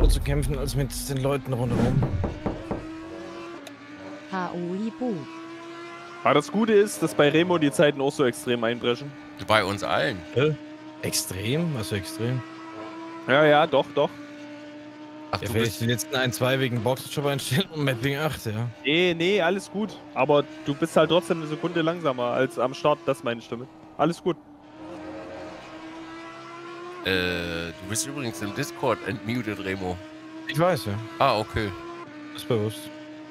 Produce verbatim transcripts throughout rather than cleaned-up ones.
Auto zu kämpfen, als mit den Leuten rundherum. Hauibu. Aber das Gute ist, dass bei Remo die Zeiten auch so extrem einbrechen. Bei uns allen. Äh? Extrem? Was für extrem? Ja, ja, doch, doch. Ach, Ja, du vielleicht bist... die letzten ein, zwei wegen Boxenjob einstellen und Mapping acht, ja. Nee, nee, alles gut. Aber du bist halt trotzdem eine Sekunde langsamer als am Start, das meine ich damit. Alles gut. Äh, du bist übrigens im Discord entmutet, Remo. Ich weiß, ja. Ah, okay. Das ist bewusst.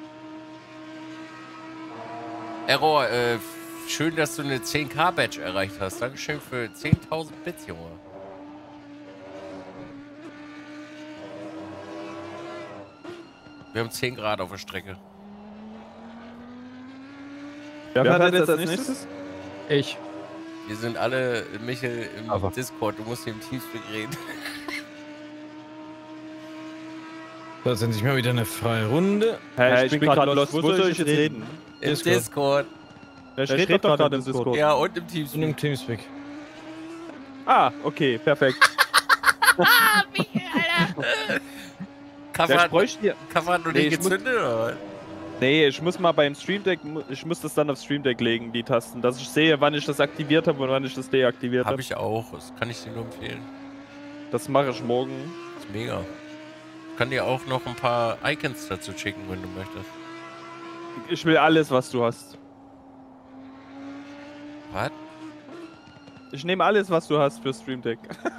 Error, äh, schön, dass du eine zehn K Badge erreicht hast. Dankeschön für zehntausend Bits, Junge. Wir haben zehn Grad auf der Strecke. Wer fährt jetzt als nächstes? Ich. Wir sind alle, Michael, im Aber. Discord. Du musst hier im Teamspeak reden. So, jetzt endlich mal wieder eine freie Runde. Hey, ich, ich bin gerade los. Wo soll ich jetzt reden? Im Discord. Discord. Wer steht doch gerade im Discord? Ja, und im Und Teamspeak. im Teamspeak. Ah, okay, perfekt. Kaffee Wer hat, bräuchte hier? Kaffee hat noch Nee, nicht ich muss- gezündet, oder was? Nee, ich muss mal beim Stream Deck, ich muss das dann auf Stream Deck legen, die Tasten, dass ich sehe, wann ich das aktiviert habe und wann ich das deaktiviert Hab habe. ich auch. Das kann ich dir nur empfehlen. Das mache ich morgen. Das ist mega. Ich kann dir auch noch ein paar Icons dazu schicken, wenn du möchtest. Ich will alles, was du hast. Was? Ich nehme alles, was du hast für Stream Deck.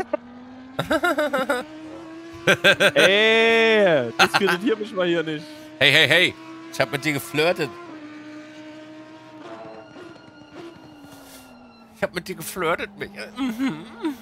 Ey, diskreditier mich mal hier nicht. Hey, hey, hey! Ich hab mit dir geflirtet. Ich hab mit dir geflirtet. Mhm.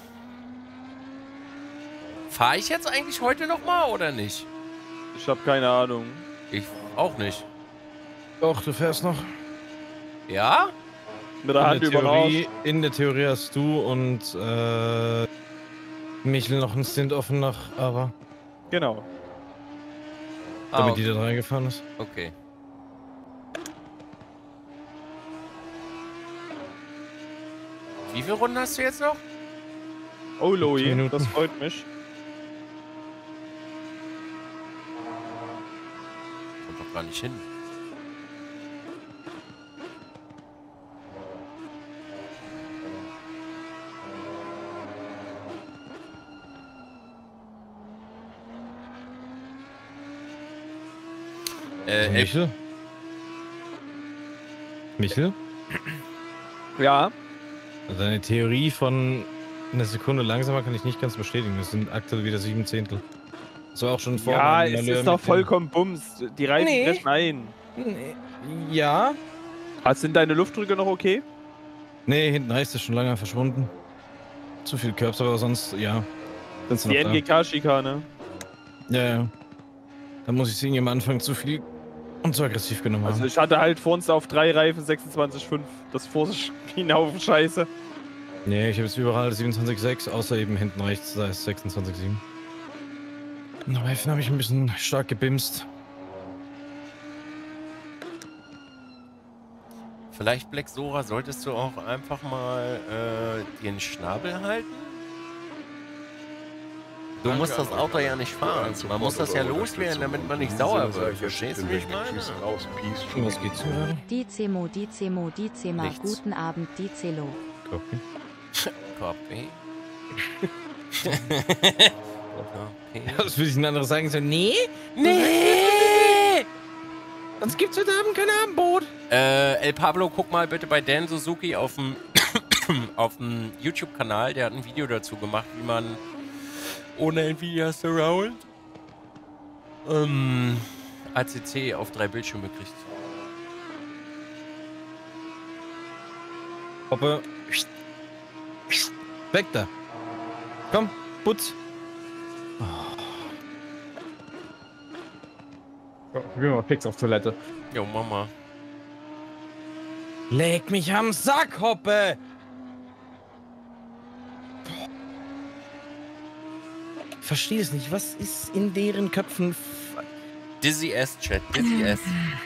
Fahre ich jetzt eigentlich heute noch mal oder nicht? Ich habe keine Ahnung. Ich auch nicht. Doch, du fährst noch. Ja? Mit der Hand in, der über den Arsch. Theorie, in der Theorie hast du und äh, Michel noch einen Stint offen nach aber, Genau. Ah, damit okay. die da reingefahren ist. okay. Wie viele Runden hast du jetzt noch? Oh, Louis, Minuten. das freut mich. Kommt doch gar nicht hin. Äh, elf, Michel? Michel? Ja. Deine Theorie von einer Sekunde langsamer kann ich nicht ganz bestätigen. Das sind aktuell wieder sieben Zehntel. Das war auch schon vor. Ja, meinem es Manöver ist doch mit dem- vollkommen Bums. Die Reifen Nee. brechen ein. Nee. Ja. Hast, sind deine Luftdrücke noch okay? Nee, hinten rechts ist schon lange verschwunden. Zu viel Curbs, aber sonst, ja. Das ist noch die da. N G K-Schikane. Ja, ja. Da muss ich sehen, am Anfang zu viel und zu aggressiv genommen haben. Also ich hatte halt vor uns auf drei Reifen sechsundzwanzig Komma fünf. Das vor sich wie ein Haufen Scheiße. Nee, ich habe jetzt überall siebenundzwanzig Komma sechs, außer eben hinten rechts, da ist sechsundzwanzig Komma sieben. Reifen habe ich ein bisschen stark gebimst. Vielleicht, Black Sora, solltest du auch einfach mal äh, den Schnabel halten? Du musst das Auto ja nicht fahren. Man muss das ja loswerden, damit man nicht sauer wird. Verstehst du, wie ich meine? Und was geht's gerade? Dizemo, Dizemo, Dizema, Nichts. guten Abend, Dizelo. Copy. Copy. Copy. Das würde ich ein anderes sagen. So, nee, Nee! sonst gibt's heute Abend kein Abendbrot. Äh, El Pablo, guck mal bitte bei Dan Suzuki auf dem auf dem YouTube-Kanal. Der hat ein Video dazu gemacht, wie man ohne Nvidia Surround ähm, A C C auf drei Bildschirme kriegt. Hoppe. Weg da. Komm, putz. Oh, ich bin mal fix auf Toilette. Jo, Mama. Leg mich am Sack, Hoppe. Ich verstehe es nicht. Was ist in deren Köpfen? f- Dizzy S, Chat. Dizzy S.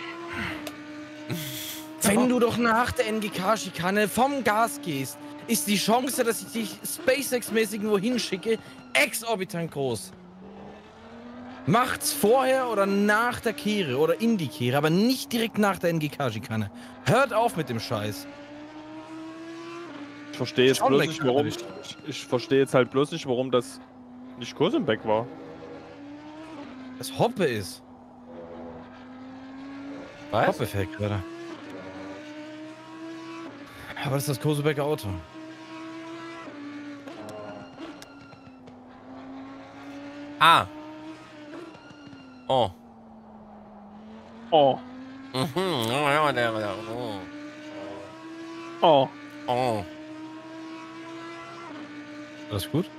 Wenn du doch nach der N G K-Schikane vom Gas gehst, ist die Chance, dass ich dich SpaceX-mäßig irgendwo hinschicke, exorbitant groß. Macht's vorher oder nach der Kehre oder in die Kehre, aber nicht direkt nach der N G K-Schikane. Hört auf mit dem Scheiß. Ich verstehe jetzt Schon bloß weg, nicht, warum. natürlich. Ich, ich verstehe jetzt halt bloß nicht, warum das nicht Kosenbeck war. Das Hoppe ist. Was? Hoppe fällt gerade. Aber das ist das Kosebecker Auto. Ah. Oh. Oh. Mhm. Ja, ja, der, der, oh. Oh. Oh. Alles gut?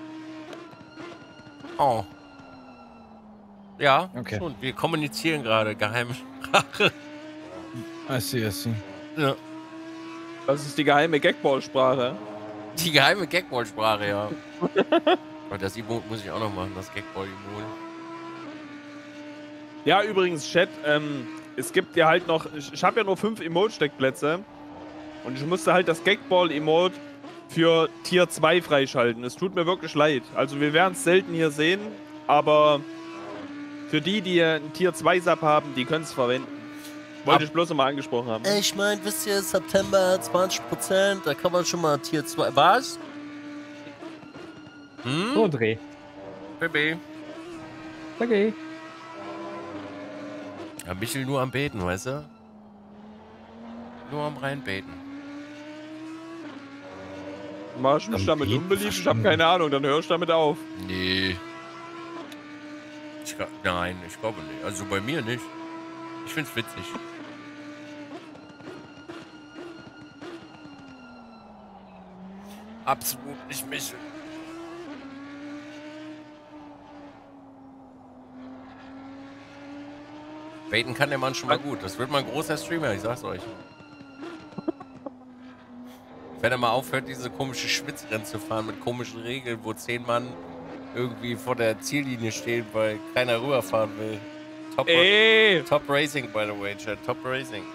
Oh. Ja, Okay. schon. Wir kommunizieren gerade geheime Sprache. I see, I see. Ja. Das ist die geheime Gagball-Sprache. Die geheime Gagball-Sprache, ja. Aber das Emote muss ich auch noch machen, das Gagball-Emote. Ja, übrigens, Chat, ähm, es gibt ja halt noch, ich, ich habe ja nur fünf Emote-Steckplätze und ich musste halt das Gagball-Emote für Tier zwei freischalten. Es tut mir wirklich leid. Also wir werden es selten hier sehen, aber für die, die ein Tier zwei Sub haben, die können es verwenden. Wollte Ab ich bloß nochmal angesprochen haben. Ich meine, wisst ihr, September zwanzig Prozent, da kann man schon mal Tier zwei. Was? Hm? So, Dreh. Baby. Okay. Ja, Michel nur am Beten, weißt du? Nur am reinbeten. Mach ich mich Am damit Beten unbeliebt? Ich habe verstanden. keine Ahnung, dann höre ich damit auf. Nee. Ich, ga- nein, ich glaube nicht. Also bei mir nicht. Ich find's witzig. Absolut nicht Michel. Baiten kann der Mann schon mal gut. Das wird mal ein großer Streamer, ich sag's euch. Wenn er mal aufhört, diese komische Schwitzrennen zu fahren mit komischen Regeln, wo zehn Mann irgendwie vor der Ziellinie stehen, weil keiner rüberfahren will. Top, Ey! Top Racing, by the way, Chat. Top Racing.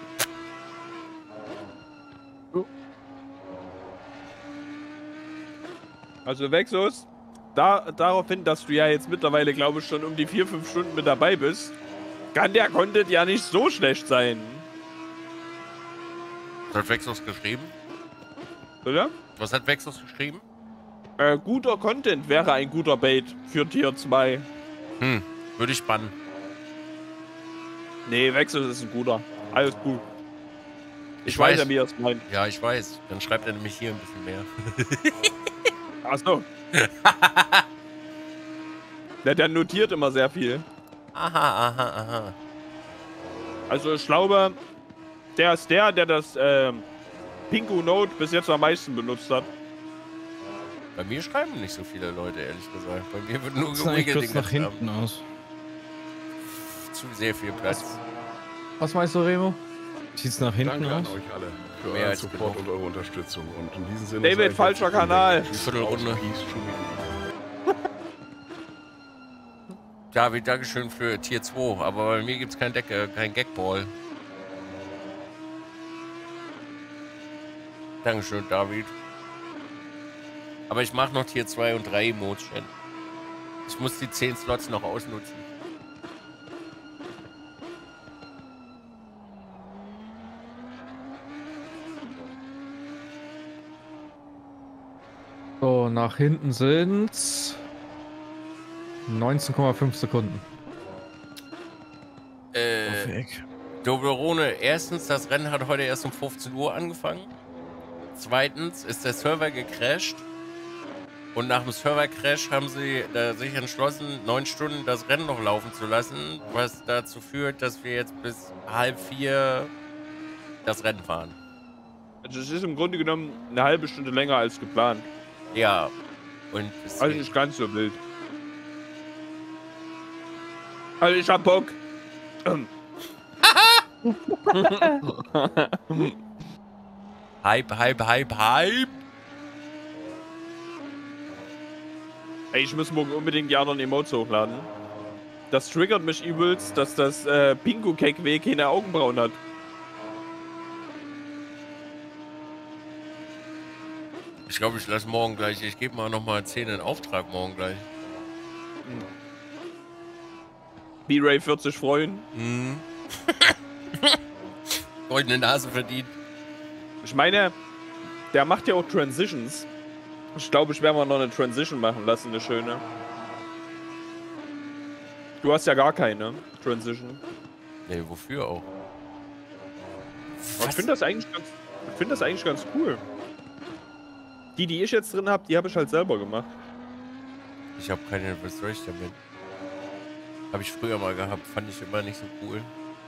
Also Vexus, da, daraufhin, dass du ja jetzt mittlerweile, glaube ich, schon um die vier, fünf Stunden mit dabei bist, kann der Content ja nicht so schlecht sein. Was hat Vexus geschrieben? Oder? Was hat Vexus geschrieben? Äh, guter Content wäre ein guter Bait für Tier zwei. Hm, würde ich bannen. Nee, Vexus ist ein guter. Alles gut. Ich, Ich weiß weiß. ja, wie er es meint. Ja, ich weiß. Dann schreibt er nämlich hier ein bisschen mehr. Achso. der, der notiert immer sehr viel. Aha, aha, aha. Also ich glaube, der ist der, der das ähm, Pingu Note bis jetzt am meisten benutzt hat. Bei mir schreiben nicht so viele Leute, ehrlich gesagt. Bei mir wird nur Das sah eigentlich geregelt kurz den nach ganzen hinten aus. Abend. Zu sehr viel Platz. Was meinst du, Remo? Sieht's nach hinten Danke an aus? euch alle für Mehr euren als Support genug. und eure Unterstützung. Und in diesem Sinne. David, sage ich falscher herzlichen Kanal. Dank. Tschüss, Viertelrunde. aus, Peace, Tschumi. David, Dankeschön für Tier zwei. Aber bei mir gibt's kein, Deck, äh, kein Gagball. Dankeschön, David. Aber ich mache noch Tier zwei und drei Emotes. Ich muss die zehn Slots noch ausnutzen. So, nach hinten sind's neunzehn Komma fünf Sekunden. Äh, Weg. Doblerone, erstens, das Rennen hat heute erst um fünfzehn Uhr angefangen. Zweitens ist der Server gecrashed. Und nach dem Server-Crash haben sie äh, sich entschlossen, neun Stunden das Rennen noch laufen zu lassen, was dazu führt, dass wir jetzt bis halb vier das Rennen fahren. Also es ist im Grunde genommen eine halbe Stunde länger als geplant. Ja, und es Also nicht ganz so wild. Also ich hab Bock. Hype, Hype, Hype, Hype. Ey, ich muss morgen unbedingt die anderen Emotes hochladen. Das triggert mich übelst, dass das äh, Pingu-Cake-Weg keine Augenbrauen hat. Ich glaube, ich lasse morgen gleich, ich gebe mal nochmal zehn in Auftrag morgen gleich. B-Ray vierzig freuen. Mhm. Goldene Nase verdient. Ich meine, der macht ja auch Transitions. Ich glaube, ich werde mal noch eine Transition machen lassen, eine schöne. Du hast ja gar keine Transition. Nee, wofür auch? Aber ich finde das eigentlich ganz, ich finde das eigentlich ganz cool. Die, die ich jetzt drin habe, die habe ich halt selber gemacht. Ich habe keine, was soll ich damit? Habe ich früher mal gehabt, fand ich immer nicht so cool.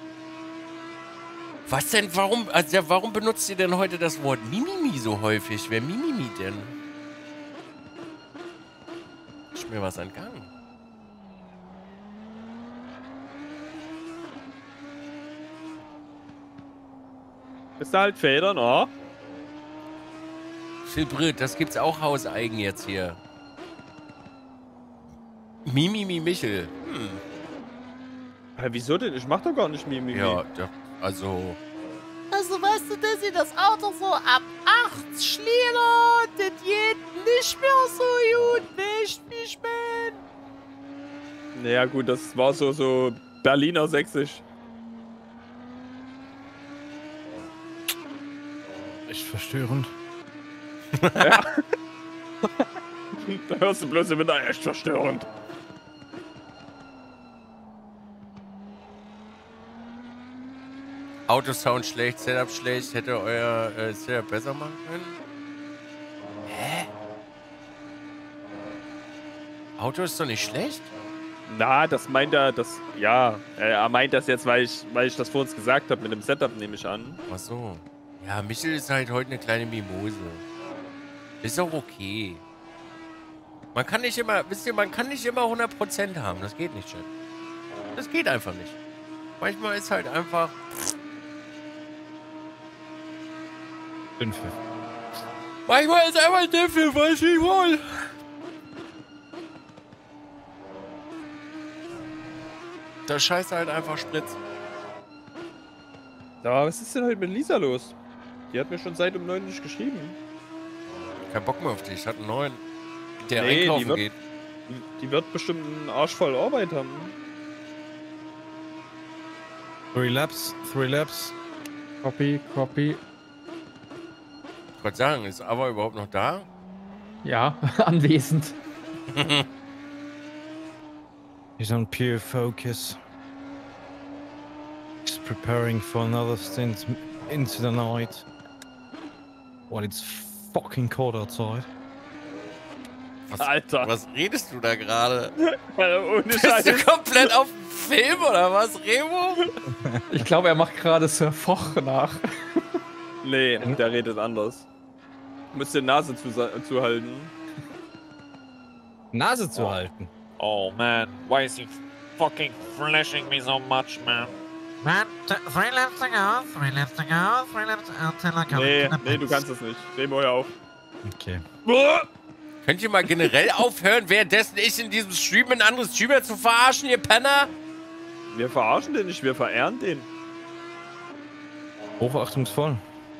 Was denn, warum, also ja, warum benutzt ihr denn heute das Wort Mimimi so häufig? Wer Mimimi denn? Ist mir was entgangen? Ist da halt Federn, oh? Philbrit, das gibt's auch hauseigen jetzt hier. Mimimi Michel. Hm. Hä, wieso denn? Ich mach doch gar nicht Mimimi. Ja, da, also... Also weißt du, dass ihr das Auto so ab acht schliedert, das geht nicht mehr so gut, nicht wie ich bin. Naja gut, das war so, so Berliner Sächsisch. Echt verstörend. Ja. Da hörst du bloß im Winter echt verstörend. Autosound schlecht, Setup schlecht, hätte euer äh, Setup besser machen können? Hä? Auto ist doch nicht schlecht? Na, das meint er, das, ja, er meint das jetzt, weil ich, weil ich das vor uns gesagt habe mit dem Setup, nehme ich an. Ach so. Ja, Michel ist halt heute eine kleine Mimose. Ist auch okay. Man kann nicht immer, wisst ihr, man kann nicht immer hundert Prozent haben. Das geht nicht, Chat. Das geht einfach nicht. Manchmal ist halt einfach... Fünf. Manchmal ist einfach der Film, weiß ich wohl. Da scheißt halt einfach Spritz. Aber was ist denn heute mit Lisa los? Die hat mir schon seit um neun nicht geschrieben. Kein Bock mehr auf dich. Ich hatte einen neuen, der Nee, einkaufen die wird- geht. Die wird bestimmt einen Arsch voll Arbeit haben. Three laps, three laps. Copy, copy. Ich wollte sagen, ist aber überhaupt noch da? Ja, anwesend. He's on pure focus. He's preparing for another stint into the night. While it's fucking cold outside. Was, Alter. was redest du da gerade? Ohne Bist du Scheiß. komplett auf dem Film oder was, Remo? Ich glaube, er macht gerade Sir Foch nach. Nee, der redet anders. Du musst die Nase zu, zuhalten. Nase zu halten. Oh man, why is he fucking flashing me so much, man? Man, t- three laps to go, three laps to go, three laps until I come Nee, to the nee, du pits. kannst das nicht. Remo, hör auf. Okay. Könnt ihr mal generell aufhören, währenddessen ich in diesem Stream einen anderen Streamer zu verarschen, ihr Penner? Wir verarschen den nicht, wir verehren den. Hochachtungsvoll.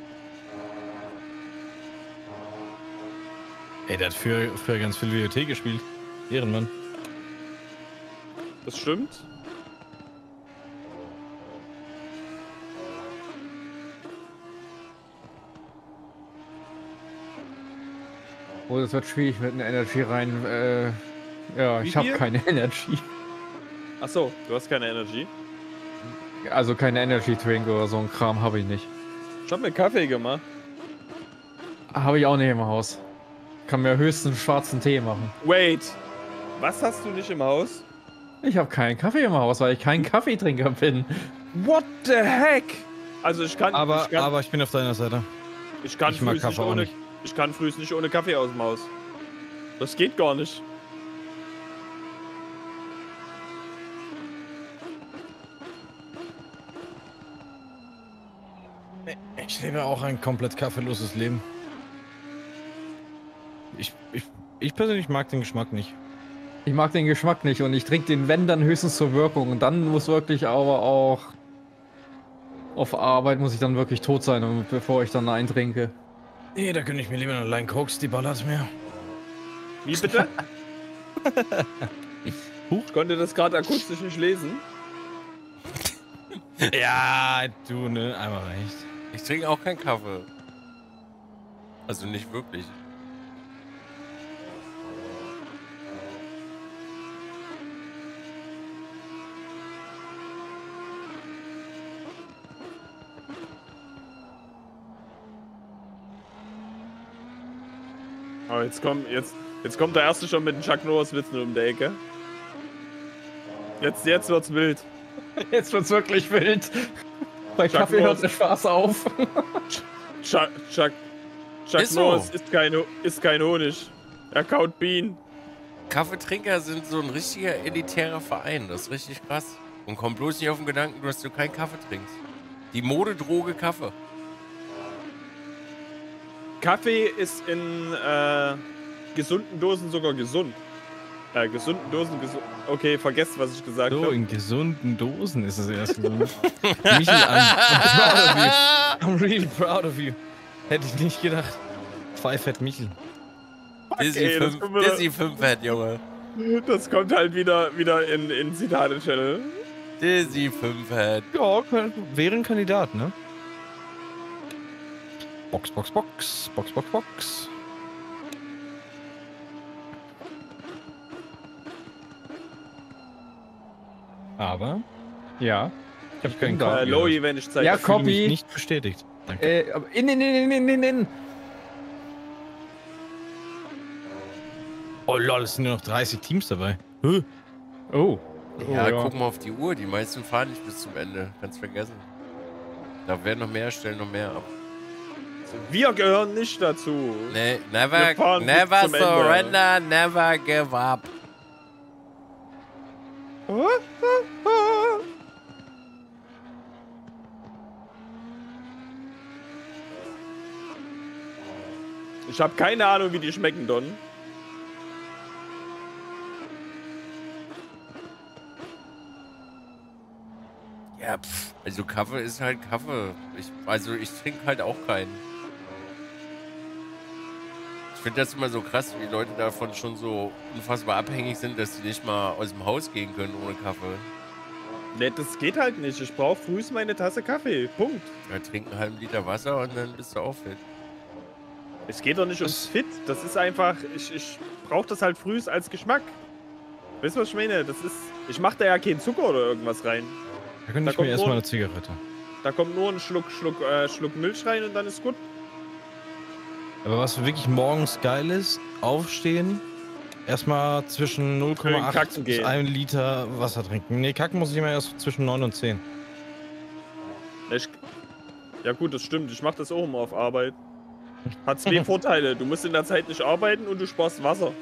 Ey, der hat früher, früher ganz viel W O T gespielt. Ehrenmann. Das stimmt. Oh, das wird schwierig mit einer Energy rein. Äh, ja, Wie ich habe viel? keine Energy. Achso, du hast keine Energie. Also keine Energy Drink oder so ein Kram habe ich nicht. Ich hab mir Kaffee gemacht. Habe ich auch nicht im Haus. Kann mir höchstens schwarzen Tee machen. Wait. Was hast du nicht im Haus? Ich habe keinen Kaffee im Haus, weil ich kein Kaffeetrinker bin. What the heck? Also ich kann, Aber, ich kann, aber ich bin auf deiner Seite. ich kann ich mag frühs nicht Kaffee auch ohne, nicht. ich kann frühs nicht ohne Kaffee aus dem Haus. Das geht gar nicht. Ich lebe auch ein komplett kaffeeloses Leben. Ich, ich, ich persönlich mag den Geschmack nicht. Ich mag den Geschmack nicht und ich trinke den, wenn, dann höchstens zur Wirkung. Und dann muss wirklich aber auch auf Arbeit muss ich dann wirklich tot sein, und bevor ich dann eintrinke. Nee, da könnte ich mir lieber eine Line Koks, die ballert mir. Wie bitte? Ich konnte das gerade akustisch nicht lesen. Ja, du, ne? Einmal reicht. Ich trinke auch keinen Kaffee. Also nicht wirklich. Aber jetzt kommt, jetzt, jetzt kommt der Erste schon mit den Chuck Norris Witzen um die Ecke. Jetzt, jetzt wird's wild. Jetzt wird's wirklich wild. Bei Chuck Kaffee hört Norris. der Spaß auf. Chuck, Chuck, Chuck Ist so. Norris ist kein, Ho- ist kein Honig. Er kaut Bienen. Kaffeetrinker sind so ein richtiger elitärer Verein. Das ist richtig krass. Und komm bloß nicht auf den Gedanken, dass du keinen Kaffee trinkst. Die Modedroge Kaffee. Kaffee ist in äh, gesunden Dosen sogar gesund. Äh, gesunden Dosen gesund. Okay, vergesst, was ich gesagt So, habe. in gesunden Dosen ist es erst gesund. Michel, I'm, I'm proud of you. I'm really proud of you. Hätte ich nicht gedacht. Five Fat Michel. Dizzy ey, das fünf, kommt wieder- Dizzy fünf hat, Junge. Das kommt halt wieder, wieder in, in Zitate-Channel. Dizzy fünf hat. Ja, kann- wäre ein Kandidat, ne? Box, Box, Box. Box, Box, Box. Aber Ja. ich habe keinen Da. Kaffee. Äh, Lowy, wenn ich Zeit Ja, habe. komm. Fühle mich Copy. nicht bestätigt. Danke. Äh, aber in, in, in, in, in, in. Oh lol, es sind nur noch dreißig Teams dabei. Hä? Oh. Ja, oh, guck mal auf die Uhr. Die meisten fahren nicht bis zum Ende. Kannst vergessen. Da werden noch mehr, stellen noch mehr ab. Wir gehören nicht dazu. Nee, Wir never, fahren bis never zum Ende. surrender, never give up. Ich habe keine Ahnung, wie die schmecken, Don. Ja, pff, also Kaffee ist halt Kaffee. Ich, also ich trinke halt auch keinen. Ich finde das immer so krass, wie Leute davon schon so unfassbar abhängig sind, dass sie nicht mal aus dem Haus gehen können ohne Kaffee. Ne, das geht halt nicht. Ich brauche frühst meine Tasse Kaffee. Punkt. Ja, trink einen halben Liter Wasser und dann bist du auch fit. Es geht doch nicht ums Fit. Das ist einfach, ich, ich brauche das halt frühst als Geschmack. Weißt du, was ich meine? Das ist, ich mache da ja keinen Zucker oder irgendwas rein. Da könnte Da ich kommt mir erstmal nur- eine Zigarette. Da kommt nur ein Schluck, Schluck, äh, Schluck Milch rein und dann ist gut. Aber was wirklich morgens geil ist, aufstehen, erstmal zwischen null Komma Schön acht kacken bis gehen. ein Liter Wasser trinken. Nee, kacken muss ich immer erst zwischen neun und zehn. Ich, ja gut, das stimmt. Ich mache das auch immer auf Arbeit. Hat zwei Vorteile. Du musst in der Zeit nicht arbeiten und du sparst Wasser.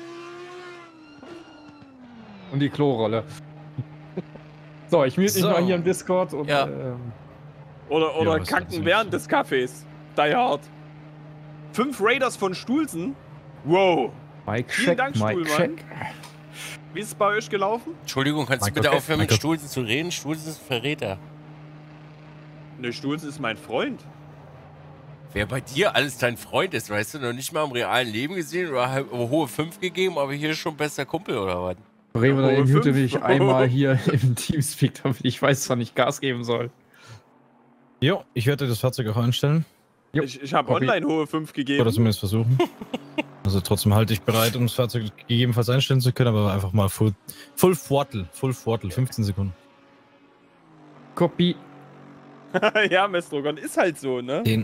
Und die Klorolle. So, ich mute mich So. mal hier im Discord und Ja. ähm, Oder, oder Ja, was kacken soll's während nicht. des Kaffees. Die Hard. Fünf Raiders von Stulzen? Wow. Mike Vielen check, Dank, Mike Stuhlmann. check. Wie ist es bei euch gelaufen? Entschuldigung, kannst du Michael, bitte okay. aufhören mit Michael. Stulzen zu reden? Stulzen ist ein Verräter. Ne, Stulzen ist mein Freund. Wer bei dir alles dein Freund ist, weißt du, noch nicht mal im realen Leben gesehen oder halb- hohe fünf gegeben, aber hier ist schon bester Kumpel oder was? Bremen, Ja, ich mute fünf. mich einmal hier im Teamspeak, damit ich weiß, wann ich Gas geben soll. Jo, ich werde das Fahrzeug auch einstellen. Jo, Ich, ich habe Copy. online hohe fünf gegeben. Oder zumindest versuchen. Also trotzdem halte ich bereit, um das Fahrzeug gegebenenfalls einstellen zu können, aber einfach mal Full, full Throttle. Full Throttle, fünfzehn Sekunden. Copy. Ja, Mestrogon ist halt so, ne? zehn,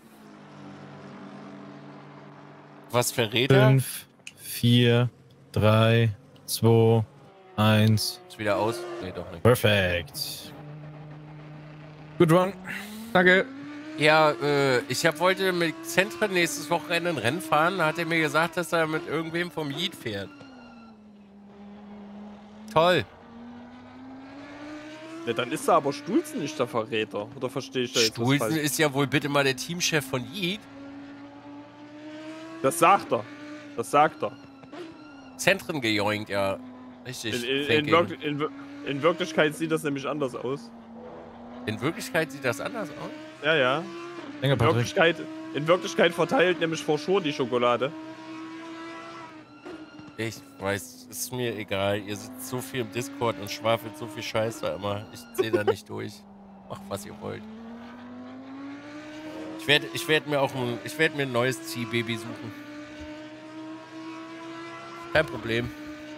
Was Verräter? fünf, vier, drei, zwei, eins. Ist wieder aus? Nee, doch nicht. Perfekt. Good run. Danke. Ja, äh, ich hab, wollte mit Zentra nächstes Wochenende ein Rennen fahren. Da hat er mir gesagt, dass er mit irgendwem vom Yeet fährt. Toll. Ja, dann ist er aber Stulzen nicht der Verräter. Oder verstehe ich da jetzt was Stulzen falsch? ist ja wohl bitte mal der Teamchef von Yeet. Das sagt er. Das sagt er. Zentren gejoinkt, ja. Richtig. In, in, in, thinking. Wirk in, Wir- in Wirklichkeit sieht das nämlich anders aus. In Wirklichkeit sieht das anders aus. Ja, ja. Danke, In Patrick. Wirklichkeit, in Wirklichkeit verteilt nämlich Forschoor die Schokolade. Ich weiß es ist mir egal. Ihr sitzt so viel im Discord und schwafelt so viel Scheiße immer. Ich sehe da nicht durch. Macht, was ihr wollt. Ich werde ich werd mir auch ein, ich werd mir ein neues Ziehbaby suchen. Kein Problem.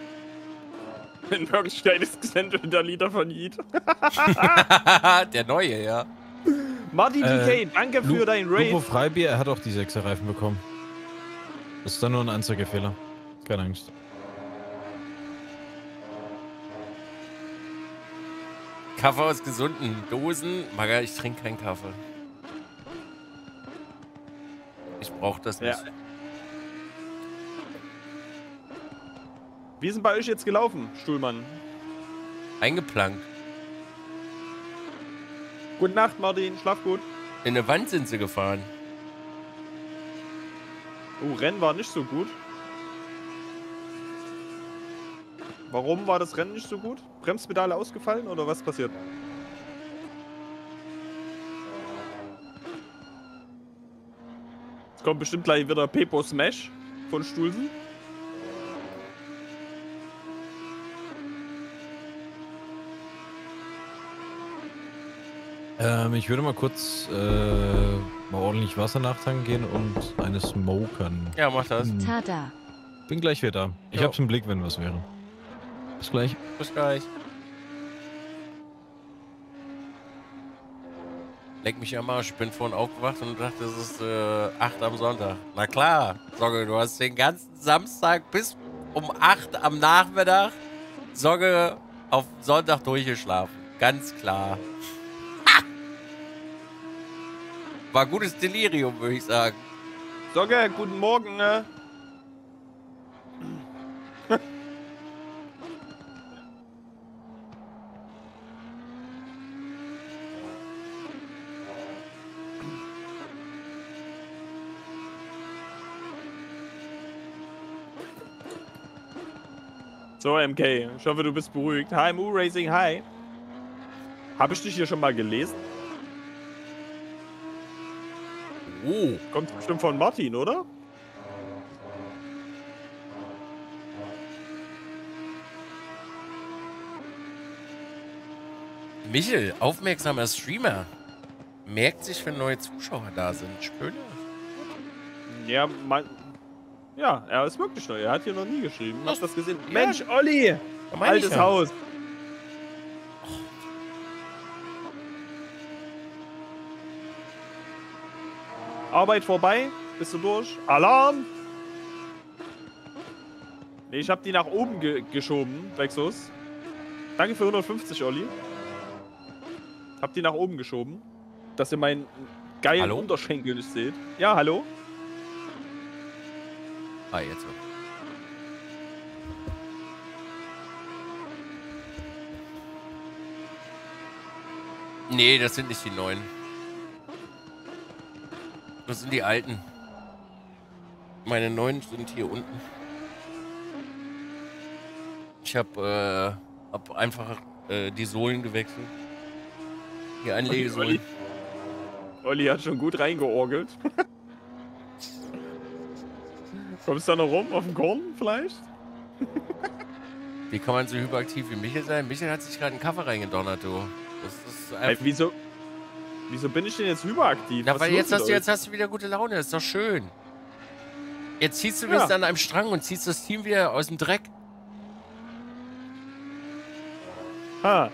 In Wirklichkeit ist Xendo der Lieder von Yeet. Der neue, ja. Martin D K, Äh, danke für Lu dein Raid. Lupo Freibier, er hat auch die sechser Reifen bekommen. Das ist dann nur ein Anzeigefehler. Keine Angst. Kaffee aus gesunden Dosen. Maga, ich trinke keinen Kaffee. Ich brauche das nicht. Ja. Wie ist denn bei euch jetzt gelaufen, Stuhlmann? Eingeplankt. Gute Nacht, Martin. Schlaf gut. In eine Wand sind sie gefahren. Oh, Rennen war nicht so gut. Warum war das Rennen nicht so gut? Bremspedale ausgefallen oder was passiert? Jetzt kommt bestimmt gleich wieder Pepo Smash von Stulsen. Ähm, ich würde mal kurz äh, mal ordentlich Wasser nachtanken gehen und eine smokern. Ja, mach das. Hm, Tada. bin gleich wieder da. Ich Jo. hab's im Blick, wenn was wäre. Bis gleich. Bis gleich. Leck mich am Arsch. Ich bin vorhin aufgewacht und dachte, es ist äh, acht am Sonntag. Na klar, Sogge, du hast den ganzen Samstag bis um acht am Nachmittag Sogge auf Sonntag durchgeschlafen. Ganz klar. Ha! War gutes Delirium, würde ich sagen. Sogge, guten Morgen. Äh. So, M K, ich hoffe, du bist beruhigt. Hi, Moo Racing, hi. Habe ich dich hier schon mal gelesen? Oh, Kommt bestimmt von Martin, oder? Michel, aufmerksamer Streamer. Merkt sich, wenn neue Zuschauer da sind. Schön. Ja, man. Ja, er ist wirklich neu. Er hat hier noch nie geschrieben. Hast du das gesehen? Ja. Mensch, Olli! Ja, mein Altes ich ja. Haus. Arbeit vorbei. Bist du durch? Alarm! Nee, ich hab die nach oben ge geschoben, Vexus. Danke für hundertfünfzig, Olli. Hab die nach oben geschoben. Dass ihr meinen geilen Hallo? Unterschenkel nicht seht. Ja, hallo? Ah, jetzt. Nee, das sind nicht die neuen. Das sind die alten. Meine neuen sind hier unten. Ich habe äh, hab einfach äh, die Sohlen gewechselt. Die Anlegesohlen. Olli, Olli hat schon gut reingeorgelt. Kommst du da noch rum auf dem Korn vielleicht? Wie kann man so hyperaktiv wie Michel sein? Michel hat sich gerade einen Kaffee reingedonnert, du. Das ist Ey, einfach. wieso, wieso bin ich denn jetzt hyperaktiv? Na, Was weil ist jetzt los hast, mit du, euch? jetzt hast du wieder gute Laune, ist doch schön. Jetzt ziehst du Ja. bis an einem Strang und ziehst das Team wieder aus dem Dreck. Ha,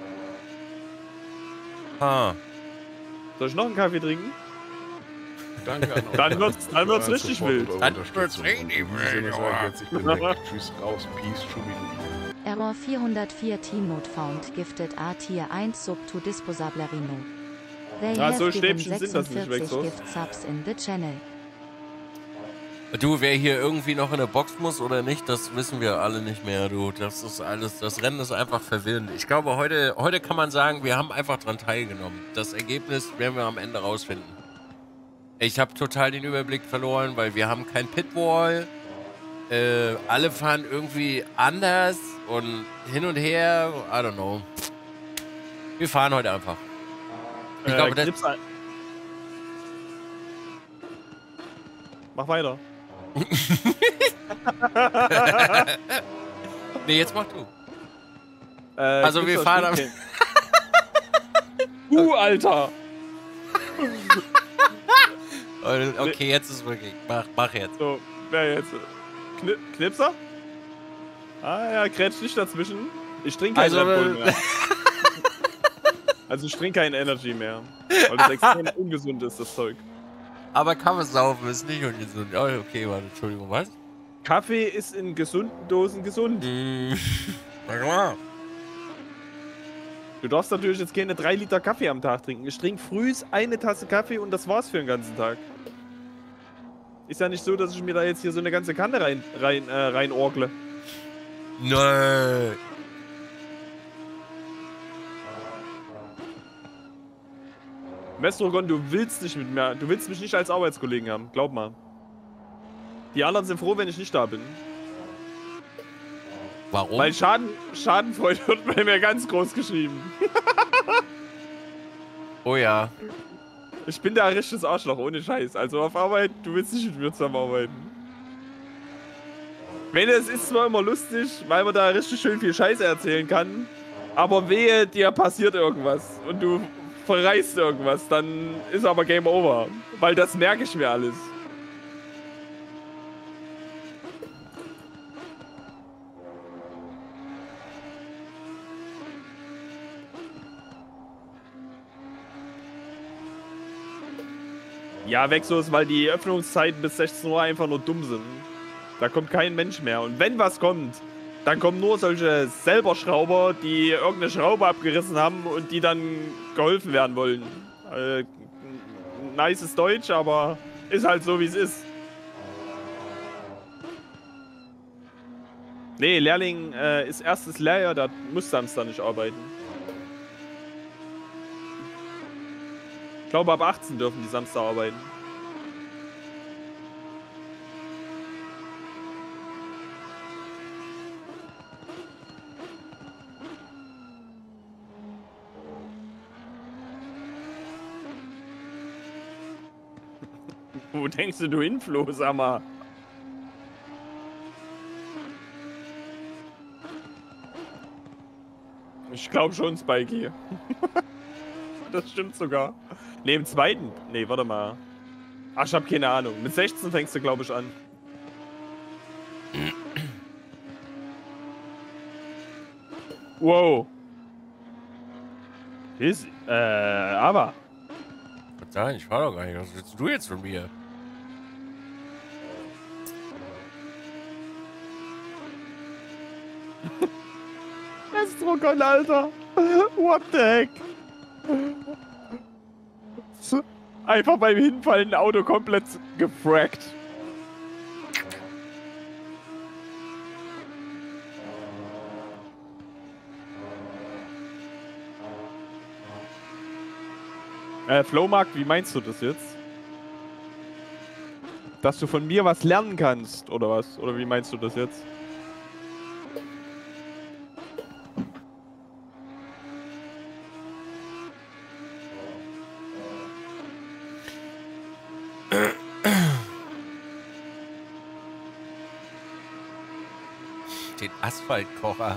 Ha. soll ich noch einen Kaffee trinken? Danke an euch. Dann wird's- dann wird's Für euren richtig Support wild. und eure Dann Unterstützung. wird's Und richtig in diesem Sinne wild, sage ich Junge. jetzt, ich bin weg. Tschüss, raus, peace, Schumi. Error vierhundertvier Team Mode found gifted A Tier eins Sub to Disposablerino. They Ah, have so given Stäbchen sind das nicht, sechsundvierzig Vexus. Gift Subs in the channel. Du, wer hier irgendwie noch in der Box muss oder nicht, das wissen wir alle nicht mehr, du. Das ist alles, das Rennen ist einfach verwirrend. Ich glaube, heute, heute kann man sagen, wir haben einfach dran teilgenommen. Das Ergebnis werden wir am Ende rausfinden. Ich habe total den Überblick verloren, weil wir haben kein Pitwall. Äh, alle fahren irgendwie anders und hin und her. I don't know. Wir fahren heute einfach. Ich Äh, glaube, das, Knips ein- Mach weiter. Nee, jetzt mach du. Äh, Also wir fahren am... Uh, Alter! Okay, jetzt ist wirklich. Mach, mach jetzt. So, wer jetzt? Kni Knipser? Ah ja, grätsch nicht dazwischen. Ich trinke keinen Also, Red Bull mehr. Also ich trinke keinen Energy mehr. Weil das extrem ungesund ist, das Zeug. Aber Kaffee saufen ist nicht ungesund. Oh, okay, warte, Entschuldigung, was? Kaffee ist in gesunden Dosen gesund. Mm. Na klar. Du darfst natürlich jetzt keine drei Liter Kaffee am Tag trinken. Ich trinke früh eine Tasse Kaffee und das war's für den ganzen Tag. Ist ja nicht so, dass ich mir da jetzt hier so eine ganze Kanne rein, rein, äh, rein orgle. Nein. Mestrogon, du willst nicht mit mir, du willst mich nicht als Arbeitskollegen haben, glaub mal. Die anderen sind froh, wenn ich nicht da bin. Warum? Weil Schaden, Schadenfreude wird bei mir ganz groß geschrieben. Oh ja. Ich bin da ein richtiges Arschloch, ohne Scheiß. Also auf Arbeit, du willst nicht mit mir zusammenarbeiten. Wenn es ist zwar immer lustig, weil man da richtig schön viel Scheiße erzählen kann, aber wehe, dir passiert irgendwas und du verreißt irgendwas, dann ist aber Game Over. Weil das merke ich mir alles. Ja, Wexos, weil die Öffnungszeiten bis sechzehn Uhr einfach nur dumm sind. Da kommt kein Mensch mehr. Und wenn was kommt, dann kommen nur solche Selberschrauber, die irgendeine Schraube abgerissen haben und die dann geholfen werden wollen. Äh, nices Deutsch, aber ist halt so, wie es ist. Nee, Lehrling äh, ist erstes Lehrjahr, da muss Samstag nicht arbeiten. Ich glaube, ab achtzehn dürfen die Samstag arbeiten. Wo denkst du, du hinfloh, sag mal? Ich glaube schon, Spikey. Das stimmt sogar. Ne, im zweiten. Ne, warte mal. Ach, ich hab keine Ahnung. Mit sechzehn fängst du, glaube ich, an. Wow. Ist, äh, aber. Nein, ich fahr doch gar nicht. Was willst du jetzt von mir? Mestrogon, Alter. What the heck? Einfach beim Hinfallen ein Auto komplett gefrackt. Äh, Flowmarkt, wie meinst du das jetzt? Dass du von mir was lernen kannst, oder was? Oder wie meinst du das jetzt? Den Asphaltkocher.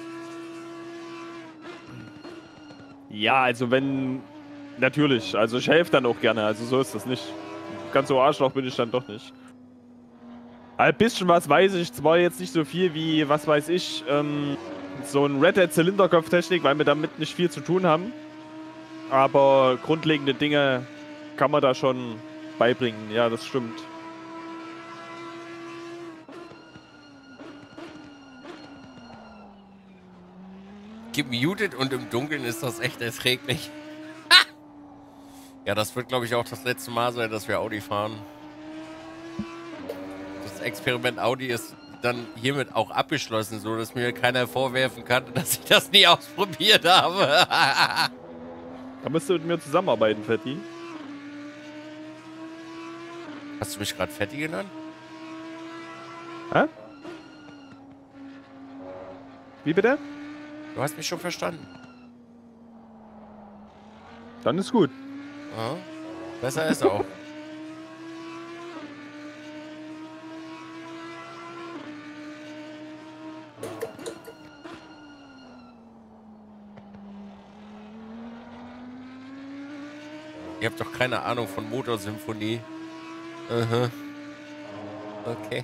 Ja, also wenn... Natürlich, also ich helfe dann auch gerne, also so ist das nicht. Ganz so Arschloch bin ich dann doch nicht. Ein bisschen was weiß ich, zwar jetzt nicht so viel wie, was weiß ich, ähm, so ein Red Hat Zylinderkopftechnik, weil wir damit nicht viel zu tun haben. Aber grundlegende Dinge kann man da schon beibringen, ja, das stimmt. Gemutet und im Dunkeln ist das echt erträglich. Ja, das wird, glaube ich, auch das letzte Mal sein, dass wir Audi fahren. Das Experiment Audi ist dann hiermit auch abgeschlossen, so dass mir keiner vorwerfen kann, dass ich das nie ausprobiert habe. Da musst du mit mir zusammenarbeiten, Fetti. Hast du mich gerade Fetti genannt? Hä? Wie bitte? Du hast mich schon verstanden. Dann ist gut. Ja, besser ist auch. Ihr habt doch keine Ahnung von Motorsymphonie. Aha. Okay.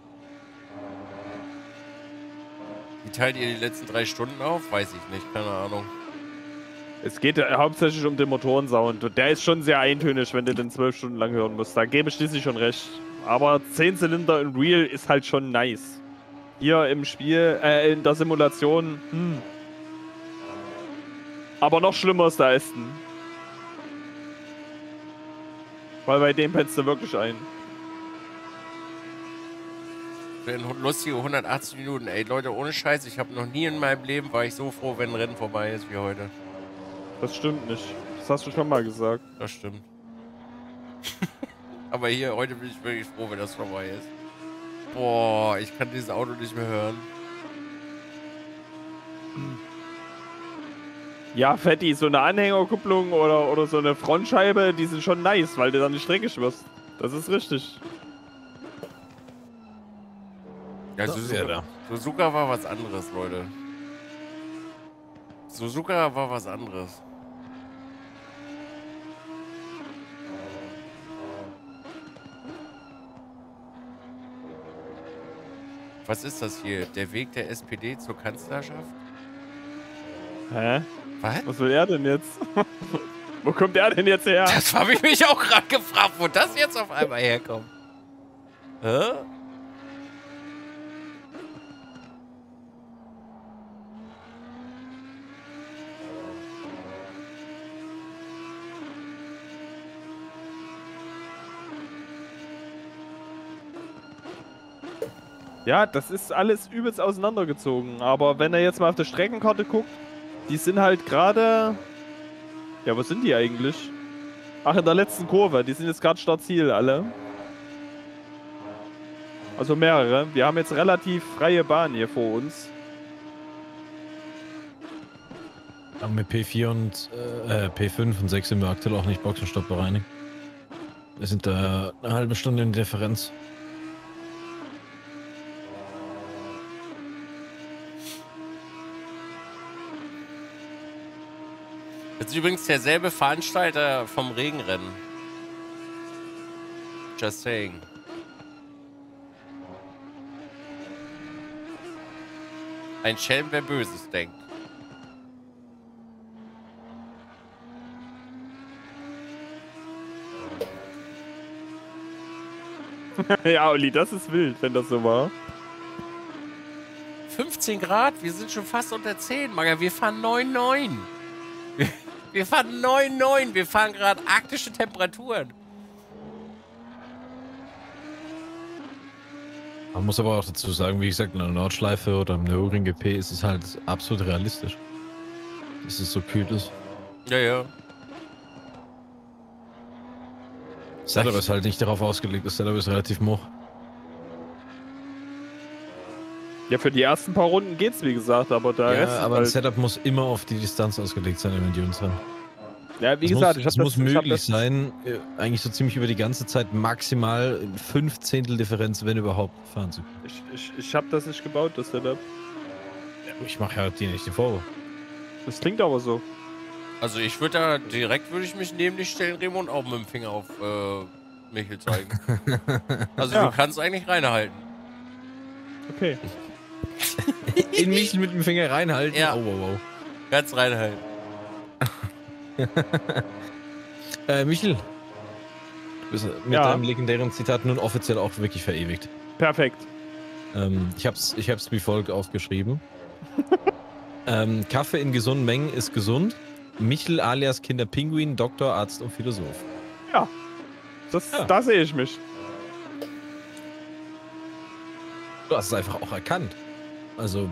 Wie teilt ihr die letzten drei Stunden auf? Weiß ich nicht, keine Ahnung. Es geht ja hauptsächlich um den Motorensound. Und der ist schon sehr eintönig, wenn du den zwölf Stunden lang hören musst. Da gebe ich dir schon recht. Aber zehn Zylinder in Real ist halt schon nice. Hier im Spiel, äh, in der Simulation, hm. Aber noch schlimmer ist der Aston. Weil bei dem pennst du wirklich ein. Für lustige hundertachtzig Minuten. Ey, Leute, ohne Scheiß, ich habe noch nie in meinem Leben, war ich so froh, wenn ein Rennen vorbei ist wie heute. Das stimmt nicht. Das hast du schon mal gesagt. Das stimmt. Aber hier, heute bin ich wirklich froh, wenn das vorbei ist. Boah, ich kann dieses Auto nicht mehr hören. Ja, Fetti, so eine Anhängerkupplung oder, oder so eine Frontscheibe, die sind schon nice, weil du dann nicht dreckig wirst. Das ist richtig. Ja, Suzuka, Suzuka war was anderes, Leute. Suzuka war was anderes. Was ist das hier? Der Weg der S P D zur Kanzlerschaft? Hä? Was? Was will er denn jetzt? Wo kommt er denn jetzt her? Das habe ich mich auch gerade gefragt, wo das jetzt auf einmal herkommt. Hä? Ja, das ist alles übelst auseinandergezogen. Aber wenn er jetzt mal auf der Streckenkarte guckt, die sind halt gerade... Ja, wo sind die eigentlich? Ach, in der letzten Kurve. Die sind jetzt gerade Startziel, alle. Also mehrere. Wir haben jetzt relativ freie Bahn hier vor uns. Aber mit P vier und äh, P fünf und sechs sind wir aktuell auch nicht Boxenstopp bereinigt. Wir sind da eine halbe Stunde in Differenz. Das ist übrigens derselbe Veranstalter vom Regenrennen. Just saying. Ein Schelm, wer Böses denkt. Ja, Olli, das ist wild, wenn das so war. fünfzehn Grad? Wir sind schon fast unter zehn, Maga. Wir fahren neun neun. Wir, wir fahren neun neun. Wir fahren gerade arktische Temperaturen. Man muss aber auch dazu sagen, wie gesagt, in der Nordschleife oder im Nürburgring G P ist es halt absolut realistisch. Dass es so kühl ist. Ja, ja. Das Setup ist halt nicht darauf ausgelegt, das Setup ist relativ moch. Ja, für die ersten paar Runden geht's, wie gesagt, aber da Ja, aber halt ein Setup muss immer auf die Distanz ausgelegt sein im Endurance-Rennen. Ja, wie Es gesagt, muss, ich hab es das, muss ich hab möglich das, sein, äh, eigentlich so ziemlich über die ganze Zeit maximal fünf Zehntel Differenz, wenn überhaupt, fahren zu können. Ich, ich, ich hab das nicht gebaut, das Setup. Ich mache ja dir nicht den Vorwurf. Das klingt aber so. Also ich würde da direkt, würde ich mich neben dich stellen, Remo, und auch mit dem Finger auf äh, Michel zeigen. Also Ja. du kannst eigentlich reinhalten. Okay. In mich mit dem Finger reinhalten? Ja. Oh, wow, wow. Ganz reinhalten. Äh, Michel. Du bist mit Ja. deinem legendären Zitat nun offiziell auch wirklich verewigt. Perfekt. Ähm, ich hab's, ich hab's wie folgt aufgeschrieben. ähm, Kaffee in gesunden Mengen ist gesund. Michel alias Kinderpinguin, Doktor, Arzt und Philosoph. Ja. Das, Ja. Da sehe ich mich. Du hast es einfach auch erkannt. Also,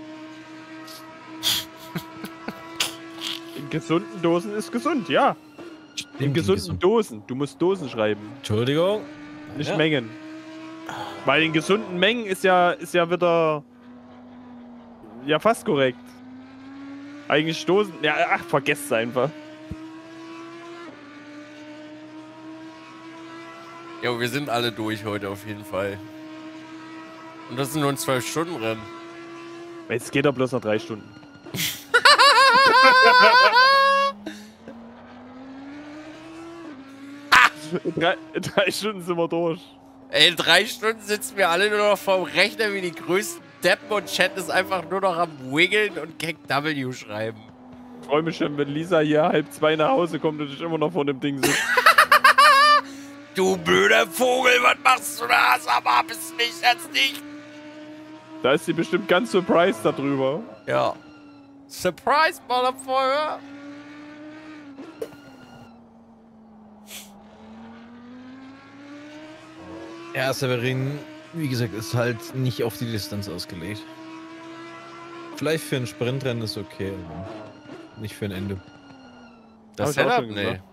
In gesunden Dosen ist gesund, ja. In in gesunden gesund- Dosen. Du musst Dosen schreiben, Entschuldigung. nicht Ja. Mengen. Weil in gesunden Mengen ist ja, ist ja wieder... Ja, fast korrekt. Eigentlich Dosen... Ja, ach, vergesst es einfach. Ja, wir sind alle durch heute auf jeden Fall. Und das ist nur ein zwölf Stunden Rennen. Jetzt geht er bloß noch drei Stunden. In drei, in drei Stunden sind wir durch. Ey, in drei Stunden sitzen wir alle nur noch vorm Rechner wie die größten Deppen und Chat ist einfach nur noch am Wiggeln und Gang W schreiben. Ich freue mich schon, wenn Lisa hier halb zwei nach Hause kommt und ich immer noch vor dem Ding sitze. Du blöder Vogel, was machst du da? Sag mal, bist nicht jetzt nicht. Da ist sie bestimmt ganz surprised darüber. Ja. Surprise, Motherfucker. Ja, Severin, wie gesagt, ist halt nicht auf die Distanz ausgelegt. Vielleicht für ein Sprintrennen ist okay, aber nicht für ein Ende. Das Hab ich auch Setup? schon Nee. gesagt.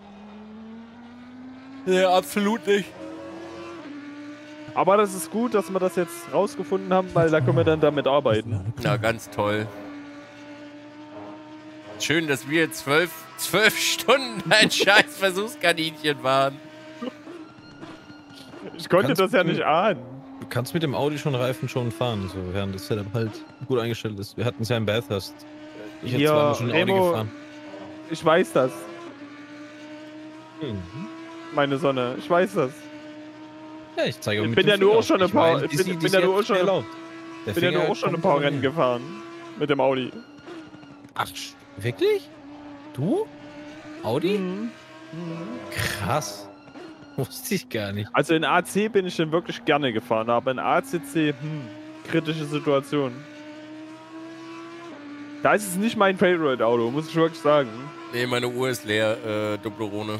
Nee, absolut nicht. Aber das ist gut, dass wir das jetzt rausgefunden haben, weil da können wir dann damit arbeiten. Na, ganz toll. Schön, dass wir zwölf, zwölf Stunden ein scheiß Versuchskaninchen waren. Ich konnte Kannst das ja du- nicht ahnen. Du kannst mit dem Audi schon Reifen schon fahren, so während das Setup halt gut eingestellt ist. Wir hatten es ja im Bathurst. Ich hätte Ja, zwar schon ein Audi Remo- gefahren. Ich weiß das, Mhm. meine Sonne. Ich weiß das. Ja, ich zeige Ich mit bin dem ja nur Finger. auch schon ein Ich paar- meine, ich die bin- sie- bin die ja sie nur auch jetzt schon- erlaubt. Der Ich bin ja Finger nur auch schon ein kommt paar von Rennen mir. gefahren. Mit dem Audi. Ach, sch- wirklich? Du? Audi? Mhm. Krass. Wusste ich gar nicht. Also in A C bin ich dann wirklich gerne gefahren, aber in A C C, hm, kritische Situation. Da ist es nicht mein Favorite-Auto, muss ich wirklich sagen. Nee, meine Uhr ist leer, äh, Dopplerone.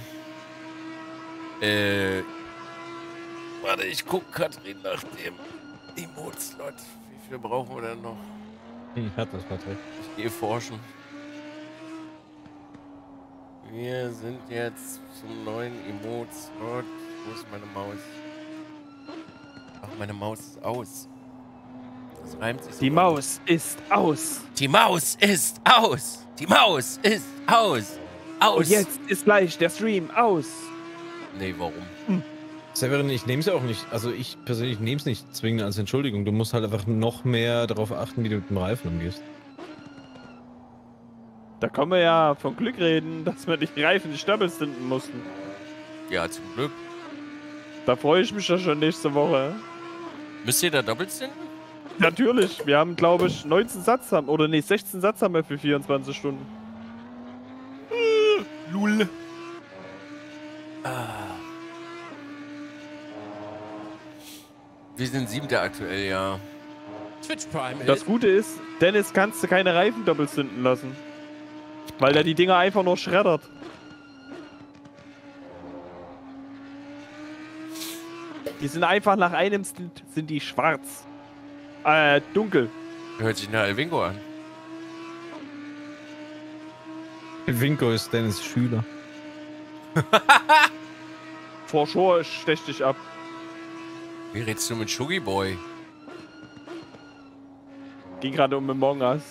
Äh. Warte, ich guck Katrin nach dem Emote-Slot. Wie viel brauchen wir denn noch? Hm, hat das Patrick. Ich gehe forschen. Wir sind jetzt zum neuen Emote-Slot. Wo ist meine Maus? Ach, meine Maus ist aus. Das reimt sich so. Die Maus ist aus. Die Maus ist aus. Die Maus ist aus. Aus. Und jetzt ist gleich der Stream aus. Nee, warum? Severin, ich nehme es ja auch nicht, also ich persönlich nehme es nicht zwingend als Entschuldigung. Du musst halt einfach noch mehr darauf achten, wie du mit dem Reifen umgehst. Da können wir ja von Glück reden, dass wir die Reifen nicht doppelt stinten mussten. Ja, zum Glück. Da freue ich mich ja schon nächste Woche. Müsst ihr da doppelt sind? Natürlich, wir haben glaube ich neunzehn Satz haben, oder nee, sechzehn Satz haben wir für vierundzwanzig Stunden. Lul. Ah. Wir sind siebter aktuell, ja. Twitch Prime. Das Gute ist, Dennis kannst du keine Reifen doppelt zünden lassen. Weil der die Dinger einfach nur schreddert. Die sind einfach nach einem Stint sind die schwarz. Äh, dunkel. Hört sich nach Elvingo an. Winko ist Dennis Schüler. For sure, ich stech dich ab. Wie redest du mit Shuggy Boy? Ging gerade um Among Us.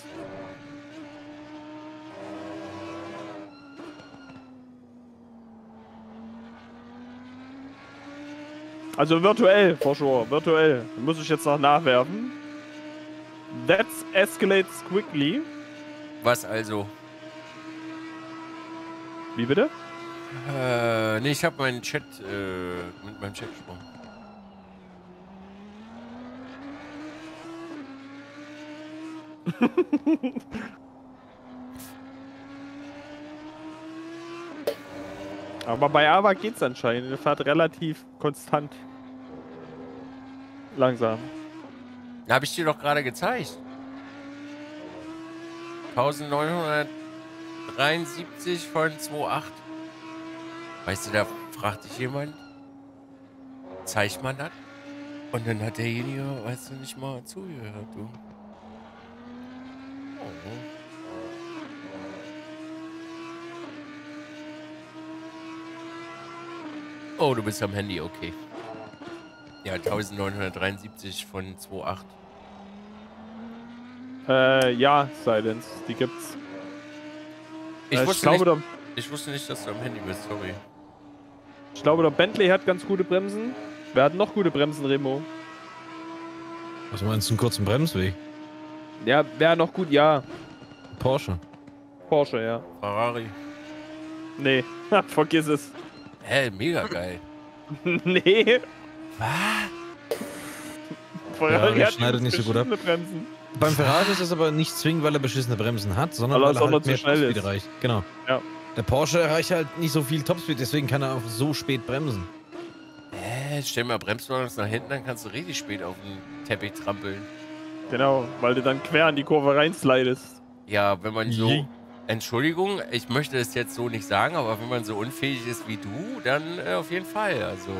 Also virtuell, for sure, virtuell. Muss ich jetzt noch nachwerfen. That escalates quickly. Was also? Wie bitte? Äh, nee, ich habe meinen Chat, äh, mit meinem Chat gesprochen. Aber bei Ava geht's anscheinend. Er fährt relativ konstant. Langsam. Habe ich dir doch gerade gezeigt. neunzehnhundertdreiundsiebzig von zwei Komma acht. Weißt du, da fragt dich jemand, zeigt man das? Und dann hat derjenige, weißt du, nicht mal zugehört, du. Oh. Oh, du bist am Handy, okay. Ja, neunzehnhundertdreiundsiebzig von zwei Komma acht. Äh, ja, Silence. Die gibt's. Ich, Äh, ich, wusste glaube, nicht, der, ich wusste nicht, dass du am Handy bist, sorry. ich glaube, der Bentley hat ganz gute Bremsen. Wer hat noch gute Bremsen, Remo? Was meinst du, einen kurzen Bremsweg? Ja, wer noch gut? Ja, Porsche. Porsche, ja. Ferrari. Nee, vergiss es. Hä, mega geil. Nee. Was? Ferrari der hat schneidet nicht so gut ab. beschissene Bremsen. Beim Ferrari ist es aber nicht zwingend, weil er beschissene Bremsen hat, sondern Weil er weil er sondern halt zu mehr schnell Topspeed ist. erreicht. Genau. Ja. Der Porsche erreicht halt nicht so viel Topspeed, deswegen kann er auch so spät bremsen. Hä, stell mal Bremsbalance nach hinten, dann kannst du richtig spät auf den Teppich trampeln. Genau, weil du dann quer in die Kurve reinslidest. Ja, wenn man so... Je. Entschuldigung, ich möchte es jetzt so nicht sagen, aber wenn man so unfähig ist wie du, dann äh, auf jeden Fall. Also...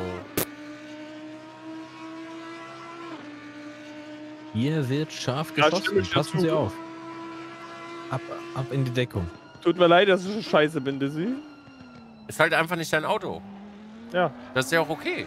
Hier wird scharf Ja, geschossen. stimme ich dir Passen zu. Sie auf. Ab, ab in die Deckung. Tut mir leid, dass ich so scheiße bin, Dizzy. Ist halt einfach nicht dein Auto. Ja. Das ist ja auch okay.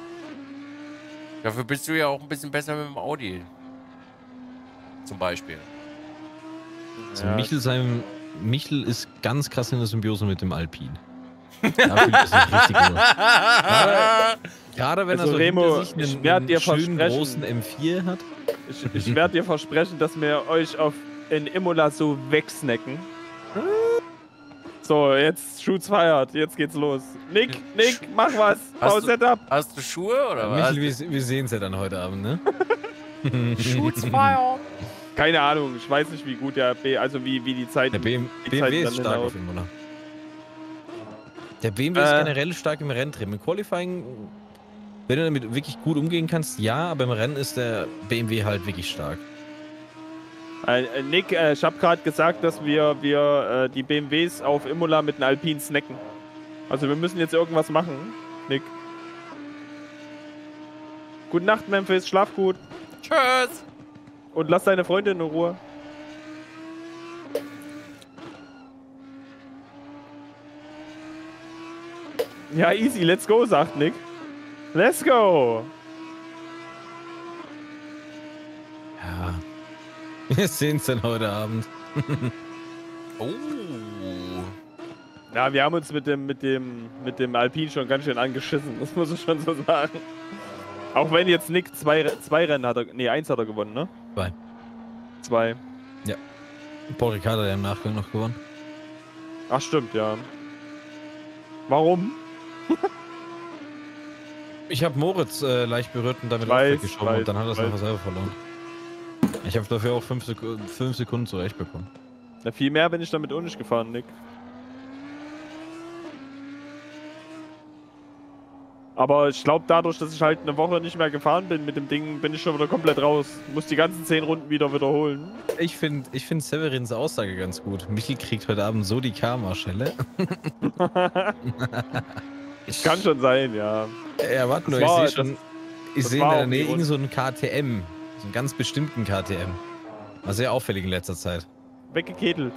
Dafür bist du ja auch ein bisschen besser mit dem Audi. Zum Beispiel. Also Ja. Michel, sein, Michel ist ganz krass in der Symbiose mit dem Alpin. Da fühlt er sich richtig wohl. Gerade, gerade wenn Also er so Remo, hinter sich ich einen, werd einen dir schönen versprechen- großen M vier hat. Ich, ich werde dir versprechen, dass wir euch auf in Imola so wegsnacken. So, jetzt Shoots feiert. Jetzt geht's los. Nick, Nick, mach was. Bau du- Setup. Hast du Schuhe oder was? Michel, wir, wir sehen es ja dann heute Abend, ne? Shoots fire. Keine Ahnung, ich weiß nicht, wie gut der B, also wie, wie die Zeit. Der B M die W Zeit ist dann stark hinaus. auf Imola. Der B M W ist Äh. generell stark im Renntrimmen. Im Qualifying, wenn du damit wirklich gut umgehen kannst, ja, aber im Rennen ist der B M W halt wirklich stark. Äh, äh, Nick, äh, ich habe gerade gesagt, dass wir, wir äh, die B M Ws auf Imola mit einem Alpin snacken. Also wir müssen jetzt irgendwas machen, Nick. Gute Nacht, Memphis, schlaf gut Tschüss! und lass deine Freundin in Ruhe. Ja, easy, let's go, sagt Nick. Let's go! Ja. Wir sehen es dann heute Abend. Oh. Ja, wir haben uns mit dem, mit dem, mit dem Alpin schon ganz schön angeschissen, das muss ich schon so sagen. Auch wenn jetzt Nick zwei, zwei Rennen hat er, nee, eins hat er gewonnen, ne? Zwei. Zwei. Paul Ricard hat ja im Nachgang noch gewonnen. Ach, stimmt, ja. Warum? Ich habe Moritz äh, leicht berührt und damit Weiß, weggeschoben weiß, und dann hat er es weiß. noch selber verloren. Ich habe dafür auch fünf, Seku fünf Sekunden zurecht bekommen. Na, viel mehr bin ich damit auch nicht gefahren, Nick. Aber ich glaube, dadurch, dass ich halt eine Woche nicht mehr gefahren bin mit dem Ding, bin ich schon wieder komplett raus. Muss die ganzen zehn Runden wieder wiederholen. Ich finde ich find Severins Aussage ganz gut. Michi kriegt heute Abend so die Karma-Schelle. Kann schon sein, ja. Ja, warte nur, Das war- ich sehe schon. Ich das sehe in war der auch Nähe die irgend so einen K T M. So einen ganz bestimmten K T M. War sehr auffällig in letzter Zeit. Weggeketelt.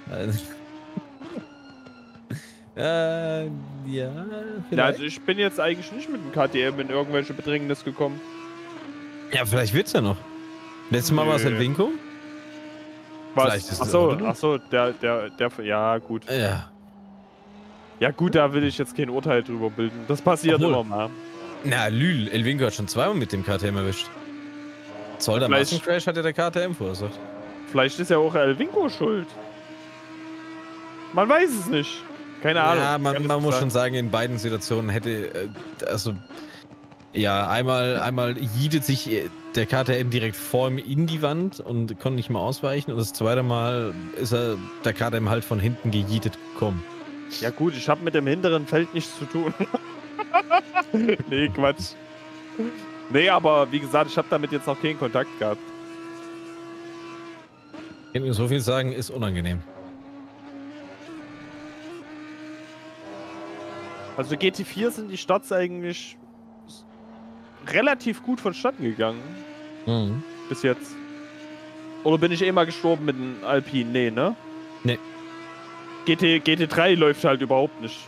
äh, ja, Ja, vielleicht. also ich bin jetzt eigentlich nicht mit dem K T M in irgendwelche Bedrängnis gekommen. Ja, vielleicht wird's ja noch. Letztes Mal war es Nö. ein Winko. Was? Vielleicht ist es Achso, aber du. achso, der, der, der, ja gut. Ja. Ja gut, da will ich jetzt kein Urteil drüber bilden. Das passiert Obwohl. immer mal. Na, Lül, El Winko hat schon zweimal mit dem K T M erwischt. Zoll der Vielleicht- Massencrash hat ja der K T M verursacht. Vielleicht ist ja auch El Vinco schuld. Man weiß es nicht. Keine Ahnung. Ja, Kann man, ich man nicht muss sagen. schon sagen, in beiden Situationen hätte, äh, also, ja, einmal, einmal jiedet sich äh, der K T M direkt vor ihm in die Wand und konnte nicht mehr ausweichen. Und das zweite Mal ist er, der K T M halt von hinten gejietet gekommen. Ja gut, ich habe mit dem hinteren Feld nichts zu tun. Nee, Quatsch. Nee, aber wie gesagt, ich habe damit jetzt noch keinen Kontakt gehabt. Ich kann nur so viel sagen, ist unangenehm. Also G T vier sind die Starts eigentlich relativ gut vonstatten gegangen. Mhm. Bis jetzt. Oder bin ich eh mal gestorben mit dem Alpine? Nee, ne? Nee. G T, G T drei läuft halt überhaupt nicht.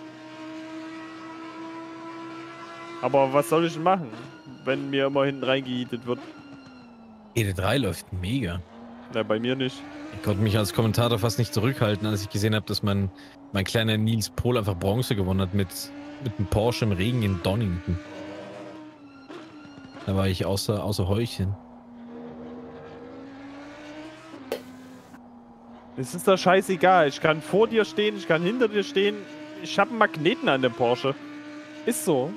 Aber was soll ich denn machen, wenn mir immer hinten reingejietet wird? E D drei läuft mega. Na, bei mir nicht. Ich konnte mich als Kommentator fast nicht zurückhalten, als ich gesehen habe, dass mein, mein kleiner Nils Pohl einfach Bronze gewonnen hat mit, mit einem Porsche im Regen in Donington. Da war ich außer, außer Häuschen. Es ist doch scheißegal. Ich kann vor dir stehen, ich kann hinter dir stehen. Ich habe einen Magneten an dem Porsche. Ist so.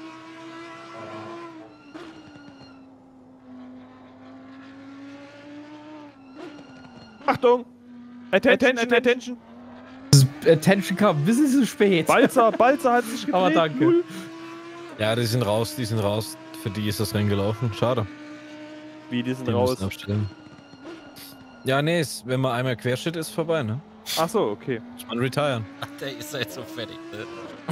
Achtung! Attention, attention, attention! Das Attention kam ein bisschen zu spät. Balzer, Balzer hat sich gedreht. Aber danke. Null. Ja, die sind raus, die sind raus. Für die ist das Rennen gelaufen. Schade. Wie, die sind Die raus? müssen abstellen. Ja, nee, ist, wenn man einmal quersteht, ist vorbei, ne? Ach so, okay. Muss man retiren. Ach, der ist halt so fertig, ne?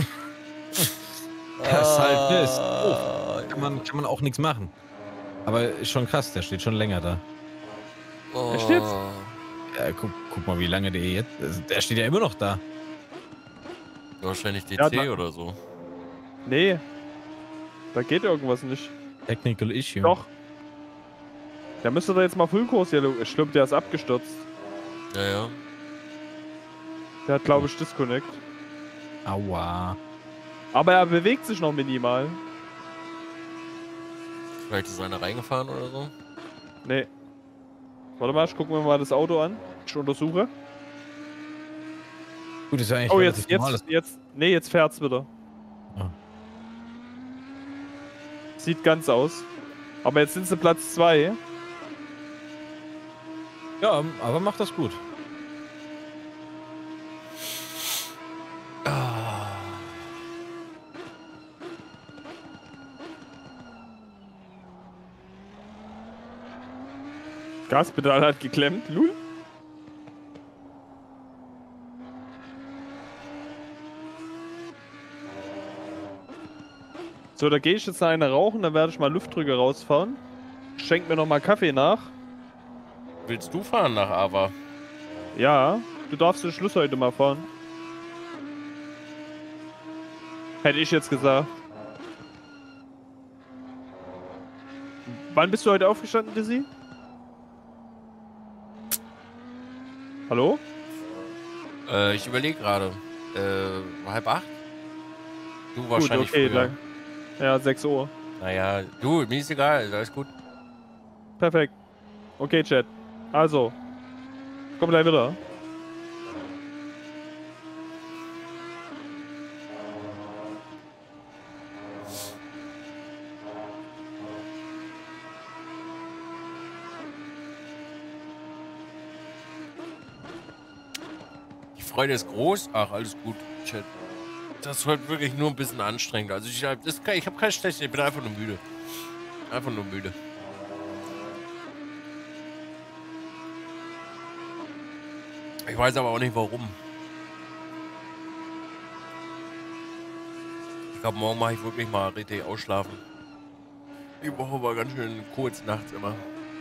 Ja, ist halt, ne, ist doof. Kann man, kann man auch nichts machen. Aber ist schon krass, der steht schon länger da. Oh. Echt jetzt? Ja, guck, guck mal, wie lange der jetzt. also, Der steht ja immer noch da. Wahrscheinlich D C Ja, da- oder so. Nee. Da geht irgendwas nicht. Technical Issue. Doch. Der müsste da jetzt mal Fullkurs hier. Ich glaube, der ist abgestürzt. Ja, ja. Der hat, glaube ich, Disconnect. Aua. Aber er bewegt sich noch minimal. Vielleicht ist einer reingefahren oder so. Nee. Warte mal, ich gucke mir mal das Auto an. Ich untersuche. Gut, ist ja eigentlich Oh, relativ jetzt, normales. jetzt, jetzt. Nee, jetzt fährt's wieder. Ah. Sieht ganz aus. Aber jetzt sind sie Platz zwei. Ja, aber macht das gut. Gaspedal hat geklemmt. Lul. So, da gehe ich jetzt eine rauchen, dann werde ich mal Luftdrücke rausfahren. Schenk mir noch mal Kaffee nach. Willst du fahren nach Ava? Ja, du darfst den Schluss heute mal fahren. Hätte ich jetzt gesagt. Wann bist du heute aufgestanden, Dizzy? Hallo? Äh, ich überlege gerade. Äh, halb acht? Du Gut, wahrscheinlich okay, früher. lang. Ja, sechs Uhr. Naja, du, mir ist egal, alles gut. Perfekt. Okay, Chat. Also. Komm gleich wieder. Die Freude ist groß. Ach, alles gut, Chat. Das ist heute wirklich nur ein bisschen anstrengend. Also ich, das kann, ich habe kein Schlecht, ich bin einfach nur müde. Einfach nur müde. Ich weiß aber auch nicht warum. Ich glaube, morgen mache ich wirklich mal richtig ausschlafen. Die Woche war ganz schön kurz nachts immer.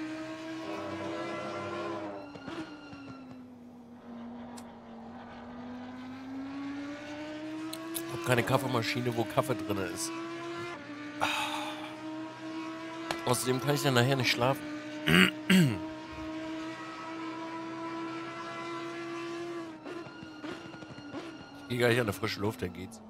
Ich habe keine Kaffeemaschine, wo Kaffee drin ist. Außerdem kann ich dann nachher nicht schlafen. Ich gehe gleich an der frische Luft, dann geht's.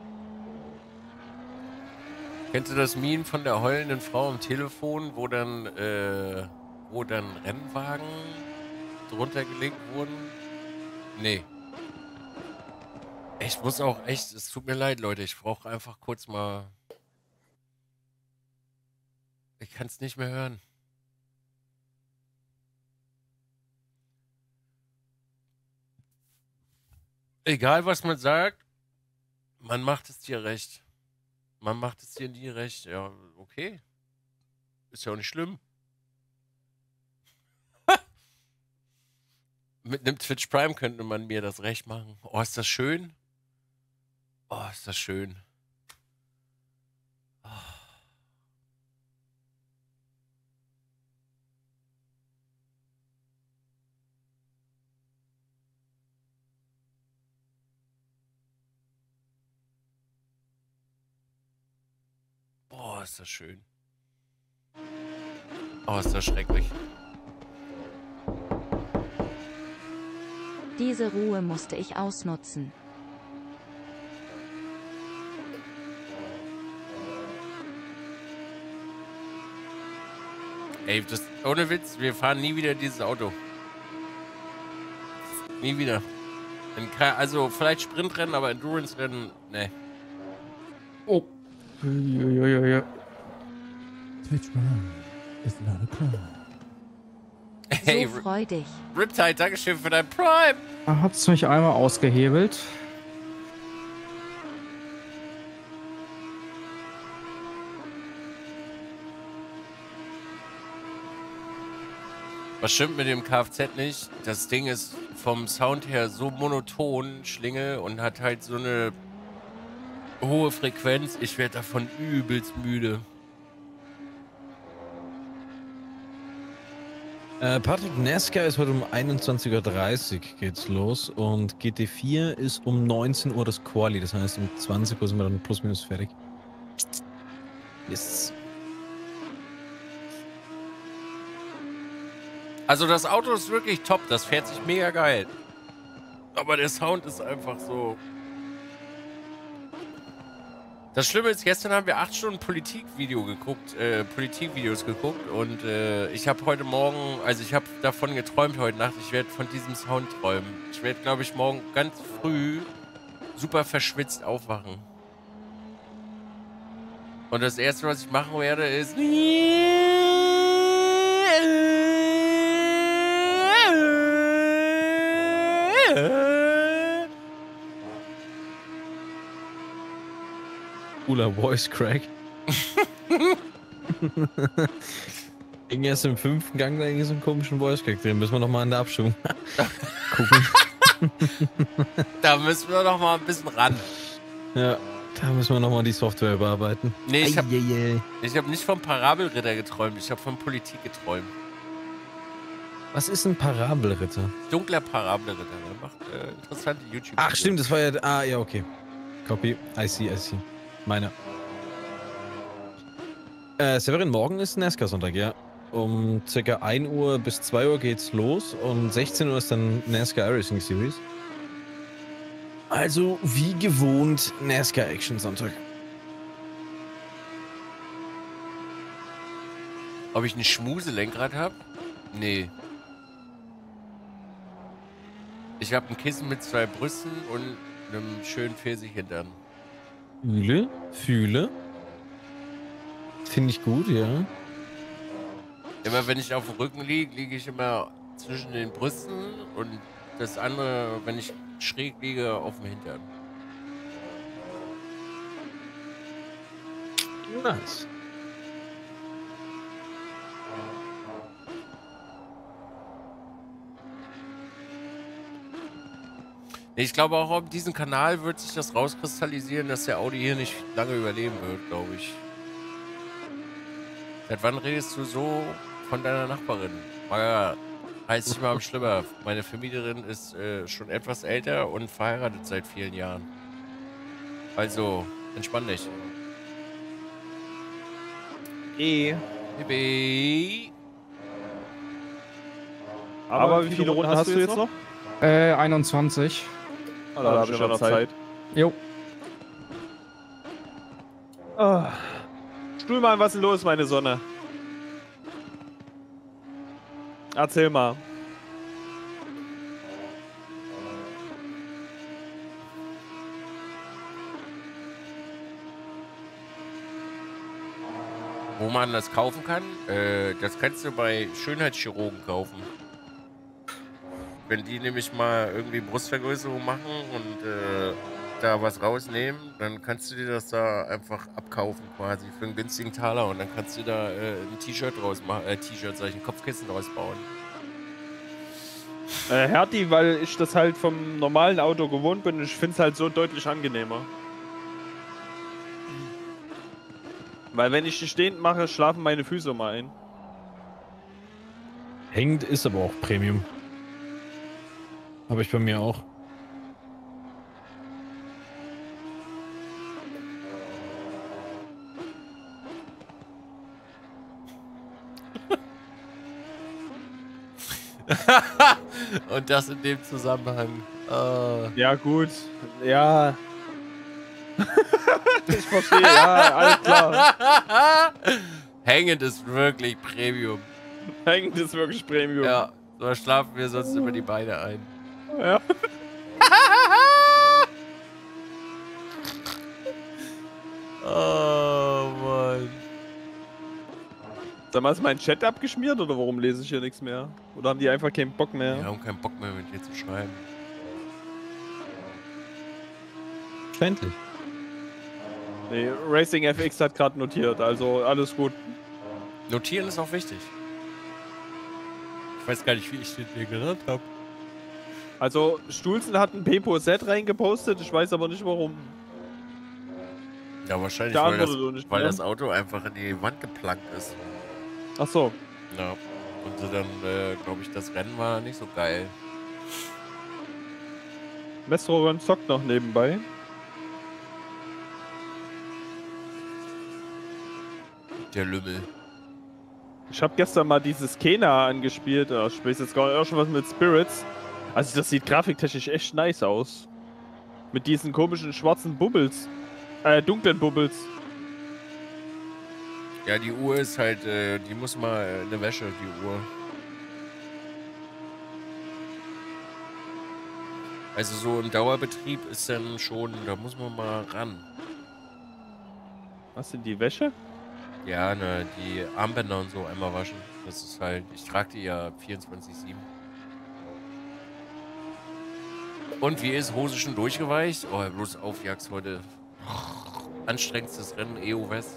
Kennst du das Meme von der heulenden Frau am Telefon, wo dann, äh, wo dann Rennwagen drunter gelegt wurden? Nee. Ich muss auch echt, es tut mir leid, Leute, ich brauche einfach kurz mal... Ich kann es nicht mehr hören. Egal, was man sagt, man macht es dir recht. Man macht es dir nie recht. Ja, okay. Ist ja auch nicht schlimm. Mit einem Twitch Prime könnte man mir das recht machen. Oh, ist das schön? Oh, ist das schön. Oh. Boah, ist das schön. Oh, ist das schrecklich. Diese Ruhe musste ich ausnutzen. Ey, das, ohne Witz, wir fahren nie wieder dieses Auto. Nie wieder. In, also vielleicht Sprintrennen, aber Endurance-Rennen, ne. Oh. Uiuiui. Twitch Prime is not a crime. Hey, So freudig. Riptide, Dankeschön für dein Prime. Da hat's mich einmal ausgehebelt. Was stimmt mit dem Kfz nicht? Das Ding ist vom Sound her so monoton, Schlinge, und hat halt so eine hohe Frequenz. Ich werde davon übelst müde. Äh, Patrick, NASCAR ist heute um einundzwanzig Uhr dreißig geht's los und G T vier ist um neunzehn Uhr das Quali, das heißt um zwanzig Uhr sind wir dann plus minus fertig. Yes. Also das Auto ist wirklich top, das fährt sich mega geil. Aber der Sound ist einfach so... Das Schlimme ist, gestern haben wir acht Stunden Politikvideo geguckt, äh, Politikvideos geguckt und äh, ich habe heute Morgen, also ich habe davon geträumt heute Nacht, ich werde von diesem Sound träumen. Ich werde, glaube ich, morgen ganz früh super verschwitzt aufwachen. Und das Erste, was ich machen werde, ist... Cooler Voice Crack. Ging erst im fünften Gang da irgendwie so einen komischen Voice Crack drin. Müssen wir nochmal in der Abstimmung gucken. Da müssen wir noch mal ein bisschen ran. Ja, da müssen wir nochmal die Software überarbeiten. Nee, ich habe Eieiei. hab nicht vom Parabelritter geträumt, ich habe von Politik geträumt. Was ist ein Parabelritter? Dunkler Parabelritter, der macht äh, interessante YouTube-Videos. Ach stimmt, das war ja... Ah, ja, okay. Copy. I see, I see. Meine. Äh, Severin, morgen ist NASCAR-Sonntag, ja. Um circa ein Uhr bis zwei Uhr geht's los und sechzehn Uhr ist dann NASCAR Racing Series. Also, wie gewohnt, NASCAR-Action-Sonntag. Ob ich ein Schmuselenkrad habe? Nee. Ich habe ein Kissen mit zwei Brüsten und einem schönen Pfirsichhintern. Fühle, fühle. Finde ich gut, ja. Immer wenn ich auf dem Rücken liege, liege ich immer zwischen den Brüsten und das andere, wenn ich schräg liege, auf dem Hintern. Nice. Ich glaube auch, auf diesem Kanal wird sich das rauskristallisieren, dass der Audi hier nicht lange überleben wird, glaube ich. Seit wann redest du so von deiner Nachbarin? Maga, heißt nicht mal am Schlimmer. Meine Vermieterin ist äh, schon etwas älter und verheiratet seit vielen Jahren. Also, entspann dich. Eh. Baby. Aber, Aber wie viele Runden hast du jetzt noch? Äh, einundzwanzig. Ah, da habe ich ja noch Zeit. Jo. Ah. Stuhl mal, was ist los, meine Sonne? Erzähl mal. Wo man das kaufen kann, äh, das kannst du bei Schönheitschirurgen kaufen. Wenn die nämlich mal irgendwie Brustvergrößerung machen und äh, da was rausnehmen, dann kannst du dir das da einfach abkaufen quasi für einen günstigen Taler und dann kannst du da äh, ein T-Shirt draus machen, äh, T-Shirt, sag ich, ein Kopfkissen draus bauen. Äh, Herti, weil ich das halt vom normalen Auto gewohnt bin und ich finde es halt so deutlich angenehmer. Weil wenn ich die stehend mache, schlafen meine Füße mal ein. Hängt ist aber auch Premium. Habe ich bei mir auch. Und das in dem Zusammenhang. Uh. Ja, gut. Ja. Ich verstehe, ja, alles klar. Hängend ist wirklich Premium. Hängend ist wirklich Premium. Ja, so schlafen wir sonst immer die Beine ein. Sag mal, ist mein Chat abgeschmiert oder warum lese ich hier nichts mehr? Oder haben die einfach keinen Bock mehr? Wir haben keinen Bock mehr mit dir zu schreiben. Verständlich. Nee, Racing F X hat gerade notiert, also alles gut. Notieren ist auch wichtig. Ich weiß gar nicht, wie ich den dir genannt habe. Also, Stulzen hat ein Pepo-Set reingepostet, ich weiß aber nicht warum. Ja, wahrscheinlich, Der weil, das, antwortet doch nicht weil mehr. das Auto einfach in die Wand geplankt ist. Ach so. Ja. Und so dann, äh, glaube ich, das Rennen war nicht so geil. Mestroron zockt noch nebenbei. Der Lümmel. Ich habe gestern mal dieses Kena angespielt. Oh, ich weiß jetzt gar nicht, auch schon was mit Spirits. Also das sieht grafiktechnisch echt nice aus. Mit diesen komischen schwarzen Bubbles. Äh, dunklen Bubbles. Ja, die Uhr ist halt, äh, die muss mal äh, eine Wäsche, die Uhr. Also so ein Dauerbetrieb ist dann schon, da muss man mal ran. Was sind die Wäsche? Ja, ne, die Armbänder und so einmal waschen. Das ist halt, ich trage die ja vierundzwanzig sieben. Und wie ist Hose schon durchgeweicht? Oh, bloß Aufjagst heute. Anstrengendstes Rennen, E O West.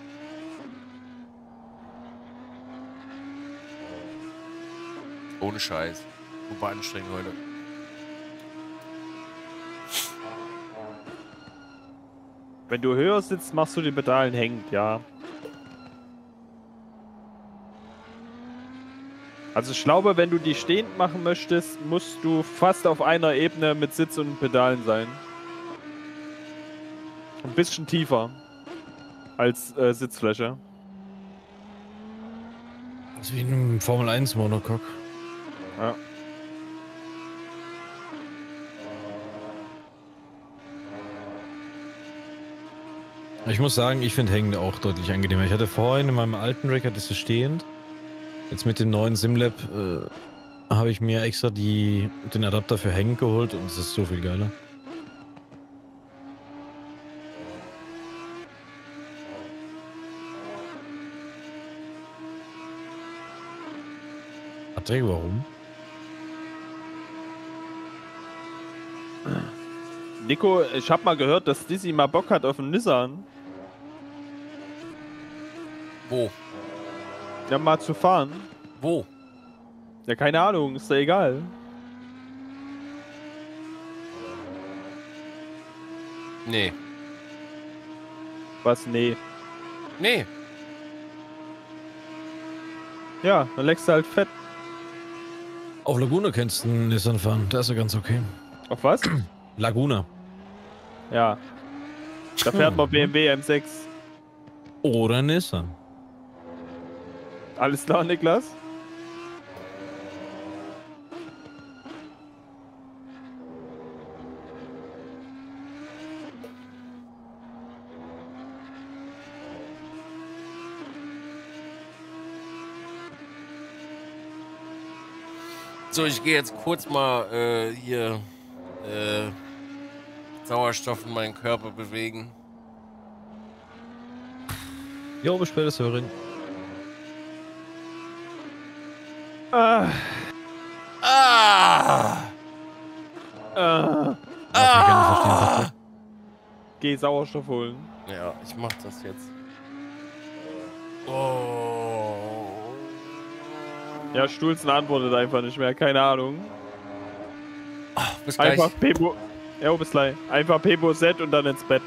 Ohne Scheiß. Super anstrengend heute. Wenn du höher sitzt, machst du die Pedalen hängend, ja. Also ich glaube, wenn du die stehend machen möchtest, musst du fast auf einer Ebene mit Sitz und Pedalen sein. Ein bisschen tiefer als äh, Sitzfläche. Das ist wie in einem Formel eins Monocoque. Ja. Ich muss sagen, ich finde Hängen auch deutlich angenehmer. Ich hatte vorhin in meinem alten Record ist es stehend. Jetzt mit dem neuen Simlab äh, habe ich mir extra die, den Adapter für Hängen geholt und es ist so viel geiler. Patrick, warum? Nico, ich habe mal gehört, dass Dizzy mal Bock hat auf einen Nissan. Wo? Ja, mal zu fahren. Wo? Ja, keine Ahnung, ist ja egal. Nee. Was? Nee. Nee. Ja, dann leckst du halt fett. Auf Laguna kennst du einen Nissan fahren, der ist ja ganz okay. Auf was? Laguna. Ja. Da fährt man B M W M sechs. Oder Nissan. Alles klar, Niklas? So, ich gehe jetzt kurz mal äh, hier äh, Sauerstoff in meinen Körper bewegen. Jo, bis später, Sören. Ah. Ah! Ah. Ah! Geh Sauerstoff holen. Ja, ich mach das jetzt. Oh. Ja, Stulzen antwortet einfach nicht mehr, keine Ahnung. Ach, bis gleich. Einfach Pebo. Ja, bis gleich. Einfach Pebo Set und dann ins Bett.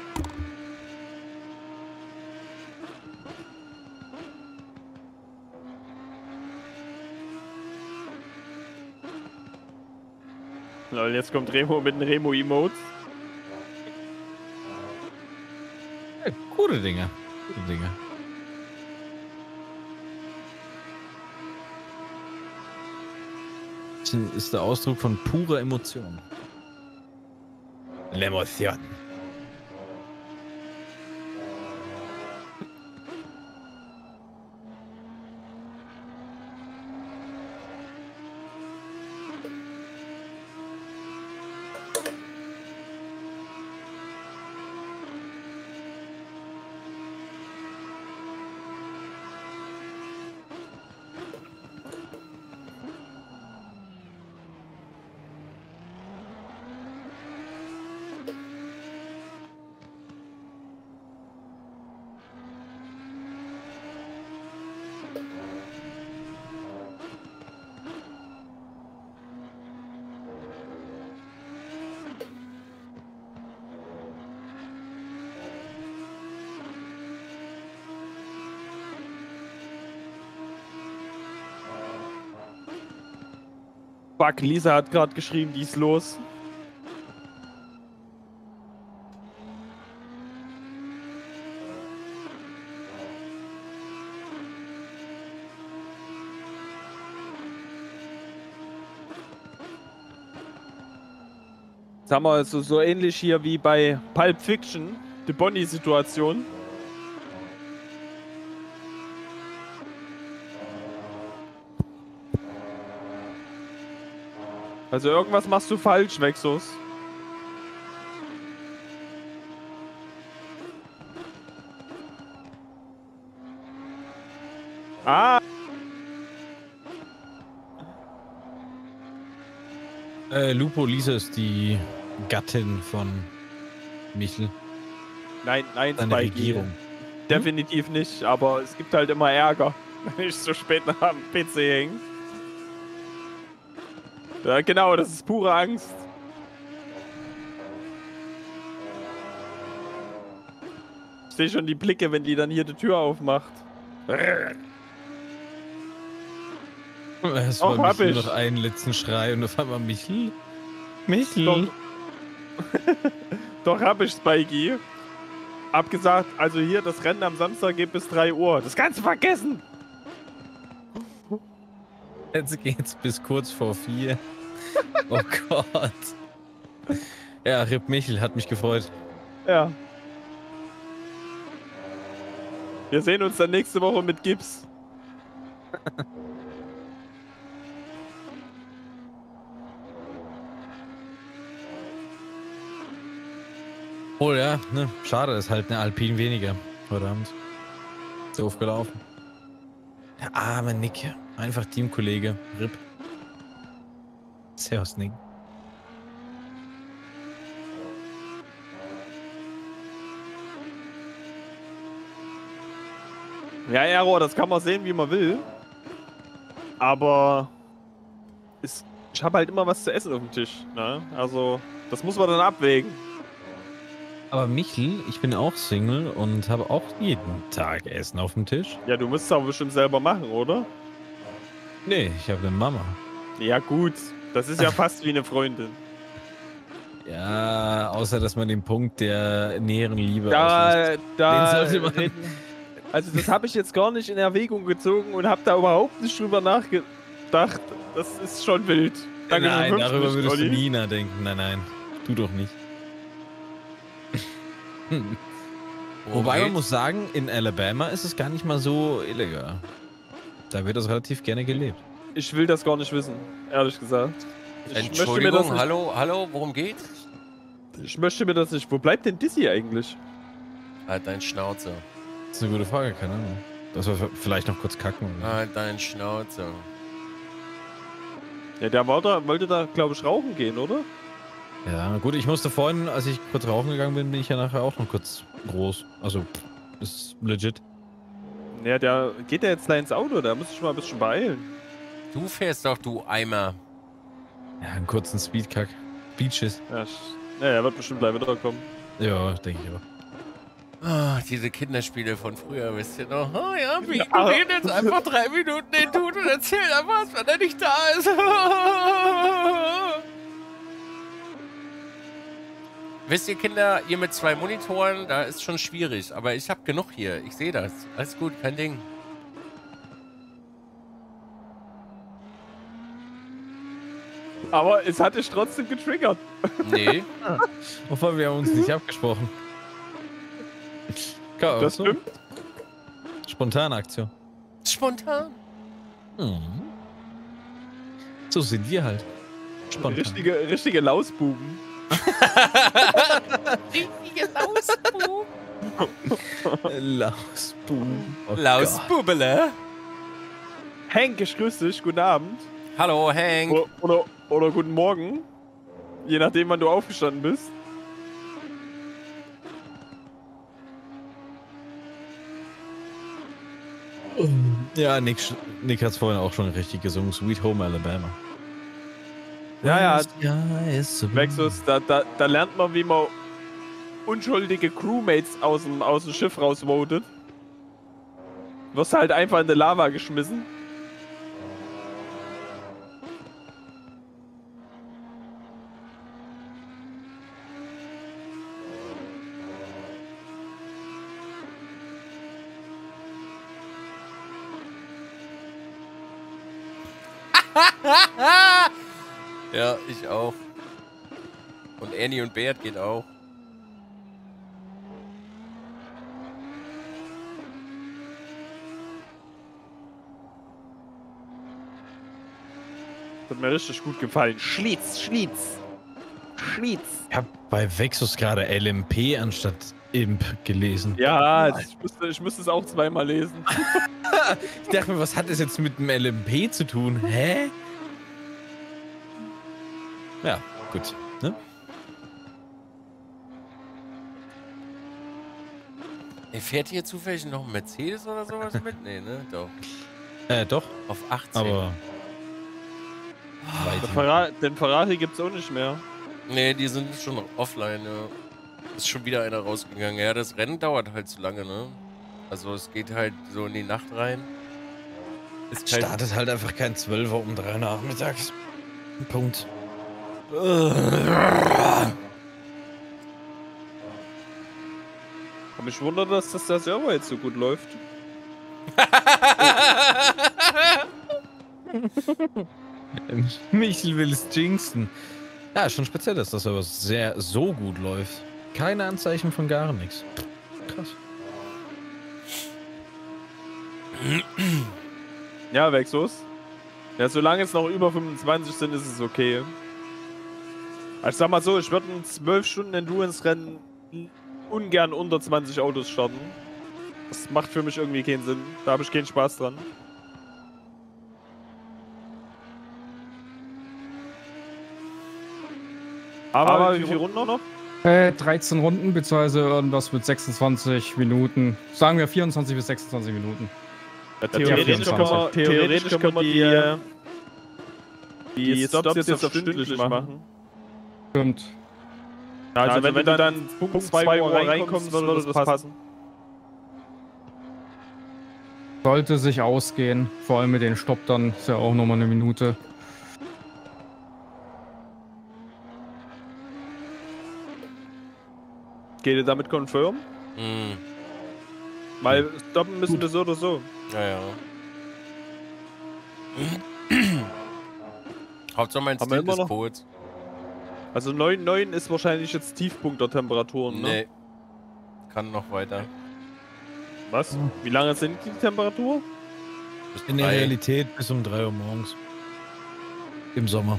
Lol, jetzt kommt Remo mit den Remo-Emotes. Ja, gute Dinge. Gute Dinge. Das ist der Ausdruck von purer Emotion. L'Emotion. Fuck, Lisa hat gerade geschrieben, die ist los. Sagen wir also so ähnlich hier wie bei Pulp Fiction, die Bonnie-Situation. Also irgendwas machst du falsch, Vexus. Ah! Äh, Lupo Lisa ist die Gattin von Michel. Nein, nein, Seine Spikey. Regierung. Definitiv nicht, aber es gibt halt immer Ärger, wenn ich so spät nach dem P C hänge. Ja, genau, das ist pure Angst. Ich sehe schon die Blicke, wenn die dann hier die Tür aufmacht. Es Auch war hab Michel ich. noch einen letzten Schrei und auf einmal Michel. Michel. Doch, Doch hab ich, Spikey. Hab gesagt, also hier, das Rennen am Samstag geht bis drei Uhr. Das kannst du vergessen. Jetzt geht's bis kurz vor vier. Oh Gott. Ja, Rip Michel, hat mich gefreut. Ja. Wir sehen uns dann nächste Woche mit Gips. Oh ja, ne, schade, ist halt eine Alpine weniger heute Abend. Doof gelaufen. Der arme Nick, einfach Teamkollege, Rip. Servus, Nick. Ja, Aero, das kann man sehen, wie man will. Aber ist, ich habe halt immer was zu essen auf dem Tisch. Ne? Also, das muss man dann abwägen. Aber Michel, ich bin auch Single und habe auch jeden Tag Essen auf dem Tisch. Ja, du musst es aber bestimmt selber machen, oder? Nee, ich habe eine Mama. Ja, gut. Das ist ja fast wie eine Freundin. Ja, außer dass man den Punkt der näheren Liebe auslässt. Da, da Den sollte man- reden. Also das habe ich jetzt gar nicht in Erwägung gezogen und habe da überhaupt nicht drüber nachgedacht. Das ist schon wild. Danke für Nein, fünfzig, darüber würdest Olli. du nie nachdenken. Nein, nein. Tu doch nicht. Wobei man muss sagen, in Alabama ist es gar nicht mal so illegal. Da wird das relativ gerne gelebt. Ich will das gar nicht wissen, ehrlich gesagt. Ich möchte mir das Entschuldigung, nicht, hallo, hallo, worum geht's? Ich möchte mir das nicht. Wo bleibt denn Dizzy eigentlich? Halt dein Schnauze. Das ist eine gute Frage, keine Ahnung. Dass wir vielleicht noch kurz kacken. Oder? Halt dein Schnauze. Ja, der war da, wollte da, glaube ich, rauchen gehen, oder? Ja, gut, ich musste vorhin, als ich kurz rauchen gegangen bin, bin ich ja nachher auch noch kurz groß. Also, ist legit. Ja, der geht ja jetzt gleich ins Auto, da muss ich mal ein bisschen beeilen. Du fährst doch, du Eimer. Ja, einen kurzen Speedkack. Beaches. Ja, sch- ja, er wird bestimmt gleich wiederkommen. Ja, denke ich auch. Ah, diese Kinderspiele von früher, wisst ihr noch? Oh ja, wie Ja. du redest einfach drei Minuten den Tut und erzähl einfach was, wenn er nicht da ist. Wisst ihr, Kinder, ihr mit zwei Monitoren, da ist schon schwierig. Aber ich habe genug hier. Ich sehe das. Alles gut, kein Ding. Aber es hat dich trotzdem getriggert. Nee. Obwohl wir haben uns nicht abgesprochen. Komm, Das so. stimmt. Spontane Aktion. Spontan. Mhm. So sind wir halt. Spontan. Richtige, richtige Lausbuben. Richtige Lausbub. Lausbuben. Oh Gott. Lausbubele. Hank, ich grüße dich. Guten Abend. Hallo, Hank. Oder, oder, oder guten Morgen. Je nachdem, wann du aufgestanden bist. Ja, Nick, Nick hat es vorhin auch schon richtig gesungen. Sweet Home Alabama. Ja, ja. Ja, ist so. Vexus, da, da, da lernt man, wie man unschuldige Crewmates aus dem, aus dem Schiff rausvotet. Wirst halt einfach in die Lava geschmissen. Ja, ich auch. Und Annie und Bert geht auch. Hat mir richtig gut gefallen. Schlitz, Schlitz. Schlitz. Ich hab bei Vexus gerade L M P anstatt Imp gelesen. Ja, ich müsste, ich müsste es auch zweimal lesen. Ich dachte mir, was hat das jetzt mit dem L M P zu tun? Hä? Ja, gut. Ne? Ey, fährt hier zufällig noch ein Mercedes oder sowas mit? Nee, ne? Doch. Äh, doch. Auf achtzehn. Aber. Den Ferrari, den Ferrari gibt's auch nicht mehr. Nee, die sind schon offline, ja. Ist schon wieder einer rausgegangen. Ja, das Rennen dauert halt zu lange, ne? Also es geht halt so in die Nacht rein. Ist halt Startet halt einfach kein Zwölfer um drei nachmittags. Punkt. Aber mich wundert, dass das der Server jetzt so gut läuft. Michel will es jinxen. Ja, schon speziell, dass das aber sehr so gut läuft. Keine Anzeichen von gar nichts. Krass. Ja, Vexus. Ja, solange es noch über fünfundzwanzig sind, ist es okay. Also ich sag mal so, ich würde ein zwölf Stunden Endurance-Rennen ungern unter zwanzig Autos starten. Das macht für mich irgendwie keinen Sinn. Da habe ich keinen Spaß dran. Aber, Aber wie viele Runden noch? Äh, dreizehn Runden, beziehungsweise irgendwas mit sechsundzwanzig Minuten. Sagen wir vierundzwanzig bis sechsundzwanzig Minuten. Ja, theoretisch, können wir, theoretisch können wir die, die, die Stops jetzt auf stündlich machen. Stimmt. Also, also wenn, wenn du dann Punkt zwei Uhr reinkommst, würde das passen. Sollte sich ausgehen. Vor allem mit den Stopp dann ist ja auch nochmal eine Minute. Geht ihr damit confirm? Mhm. Weil stoppen müssen wir so oder so. Ja, ja. Hauptsache mein Haben wir Stick immer ist noch? kurz. Also neun Komma neun ist wahrscheinlich jetzt Tiefpunkt der Temperaturen, ne? Nee. Kann noch weiter. Was? Wie lange sind die Temperatur? Bis In der drei. Realität bis um drei Uhr morgens. Im Sommer.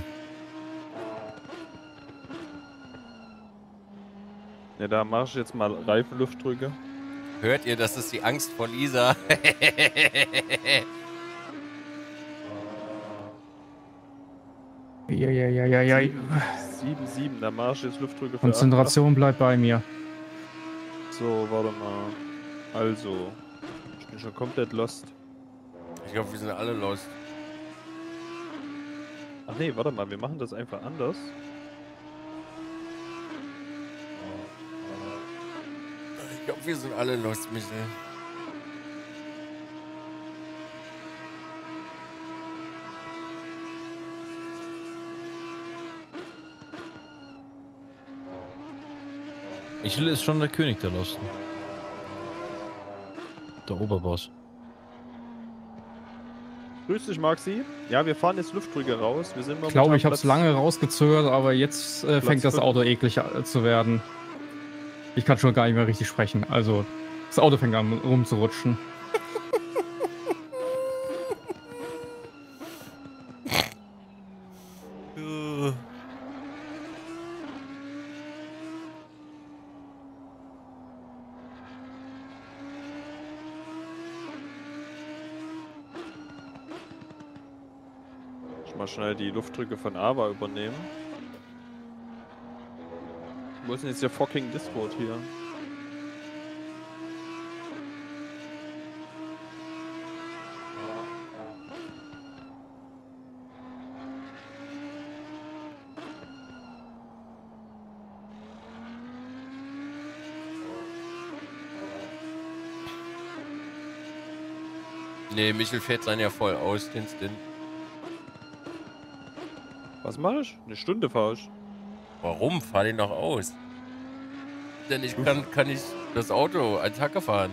Ja, da mache ich jetzt mal Reifenluftdrücke. Hört ihr, das ist die Angst vor Lisa. Ja, ja, ja, ja, ja. sieben sieben, da mache ich jetzt Luftdrücke für Konzentration bleibt bei mir. acht. So, warte mal. Also, ich bin schon komplett lost. Ich glaube, wir sind alle lost. Ach nee, warte mal, wir machen das einfach anders. Ich glaube, wir sind alle lost, Michel. Michel ist schon der König der Losten. Der Oberboss. Grüß dich, Maxi. Ja, wir fahren jetzt Luftdrücke raus. Wir sind Ich glaube, ich habe es lange rausgezögert, aber jetzt äh, fängt das fünf. Auto eklig zu werden. Ich kann schon gar nicht mehr richtig sprechen. Also, das Auto fängt an rumzurutschen. Ich mal schnell die Luftdrücke von Ava übernehmen. Wo ist denn jetzt der fucking Discord hier? Nee, Michel fährt sein ja voll aus, den Stint. Was mache ich? Eine Stunde fahre ich. Warum? Fahr den doch aus. Denn ich kann, kann ich das Auto als Hacker fahren.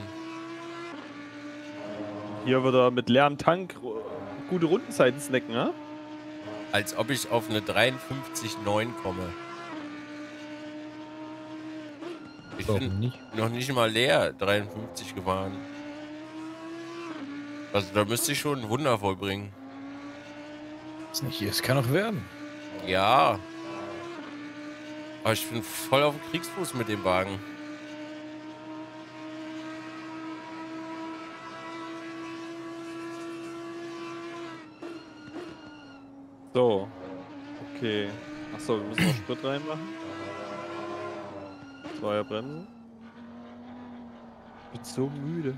Hier wird er mit leerem Tank gute Rundenzeiten snacken, ha? Als ob ich auf eine dreiundfünfzig Komma neun komme. Ich Warum bin nicht? noch nicht mal leer dreiundfünfzig gefahren. Also da müsste ich schon ein Wunder vollbringen. Ist nicht hier, es kann auch werden. Ja. Aber ich bin voll auf dem Kriegsfuß mit dem Wagen. So. Okay. Achso, wir müssen noch Sprit reinmachen. Zweier Bremsen. Ich bin so müde.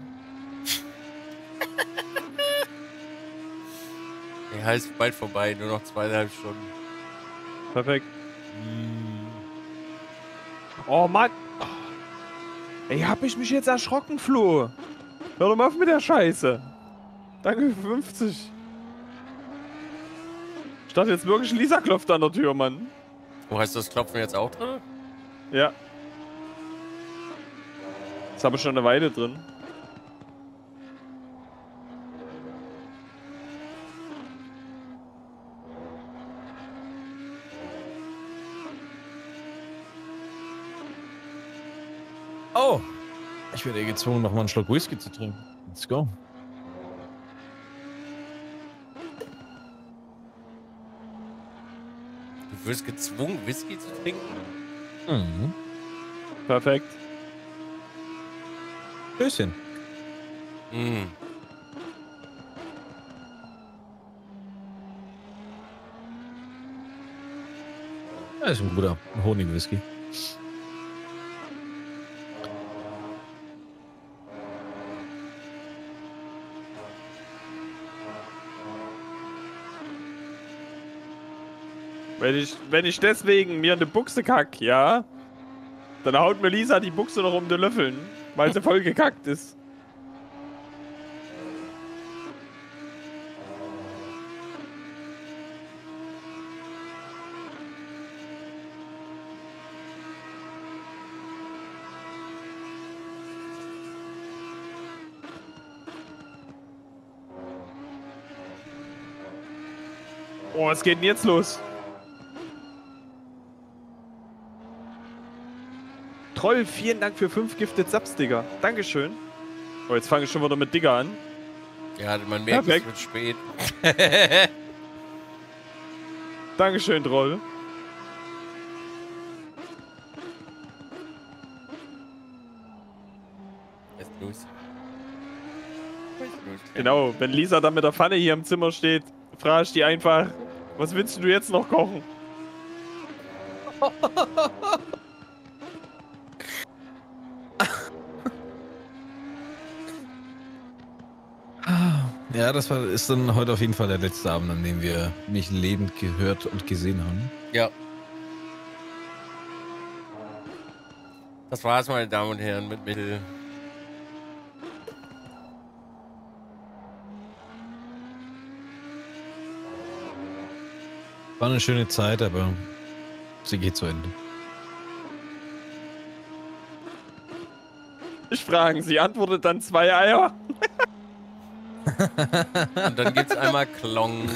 Ja, ist bald vorbei, nur noch zweieinhalb Stunden. Perfekt. Oh Mann! Ey, hab ich mich jetzt erschrocken, Flo? Hör doch mal auf mit der Scheiße. Danke für fünfzig. Ich dachte jetzt wirklich, Lisa klopft an der Tür, Mann. Wo heißt das Klopfen jetzt auch drin? Ja. Das habe ich schon eine Weile drin. Oh! Ich werde gezwungen, noch mal einen Schluck Whisky zu trinken. Let's go. Du wirst gezwungen, Whisky zu trinken? Mhm. Perfekt. Tschüsschen. Mm. Das ist ein guter Honig-Whisky. Wenn ich, wenn ich deswegen mir eine Buchse kack, ja, dann haut mir Lisa die Buchse noch um die Löffeln, weil sie voll gekackt ist. Oh, was geht denn jetzt los? Troll, vielen Dank für fünf Gifted Subs, Digga. Dankeschön. Oh, jetzt fange ich schon wieder mit Digga an. Ja, man merkt, Perfekt. es wird spät. Dankeschön, Troll. Ist los. Genau, wenn Lisa dann mit der Pfanne hier im Zimmer steht, frage ich die einfach, was willst du jetzt noch kochen? Ja, das war, ist dann heute auf jeden Fall der letzte Abend, an dem wir mich lebend gehört und gesehen haben. Ja. Das war's, meine Damen und Herren, mit Mittel. War eine schöne Zeit, aber sie geht zu Ende. Ich frage, sie antwortet dann zwei Eier. Und dann gibt's einmal Klong.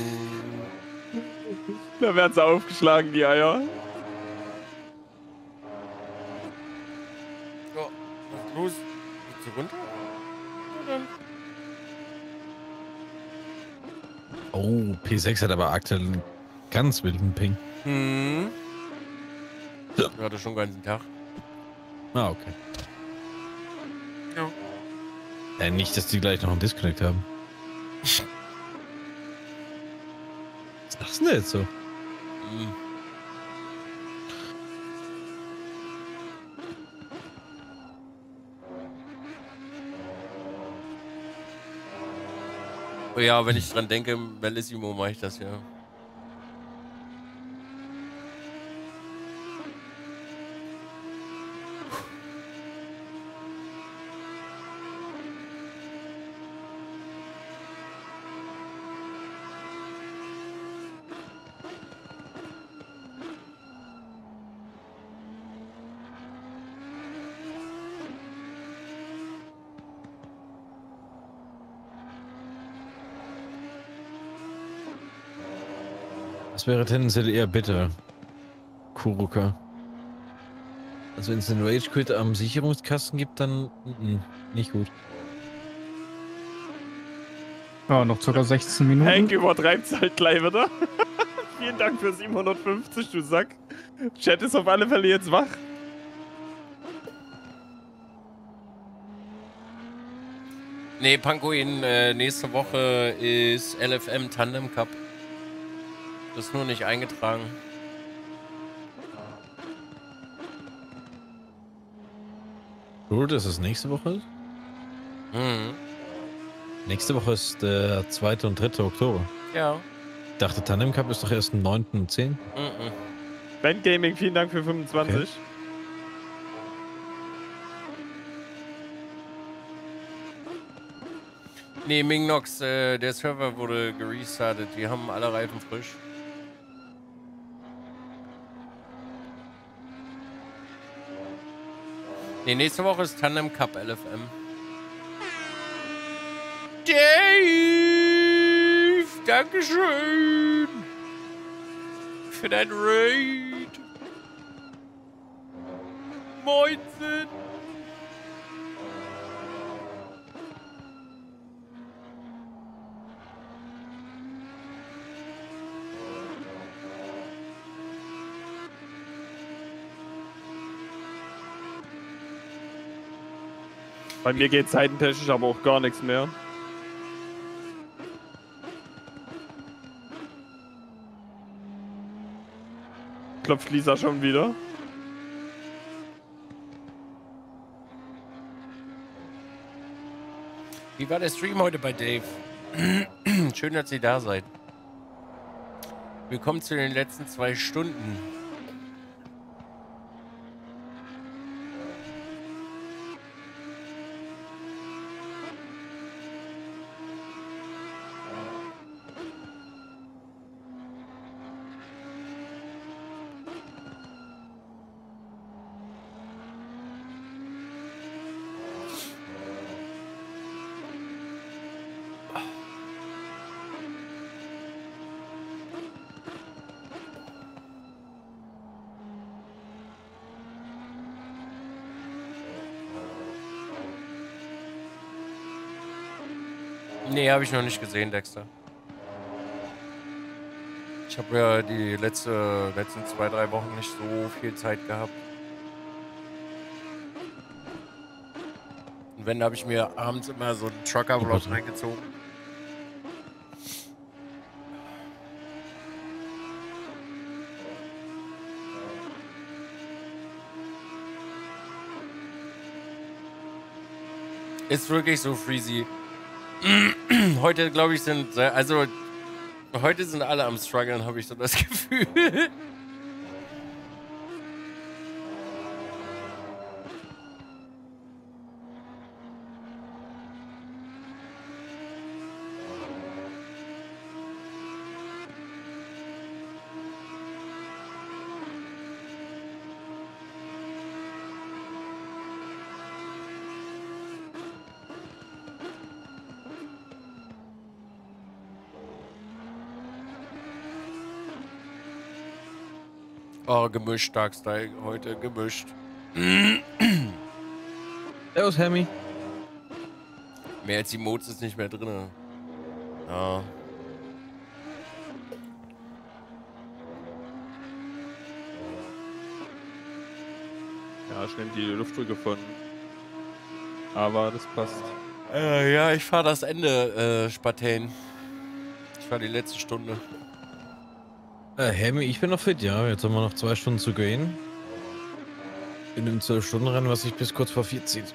Da werden sie aufgeschlagen, die Eier. So, was ist los? Geht's hier runter? Ja, dann. Oh, P sechs hat aber aktuell einen ganz wilden Ping. Hm. Ja. Gerade schon den ganzen Tag. Ah, okay. Ja. Äh, nicht, dass die gleich noch einen Disconnect haben. Was machst du denn jetzt so? Hm. Oh ja, wenn ich dran denke, Bellissimo mache ich das ja. Das wäre tendenziell eher bitter. Kuruka. Also wenn es den Rage Quit am Sicherungskasten gibt, dann mm, nicht gut. Ja, noch ca. sechzehn Minuten. Hank übertreibt's halt gleich wieder. Vielen Dank für siebenhundertfünfzig, du Sack. Chat ist auf alle Fälle jetzt wach. Nee, Panguin, äh, nächste Woche ist L F M Tandem Cup. Das ist nur nicht eingetragen. Gut, dass es nächste Woche ist? Mhm. Nächste Woche ist der zweite und dritte Oktober. Ja. Ich dachte, Tandem Cup ist doch erst am neunten und zehnten Mhm. Ben Gaming, vielen Dank für fünfundzwanzig. Okay. Nee, Mingnox, äh, der Server wurde gerestartet. Die haben alle Reifen frisch. Nee, nächste Woche ist Tandem Cup L F M. Dave! Dankeschön! Für dein Raid! Moinsen! Bei mir geht zeitentechnisch aber auch gar nichts mehr. Klopft Lisa schon wieder? Wie war der Stream heute bei Dave? Schön, dass ihr da seid. Willkommen zu den letzten zwei Stunden. Nee, habe ich noch nicht gesehen, Dexter. Ich habe ja die letzte, letzten zwei, drei Wochen nicht so viel Zeit gehabt. Und wenn, habe ich mir abends immer so einen Trucker-Vlog reingezogen. Ist wirklich so, Freezy. Heute, glaube ich, sind, also, heute sind alle am struggeln, habe ich so das Gefühl. Oh, gemischt, Darkstyle, heute gemischt. Servus, Hemi. Mehr als die Mods ist nicht mehr drin. Ja. Ja, ich nehme die Luftdrücke von. Aber das passt. Äh, ja, ich fahre das Ende, äh, Spartan. Ich fahre die letzte Stunde. Äh, Hemi, ich bin noch fit, ja. Jetzt haben wir noch zwei Stunden zu gehen. In dem zwölf Stunden Rennen, was sich bis kurz vor vier zieht.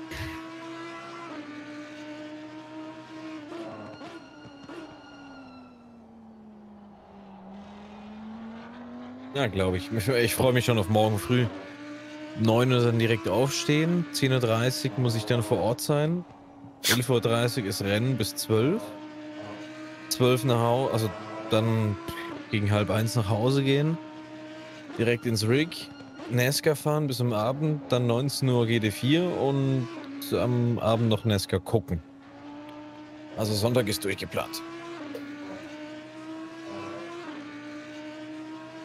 Ja, glaube ich. Ich, ich freue mich schon auf morgen früh. neun Uhr dann direkt aufstehen. zehn Uhr dreißig muss ich dann vor Ort sein. elf Uhr dreißig ist Rennen bis zwölf. zwölf nach Hause, also dann gegen halb eins nach Hause gehen. Direkt ins Rig. NASCAR fahren bis am Abend. Dann neunzehn Uhr G D vier und am Abend noch NASCAR gucken. Also Sonntag ist durchgeplant.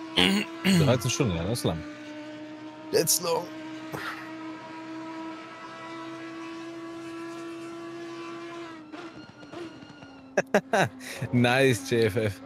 dreizehn Stunden, ja, das ist lang. Let's long. Nice, J F F.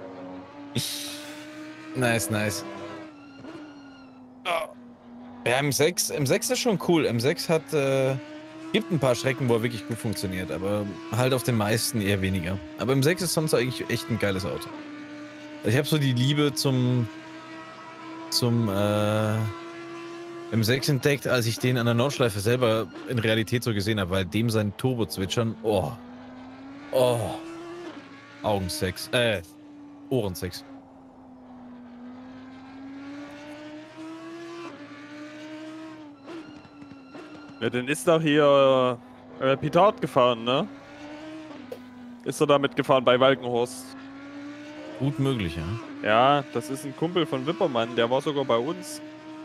Nice, nice. Oh. Ja, M sechs, M sechs ist schon cool. M sechs hat, äh, gibt ein paar Strecken, wo er wirklich gut funktioniert, aber halt auf den meisten eher weniger. Aber M sechs ist sonst eigentlich echt ein geiles Auto. Ich habe so die Liebe zum, zum, äh, M sechs entdeckt, als ich den an der Nordschleife selber in Realität so gesehen habe, weil dem sein Turbo-Zwitschern, oh, oh, Augensex, äh, Ohrensex. Ja, dann ist doch hier äh, Petard gefahren, ne? Ist er damit gefahren bei Walkenhorst? Gut möglich, ja. Ja, das ist ein Kumpel von Wippermann, der war sogar bei uns.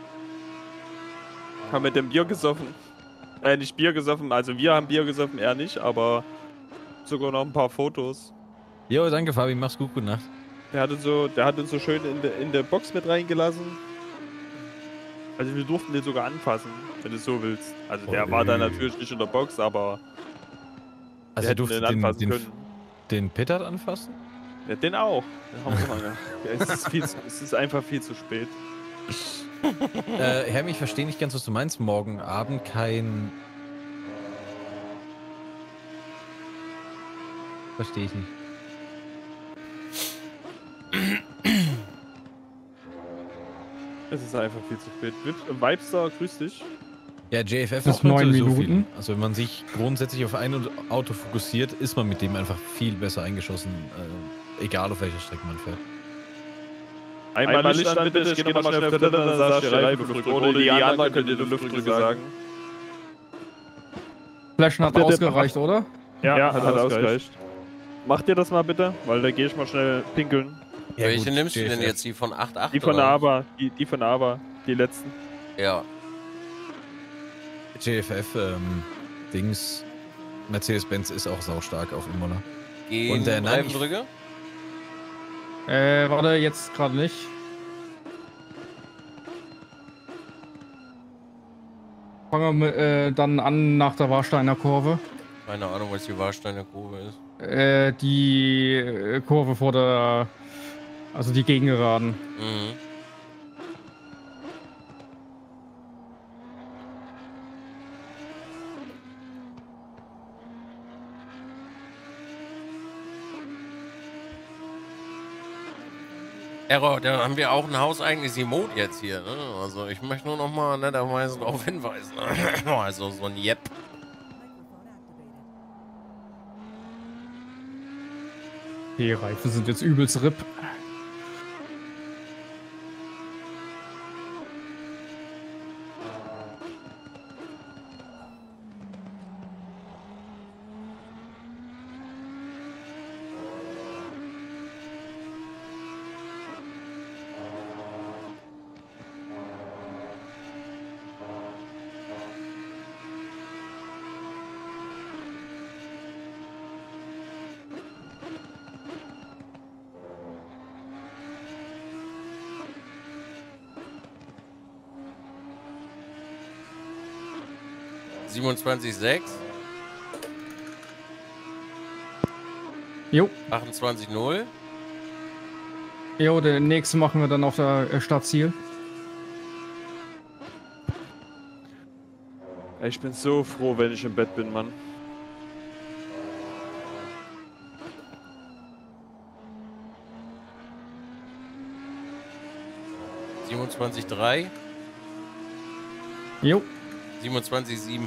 Haben mit dem Bier gesoffen. Äh, nicht Bier gesoffen, also wir haben Bier gesoffen, er nicht, aber sogar noch ein paar Fotos. Jo, danke Fabi, mach's gut, gute Nacht. Der hat uns so, der hat uns so schön in der in der Box mit reingelassen. Also wir durften den sogar anfassen, wenn du es so willst. Also der Oh, war da nö. natürlich nicht in der Box, aber Also wir ihr hätten durftet den den, anfassen den, können. den Petard anfassen? Ja, den auch. Den haben wir mal gemacht. Ja, es, ist viel zu, es ist einfach viel zu spät. äh, Herr, ich verstehe nicht ganz, was du meinst. Morgen Abend kein... Verstehe ich nicht. Es ist einfach viel zu spät. Wip- Vibestar, grüß dich. Ja, J F F Noch ist nicht neun so Minuten. viel. Also wenn man sich grundsätzlich auf ein Auto fokussiert, ist man mit dem einfach viel besser eingeschossen. Äh, egal auf welcher Strecke man fährt. Einmal, Einmal Lichtstand bitte, ich geh nochmal schnell auf Toilette, dann sagst du die Reifen gedrückt. Oder die anderen könnt ihr die Luftdrücke sagen. Flashen hat Bitte, ausgereicht, oder? Ja, ja hat, hat ausgereicht. Macht ihr das mal bitte, weil da gehe ich mal schnell pinkeln. Ja, Welche gut, nimmst du J F denn F. jetzt? Die von acht acht? Die von oder? der Aber, die, die von der Aber, die letzten. Ja. J F F, ähm, Dings, Mercedes-Benz ist auch saustark auf Imola. Gehen Und, äh, nein, ich- Reifendrücke? Äh, warte, jetzt gerade nicht. Fangen wir mit, äh, dann an nach der Warsteiner Kurve. Keine Ahnung, was die Warsteiner Kurve ist. Äh, die äh, Kurve vor der... Also die Gegengeraden. Mhm. Error, da haben wir auch ein hauseigenes Emote jetzt hier, ne? Also ich möchte nur noch mal netterweise darauf hinweisen. Also so ein Yep. Die Reifen sind jetzt übelst RIP. siebenundzwanzig sechs, Jo, achtundzwanzig null. jo, den nächsten machen wir dann auf der äh, Stadtziel. Ich bin so froh, wenn ich im Bett bin, Mann. siebenundzwanzig drei, Jo, siebenundzwanzig sieben.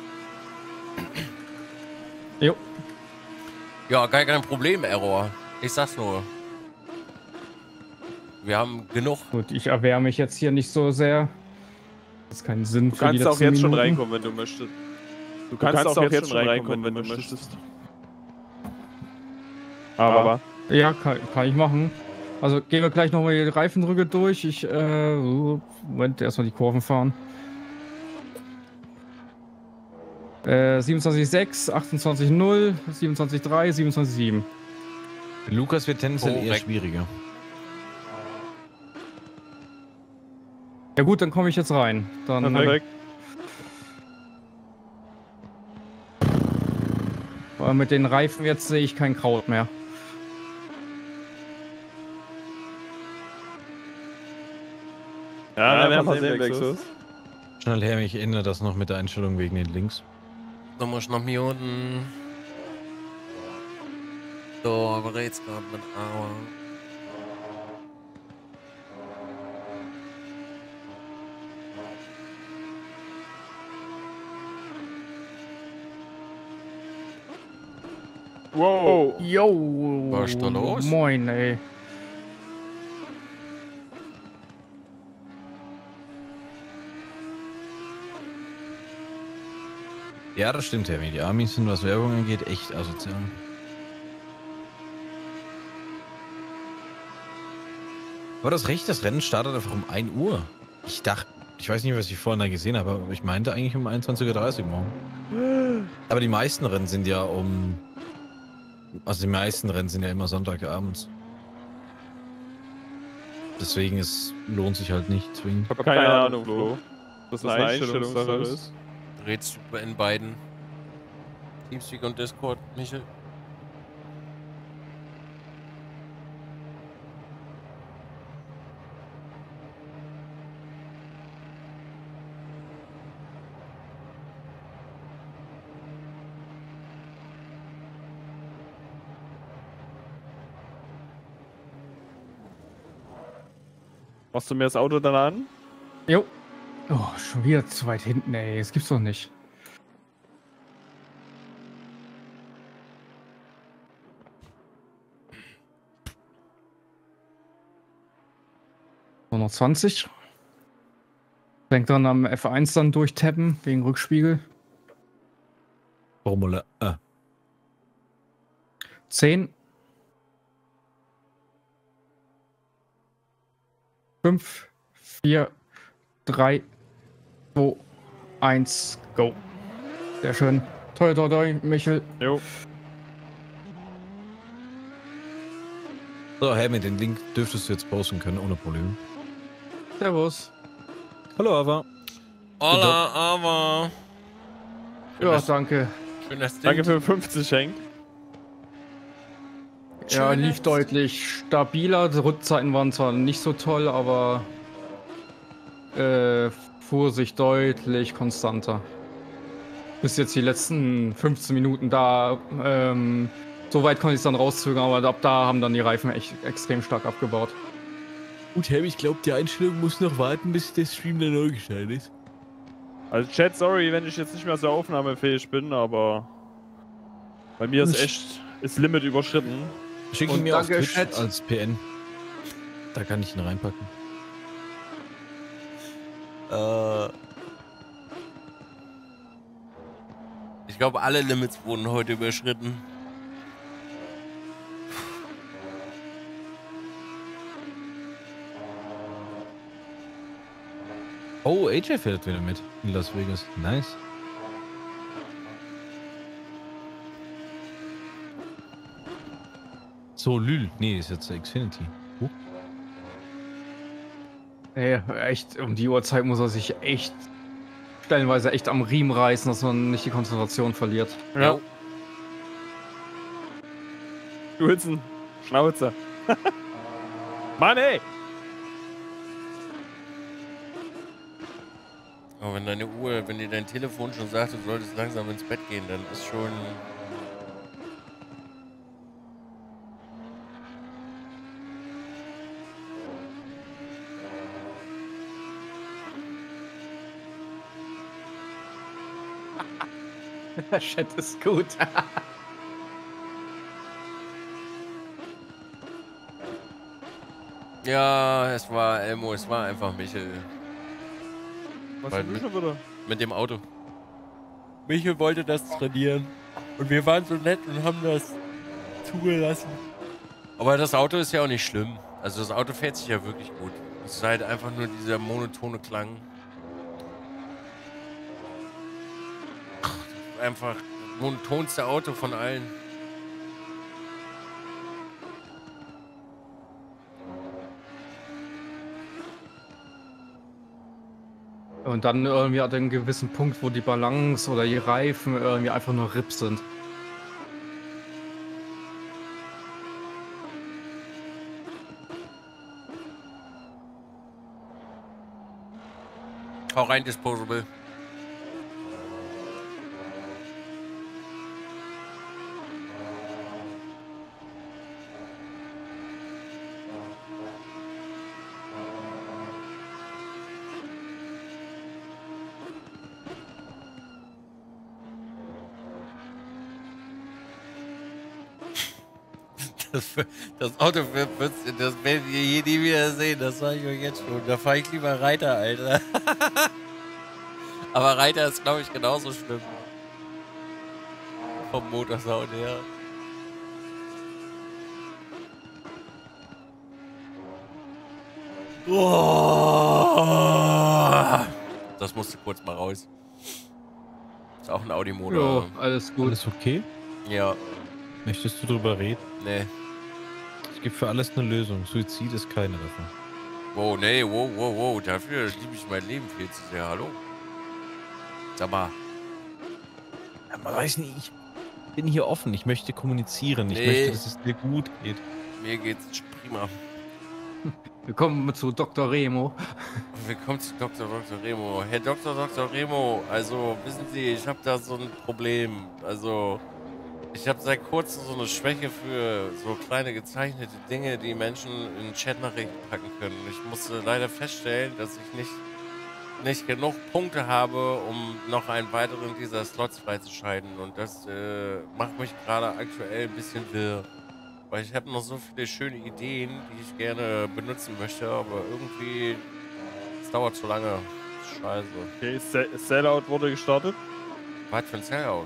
jo. Ja, gar kein Problem, Error. Ich sag's nur. Wir haben genug. Gut, ich erwärme mich jetzt hier nicht so sehr. Das ist keinen Sinn Du für die kannst auch letzten jetzt schon Minuten. reinkommen, wenn du möchtest. Du kannst, auch, jetzt schon reinkommen, wenn du möchtest. Aber. Ja, kann, kann ich machen. Also gehen wir gleich nochmal die Reifendrücke durch. Ich, äh, Moment, erstmal die Kurven fahren. Äh, siebenundzwanzig sechs, achtundzwanzig null, siebenundzwanzig drei, siebenundzwanzig sieben. Lukas wird tendenziell eher Korrekt. schwieriger. Ja gut, dann komme ich jetzt rein. Dann Perfekt. Weil mit den Reifen jetzt sehe ich kein Kraut mehr. Ja, Ja, wir wir haben haben sehen, sehen, Lexus. Schnell her, ich ändere das noch mit der Einstellung wegen den Links. So, muss ich noch hier unten. So, aber jetzt gerade mit Aua. Wow. Yo, Was ist da los? Moin, ey. Ja, das stimmt, Herr. Die Amis sind, was Werbung angeht, echt asozial. Aber das recht, das Rennen startet einfach um ein Uhr. Ich dachte, ich weiß nicht, was ich vorhin da gesehen habe, aber ich meinte eigentlich um einundzwanzig Uhr dreißig morgen. Aber die meisten Rennen sind ja um... Also die meisten Rennen sind ja immer Sonntagabends. Deswegen es lohnt sich halt nicht zwingend. Ich habe keine, keine Ahnung, Flo. Das ist eine Einstellungssache ist. Redst du in beiden Teamspeak und Discord, Michel? Machst du mir das Auto dann an? Jo. Oh, schon wieder zu weit hinten, ey. Das gibt's doch nicht. So, noch zwanzig. Denk dran am F eins dann durchtappen, wegen Rückspiegel. Formula äh. zehn. fünf, vier, drei, zwei, eins, go. Sehr schön. Toi, toi, toi, Michel. Jo. So, Helmi, den Link dürftest du jetzt posten können, ohne Probleme. Servus. Hallo, Ava. Hola, aber. Schön, Ja, dass, danke. schön, dass Danke für fünfzig Schenk. Ja, Schön, lief dass- deutlich stabiler. Die Rückzeiten waren zwar nicht so toll, aber äh, fuhr sich deutlich konstanter. Bis jetzt die letzten fünfzehn Minuten da. Ähm, so weit konnte ich es dann rauszögern, aber ab da haben dann die Reifen echt extrem stark abgebaut. Gut, Helmi, ich glaube, die Einstellung muss noch warten, bis der Stream dann neu gestellt ist. Also Chat, sorry, wenn ich jetzt nicht mehr so aufnahmefähig bin, aber bei mir ist echt das Limit überschritten. Schick Und ihn mir auf danke, Twitch Chat. als P N. Da kann ich ihn reinpacken. Äh, ich glaube, alle Limits wurden heute überschritten. Oh, A J fährt wieder mit in Las Vegas. Nice. So, Lül. Nee, ist jetzt der Xfinity. Huh. Ey, echt, um die Uhrzeit muss er sich echt stellenweise echt am Riemen reißen, dass man nicht die Konzentration verliert. Ja. Du Hitzen. Schnauze. Mann, ey! Aber wenn deine Uhr, wenn dir dein Telefon schon sagt, du solltest langsam ins Bett gehen, dann ist schon. Chat ist gut. Ja, es war Elmo, es war einfach Michel. Was Weil denn du schon wieder? Mit dem Auto. Michel wollte das trainieren. Und wir waren so nett und haben das zugelassen. Aber das Auto ist ja auch nicht schlimm. Also das Auto fährt sich ja wirklich gut. Es ist halt einfach nur dieser monotone Klang. Einfach das monotonste Auto von allen. Und dann irgendwie an einem gewissen Punkt, wo die Balance oder die Reifen irgendwie einfach nur RIP sind. Hau rein, Disposable. Das, das Auto wird, das werdet ihr hier nie wieder sehen, das sage ich euch jetzt schon. Da fahre ich lieber Reiter, Alter. Aber Reiter ist, glaube ich, genauso schlimm. Vom Motorsound her. Oh. Das musste kurz mal raus. Ist auch ein Audi-Motor. Ja, alles gut. Alles okay? Ja. Möchtest du drüber reden? Nee. Es gibt für alles eine Lösung. Suizid ist keine davon. Wow, nee, wow, wow, wow. Dafür liebe ich mein Leben viel zu sehr. Hallo? Sag mal. Ja, man weiß nicht, ich bin hier offen. Ich möchte kommunizieren. Ich Nee. möchte, dass es dir gut geht. Mir geht's prima. Willkommen zu Doktor Remo. Willkommen zu Doktor Doktor Remo. Herr Doktor Doktor Remo, also wissen Sie, ich habe da so ein Problem. Also, ich habe seit kurzem so eine Schwäche für so kleine gezeichnete Dinge, die Menschen in Chatnachrichten packen können. Ich musste leider feststellen, dass ich nicht, nicht genug Punkte habe, um noch einen weiteren dieser Slots freizuschalten. Und das äh, macht mich gerade aktuell ein bisschen wirr. Weil ich habe noch so viele schöne Ideen, die ich gerne benutzen möchte, aber irgendwie, es dauert zu lange. Scheiße. Okay, Se- Sellout wurde gestartet. Was für ein Sellout?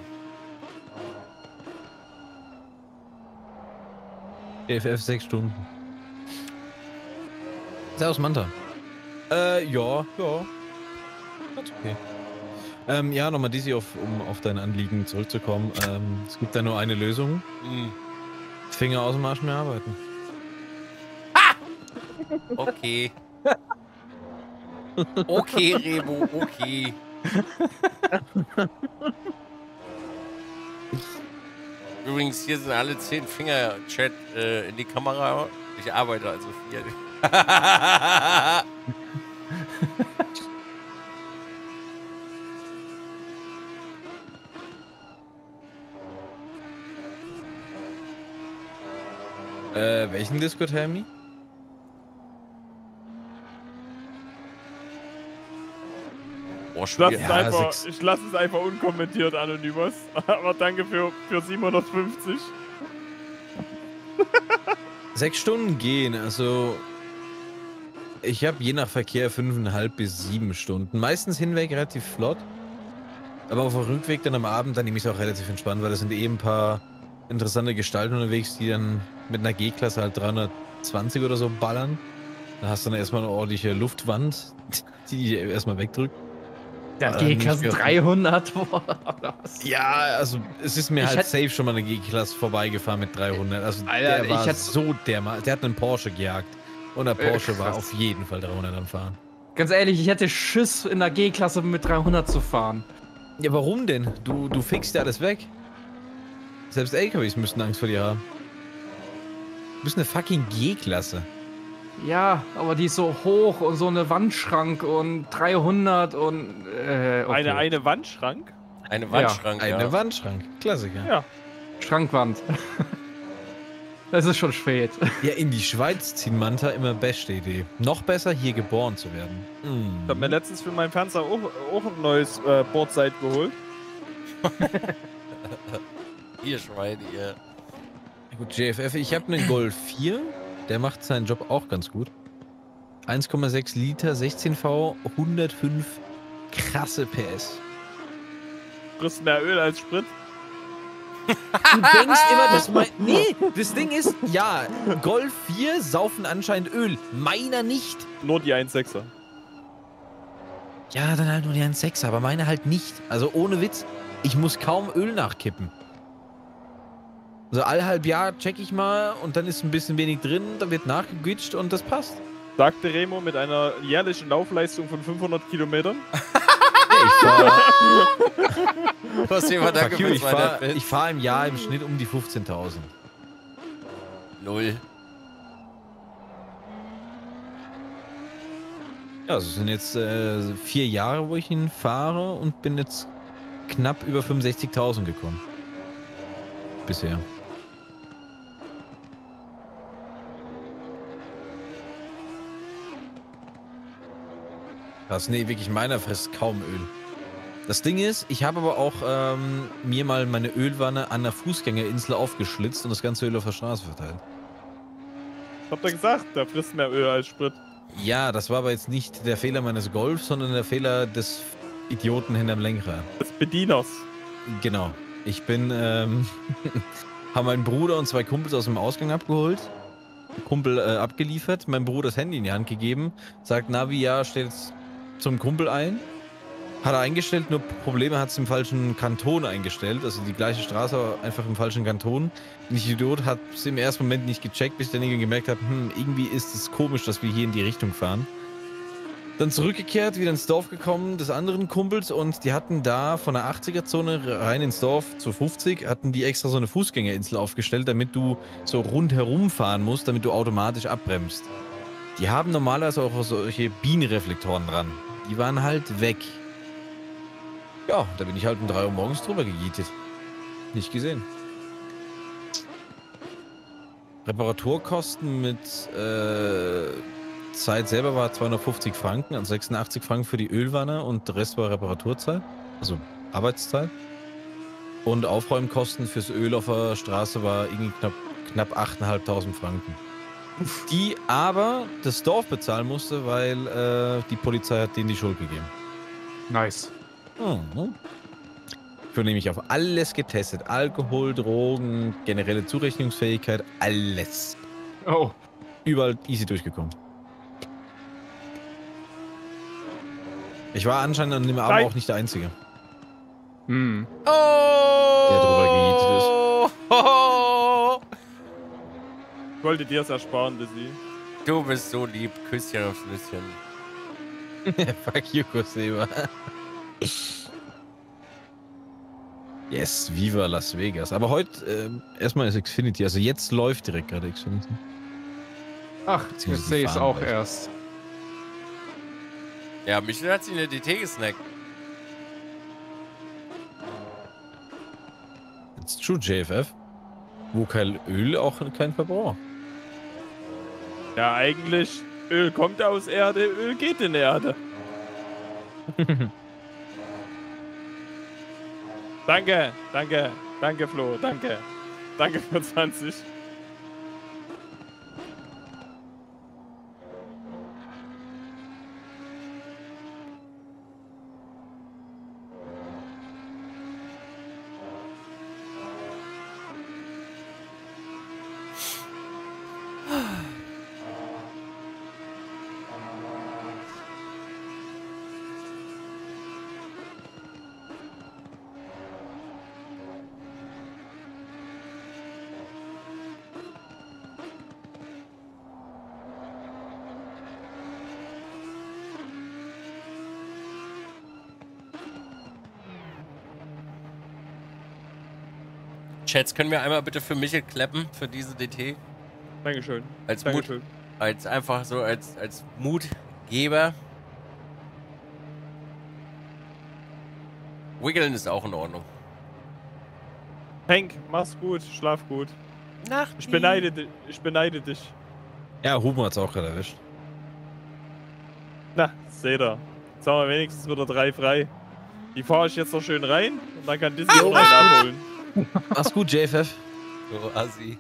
D F F sechs Stunden. Servus Manta. Äh, ja, ja. Ganz okay. Ähm, ja, nochmal Dizzy, auf, um auf dein Anliegen zurückzukommen. Ähm, es gibt da nur eine Lösung. Hm. Finger aus dem Arsch mehr arbeiten. Okay. Okay, Remo, okay. Übrigens, hier sind alle zehn Finger Chat äh, in die Kamera. Ich arbeite also viel. Äh, welchen Discord, Hermi? Boah, Ich lasse schwierig. es, Ja, einfach- sechs. ich lass es einfach unkommentiert, Anonymous. Aber danke für, für siebenhundertfünfzig. Sechs Stunden gehen, also ich habe je nach Verkehr fünfeinhalb bis sieben Stunden. Meistens hinweg relativ flott. Aber auf dem Rückweg dann am Abend, dann nehme ich es auch relativ entspannt, weil da sind eh ein paar interessante Gestalten unterwegs, die dann mit einer G-Klasse halt dreihundertzwanzig oder so ballern. Da hast du dann erstmal eine ordentliche Luftwand, die dich erstmal wegdrückt. Der Ähm, G-Klasse ich- dreihundert. Boah, was? Ja, also es ist mir Ich halt hätt- safe schon mal eine G-Klasse vorbeigefahren mit dreihundert. Also Alter, der war ich hätt- so dermaßen, der hat einen Porsche gejagt. Und der Äh, Porsche war krass. auf jeden Fall dreihundert am Fahren. Ganz ehrlich, ich hätte Schiss, in der G-Klasse mit dreihundert zu fahren. Ja, warum denn? Du, du fixst ja alles weg. Selbst L K Ws müssten Angst vor dir haben. Du bist eine fucking G-Klasse. Ja, aber die ist so hoch und so eine Wandschrank und dreihundert und. Äh, okay. Eine, eine Wandschrank? Eine Wandschrank, ja. Eine Wandschrank. Klassiker. Ja. Schrankwand. Es ist schon spät. Ja, in die Schweiz ziehen, Manta, immer beste Idee. Noch besser, hier geboren zu werden. Ich hab mir Mm. letztens für meinen Fernseher auch, auch ein neues äh, Bordside geholt. Ihr Schweine, ihr. Gut, J F F, ich habe einen Golf vier. Der macht seinen Job auch ganz gut. eins Komma sechs Liter, sechzehn V, hundertfünf krasse P S. Frisst mehr Öl als Sprit. Du denkst immer, das mein... Nee, das Ding ist, ja, Golf vier saufen anscheinend Öl. Meiner nicht. Nur die eins Komma sechser. Ja, dann halt nur die eins Komma sechs, aber meine halt nicht. Also ohne Witz, ich muss kaum Öl nachkippen. Also all halb Jahr check ich mal und dann ist ein bisschen wenig drin, dann wird nachgegütscht und das passt. Sagte Remo mit einer jährlichen Laufleistung von fünfhundert Kilometern. Ich fahre Was jemand da Fuck you, ich fahr, ich fahr im Jahr im Schnitt um die fünfzehntausend. Null. Ja, also es sind jetzt äh, vier Jahre, wo ich ihn fahre und bin jetzt knapp über fünfundsechzigtausend gekommen. Bisher. Das, nee, wirklich, meiner frisst kaum Öl. Das Ding ist, ich habe aber auch ähm, mir mal meine Ölwanne an der Fußgängerinsel aufgeschlitzt und das ganze Öl auf der Straße verteilt. Hab doch gesagt, der frisst mehr Öl als Sprit. Ja, das war aber jetzt nicht der Fehler meines Golf, sondern der Fehler des Idioten hinterm Lenkrad. Des Bedieners. Genau. Ich bin, ähm, haben meinen Bruder und zwei Kumpels aus dem Ausgang abgeholt. Kumpel äh, abgeliefert, mein Bruder das Handy in die Hand gegeben, sagt Navi, ja, stellt zum Kumpel ein. Hat er eingestellt, nur Probleme hat es im falschen Kanton eingestellt, also die gleiche Straße, aber einfach im falschen Kanton. Und ich Idiot hat es im ersten Moment nicht gecheckt, bis ich dann irgendwie gemerkt habe, hm, irgendwie ist es komisch, dass wir hier in die Richtung fahren. Dann zurückgekehrt, wieder ins Dorf gekommen, des anderen Kumpels, und die hatten da von der achtziger-Zone rein ins Dorf zu fünfzig, hatten die extra so eine Fußgängerinsel aufgestellt, damit du so rundherum fahren musst, damit du automatisch abbremst. Die haben normalerweise auch solche Bienenreflektoren dran. Die waren halt weg. Ja, da bin ich halt um drei Uhr morgens drüber gegietet. Nicht gesehen. Reparaturkosten mit äh, Zeit selber war zweihundertfünfzig Franken, also sechsundachtzig Franken für die Ölwanne und der Rest war Reparaturzeit, also Arbeitszeit. Und Aufräumkosten fürs Öl auf der Straße war irgendwie knapp, knapp achttausendfünfhundert Franken. Die aber das Dorf bezahlen musste, weil äh, die Polizei hat denen die Schuld gegeben. Nice. Mhm. Ich wurde nämlich auf alles getestet. Alkohol, Drogen, generelle Zurechnungsfähigkeit, alles. Oh. Überall easy durchgekommen. Ich war anscheinend an dem Abend Nein. auch nicht der Einzige, Hm. Oh! der drüber gejietet ist. Oh! Ich wollte dir es ersparen, Dizzy. Du bist so lieb. Küsschen aufs Nüsschen. Fuck you, Kursleber. Yes, Viva Las Vegas. Aber heute ähm, erstmal ist Xfinity. Also jetzt läuft direkt gerade Xfinity. Ach, Beziehungsweise jetzt sehe ich es fahren auch gleich. erst. Ja, Michel hat sich eine D T gesnackt. It's true, J F F. Wo kein Öl, auch kein Verbrauch. Ja, eigentlich, Öl kommt aus Erde, Öl geht in Erde. Danke, danke, danke Flo, danke. Danke für zwanzig. Chats, können wir einmal bitte für Michel klappen, für diese D T? Dankeschön. Als Mut, Dankeschön. als einfach so, als, als Mutgeber. Wiggeln ist auch in Ordnung. Hank, mach's gut, schlaf gut. Nacht. Ich beneide, di- ich beneide dich. Ja, Ruben hat's auch gerade erwischt. Na, seht ihr. Jetzt haben wir wenigstens wieder drei frei. Die fahre ich jetzt noch schön rein und dann kann Disney auch einen abholen. Mach's gut, J F F. So, Assi.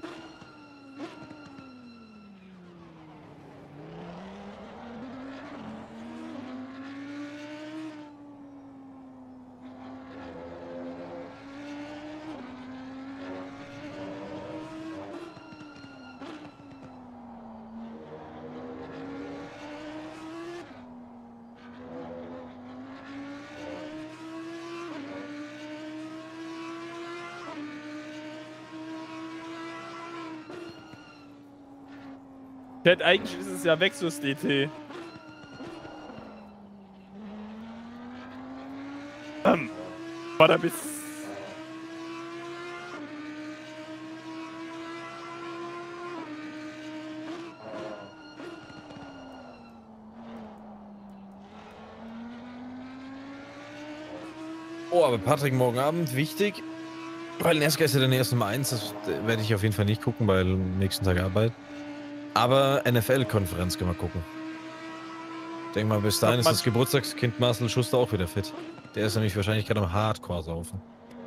Chat, eigentlich ist es ja Vexus D T. Ähm, warte bis... Oh, aber Patrick, morgen Abend, wichtig. Weil NASCAR ist ja dann erst Nummer eins, das werde ich auf jeden Fall nicht gucken, weil am nächsten Tag Arbeit. Aber N F L-Konferenz können wir gucken. Ich denke mal, bis dahin ist das Geburtstagskind Marcel Schuster auch wieder fit. Der ist nämlich wahrscheinlich gerade am Hardcore saufen.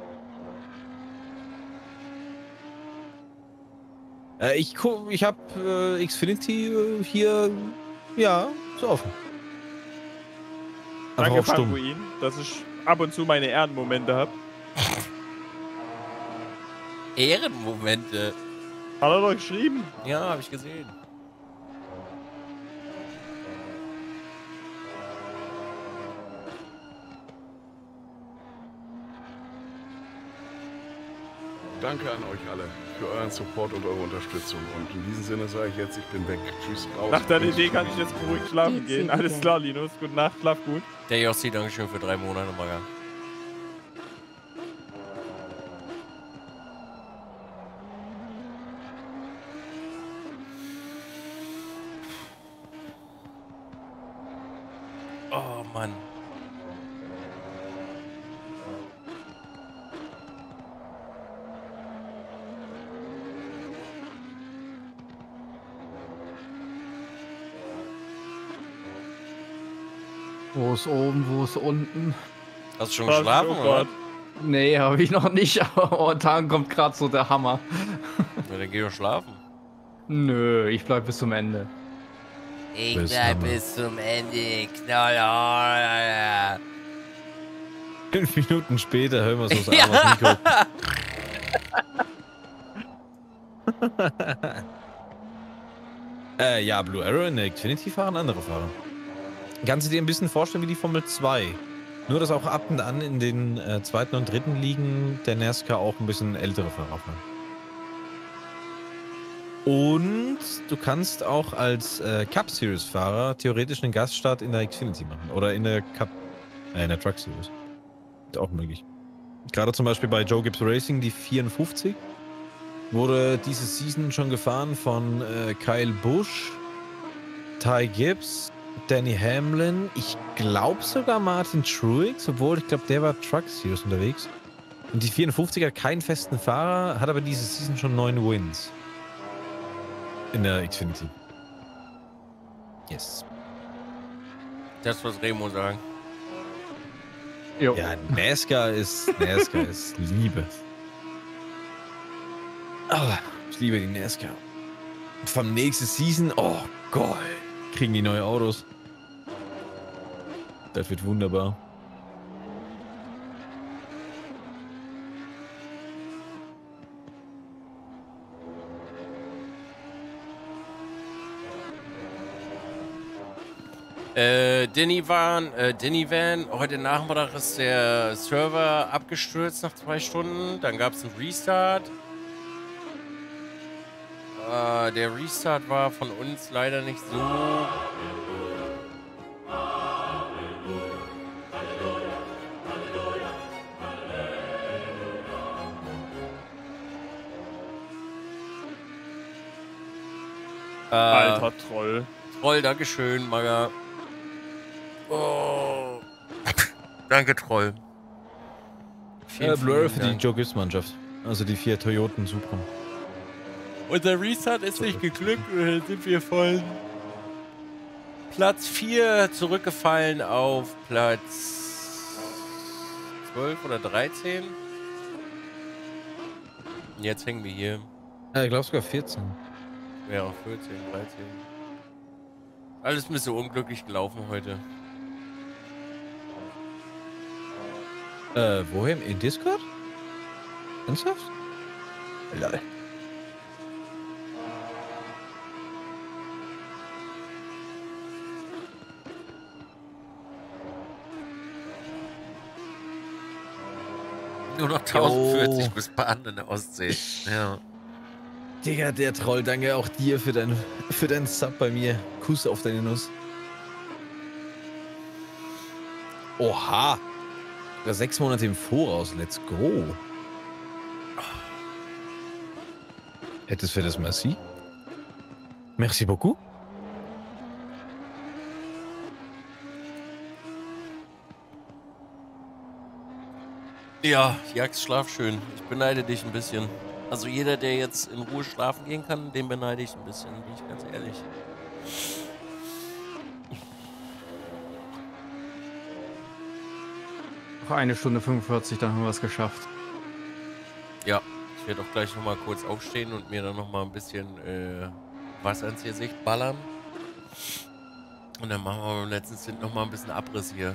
Äh, ich guck, ich hab äh, Xfinity äh, hier, ja, so offen. Einfach Danke, auf stumm. Panguin, dass ich ab und zu meine Ehrenmomente habe. Ehrenmomente. Hat er doch geschrieben? Ja, habe ich gesehen. Danke an euch alle für euren Support und eure Unterstützung. Und in diesem Sinne sage ich jetzt, ich bin weg. Tschüss, raus. Nach der Idee kann ich jetzt beruhigt schlafen gehen. Alles klar, Linus. Gute Nacht, schlaf gut. Der Jossi, Dankeschön für drei Monate, Maga. Oh Mann. Wo ist oben, wo ist unten? Hast du schon geschlafen, oder? Nee, habe ich noch nicht, aber momentan kommt gerade so der Hammer. Na, dann geh doch schlafen. Nö, ich bleib bis zum Ende. Ich bleib bis zum Ende, Knaller. Fünf Minuten später hören wir so das Ja. Mikro. äh, ja, Blue Arrow in der Xfinity fahren andere Fahrer. Kannst du dir ein bisschen vorstellen wie die Formel zwei? Nur, dass auch ab und an in den äh, zweiten und dritten Ligen der NASCAR auch ein bisschen ältere Fahrer fahren. Und du kannst auch als äh, Cup Series Fahrer theoretisch einen Gaststart in der Xfinity machen. Oder in der Cup, äh, in der Truck Series. Ist auch möglich. Gerade zum Beispiel bei Joe Gibbs Racing, die vierundfünfzig, wurde diese Season schon gefahren von äh, Kyle Busch, Ty Gibbs, Danny Hamlin, ich glaube sogar Martin Truex, obwohl ich glaube, der war Truck Series unterwegs. Und die vierundfünfzig hat keinen festen Fahrer, hat aber diese Season schon neun Wins. In der Xfinity. Yes. Das, was Remo sagen. Jo. Ja, NASCAR ist, NASCAR ist Liebe. Ah, ich liebe die NASCAR. Vom nächsten Season, oh Gott, kriegen die neue Autos. Das wird wunderbar. Äh, Denny Van, äh, Denny Van, heute Nachmittag ist der Server abgestürzt nach zwei Stunden. Dann gab es einen Restart. Äh, der Restart war von uns leider nicht so. Äh, Alter Troll. Troll, dankeschön, Maga. Oh. Danke, Troll. Äh, Blur vielen für die Dank. Joe Gibbs Mannschaft. Also die vier Toyoten Supra. Unser Restart ist nicht geglückt, oder sind wir von Platz vier zurückgefallen auf Platz zwölf oder dreizehn. Und jetzt hängen wir hier. Äh, ich glaube sogar vierzehn. Ja, auch vierzehn, dreizehn. Alles ein bisschen unglücklich gelaufen heute. Äh, woher? In Discord? Ernsthaft? Lol. Nur noch tausendvierzig bis Bahn in der Ostsee. Ja. Digga, der Troll, danke auch dir für dein, für deinen Sub bei mir. Kuss auf deine Nuss. Oha. Sogar sechs Monate im Voraus. Let's go. Hättest für das Merci? Merci beaucoup. Ja, Jax, schlaf schön. Ich beneide dich ein bisschen. Also jeder, der jetzt in Ruhe schlafen gehen kann, den beneide ich ein bisschen, bin ich ganz ehrlich. Noch eine Stunde fünfundvierzig, dann haben wir es geschafft. Ja, ich werde auch gleich nochmal kurz aufstehen und mir dann nochmal ein bisschen äh, Wasser ins Gesicht ballern. Und dann machen wir beim letzten Stint nochmal ein bisschen Abriss hier.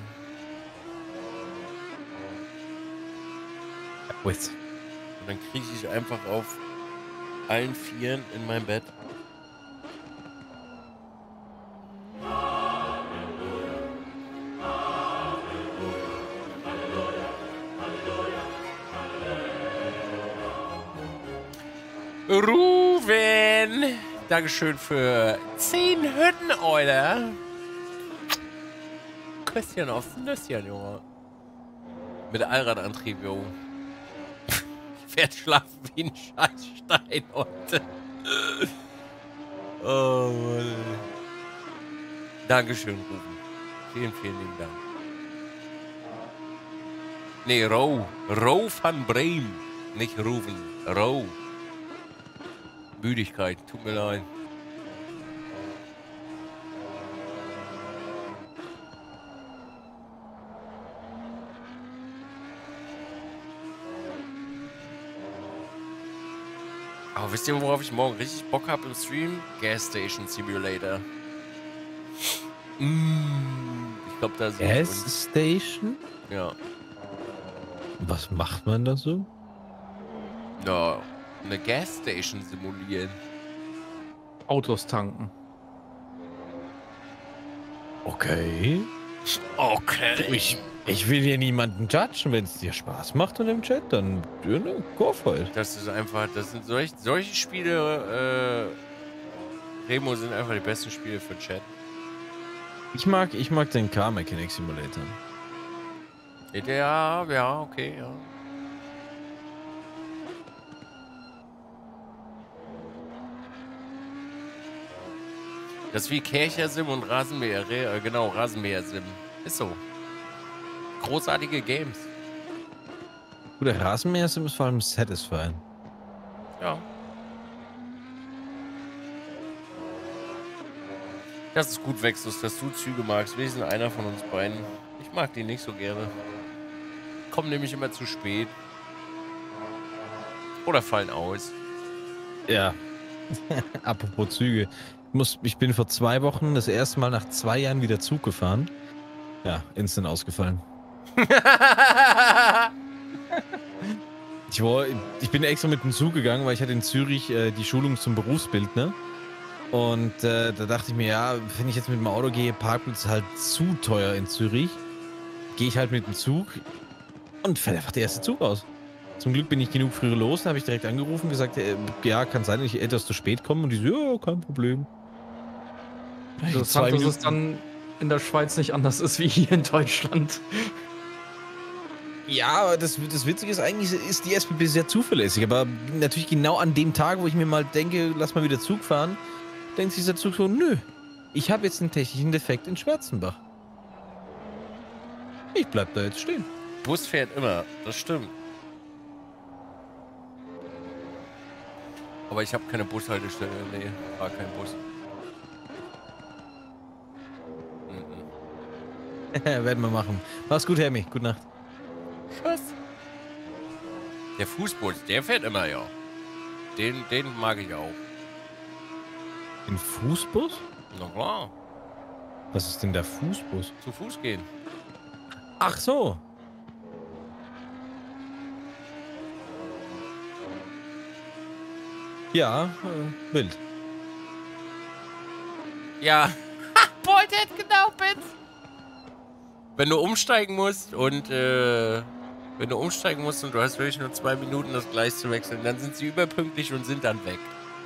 Wait. Und dann kriege ich einfach auf allen Vieren in mein Bett. Ruven! Dankeschön für zehn Hütten, Euler. Küsschen aufs Nüsschen, Junge. Mit Allradantrieb, jo. Ich werde schlafen wie ein Scheißstein heute. Oh, Mann. Dankeschön, Ruven. Vielen, vielen lieben Dank. Nee, Ro. Ro van Breem. Nicht Ruven. Ro. Müdigkeit, tut mir leid. Aber wisst ihr, worauf ich morgen richtig Bock habe im Stream? Gas Station Simulator. Mm, ich glaube, da sehe ich uns. Gas Station? Ja. Was macht man da so? Ja, eine Gas Station simulieren. Autos tanken. Okay. Okay. Ich, ich will hier niemanden judgen. Wenn es dir Spaß macht und im Chat, dann ja, ne, go for it. Das ist einfach, das sind solch, solche Spiele, äh, Remo sind einfach die besten Spiele für Chat. Ich mag, ich mag den Car Mechanic Simulator. Ja, ja, okay, ja. Das ist wie Kercher-Sim und Rasenmäher, äh, genau, Rasenmäher-Sim. Ist so. Großartige Games. Guter Rasenmäher-Sim ist vor allem satisfying. Ja. Das ist gut, Wechsus, dass du Züge magst. Wir sind einer von uns beiden. Ich mag die nicht so gerne. Kommen nämlich immer zu spät. Oder fallen aus. Ja. Apropos Züge. Ich, muss, ich bin vor zwei Wochen das erste Mal nach zwei Jahren wieder Zug gefahren. Ja, instant ausgefallen. ich, war, ich bin extra mit dem Zug gegangen, weil ich hatte in Zürich äh, die Schulung zum Berufsbildner. Und äh, da dachte ich mir, ja, wenn ich jetzt mit dem Auto gehe, Parkplatz ist halt zu teuer in Zürich. Gehe ich halt mit dem Zug und fällt einfach der erste Zug aus. Zum Glück bin ich genug früher los, dann habe ich direkt angerufen und gesagt, äh, ja, kann sein, dass ich etwas zu spät komme. Und die so, ja, kein Problem. Interessant, dass es dann in der Schweiz nicht anders ist wie hier in Deutschland. Ja, aber das, das Witzige ist eigentlich, ist die S B B sehr zuverlässig. Aber natürlich genau an dem Tag, wo ich mir mal denke, lass mal wieder Zug fahren, denkt sich dieser Zug so, nö, ich habe jetzt einen technischen Defekt in Schwarzenbach. Ich bleib da jetzt stehen. Bus fährt immer, das stimmt. Aber ich habe keine Bushaltestelle, nee, war kein Bus. Werden wir machen. Mach's gut, Hermi. Gute Nacht. Tschüss. Der Fußbus, der fährt immer, ja. Den, den mag ich auch. Den Fußbus? Na klar. Was ist denn der Fußbus? Zu Fuß gehen. Ach so. Ja, äh, wild. Ja. Bolted genau, Bitch. Wenn du umsteigen musst und äh, wenn du umsteigen musst und du hast wirklich nur zwei Minuten, das Gleis zu wechseln, dann sind sie überpünktlich und sind dann weg.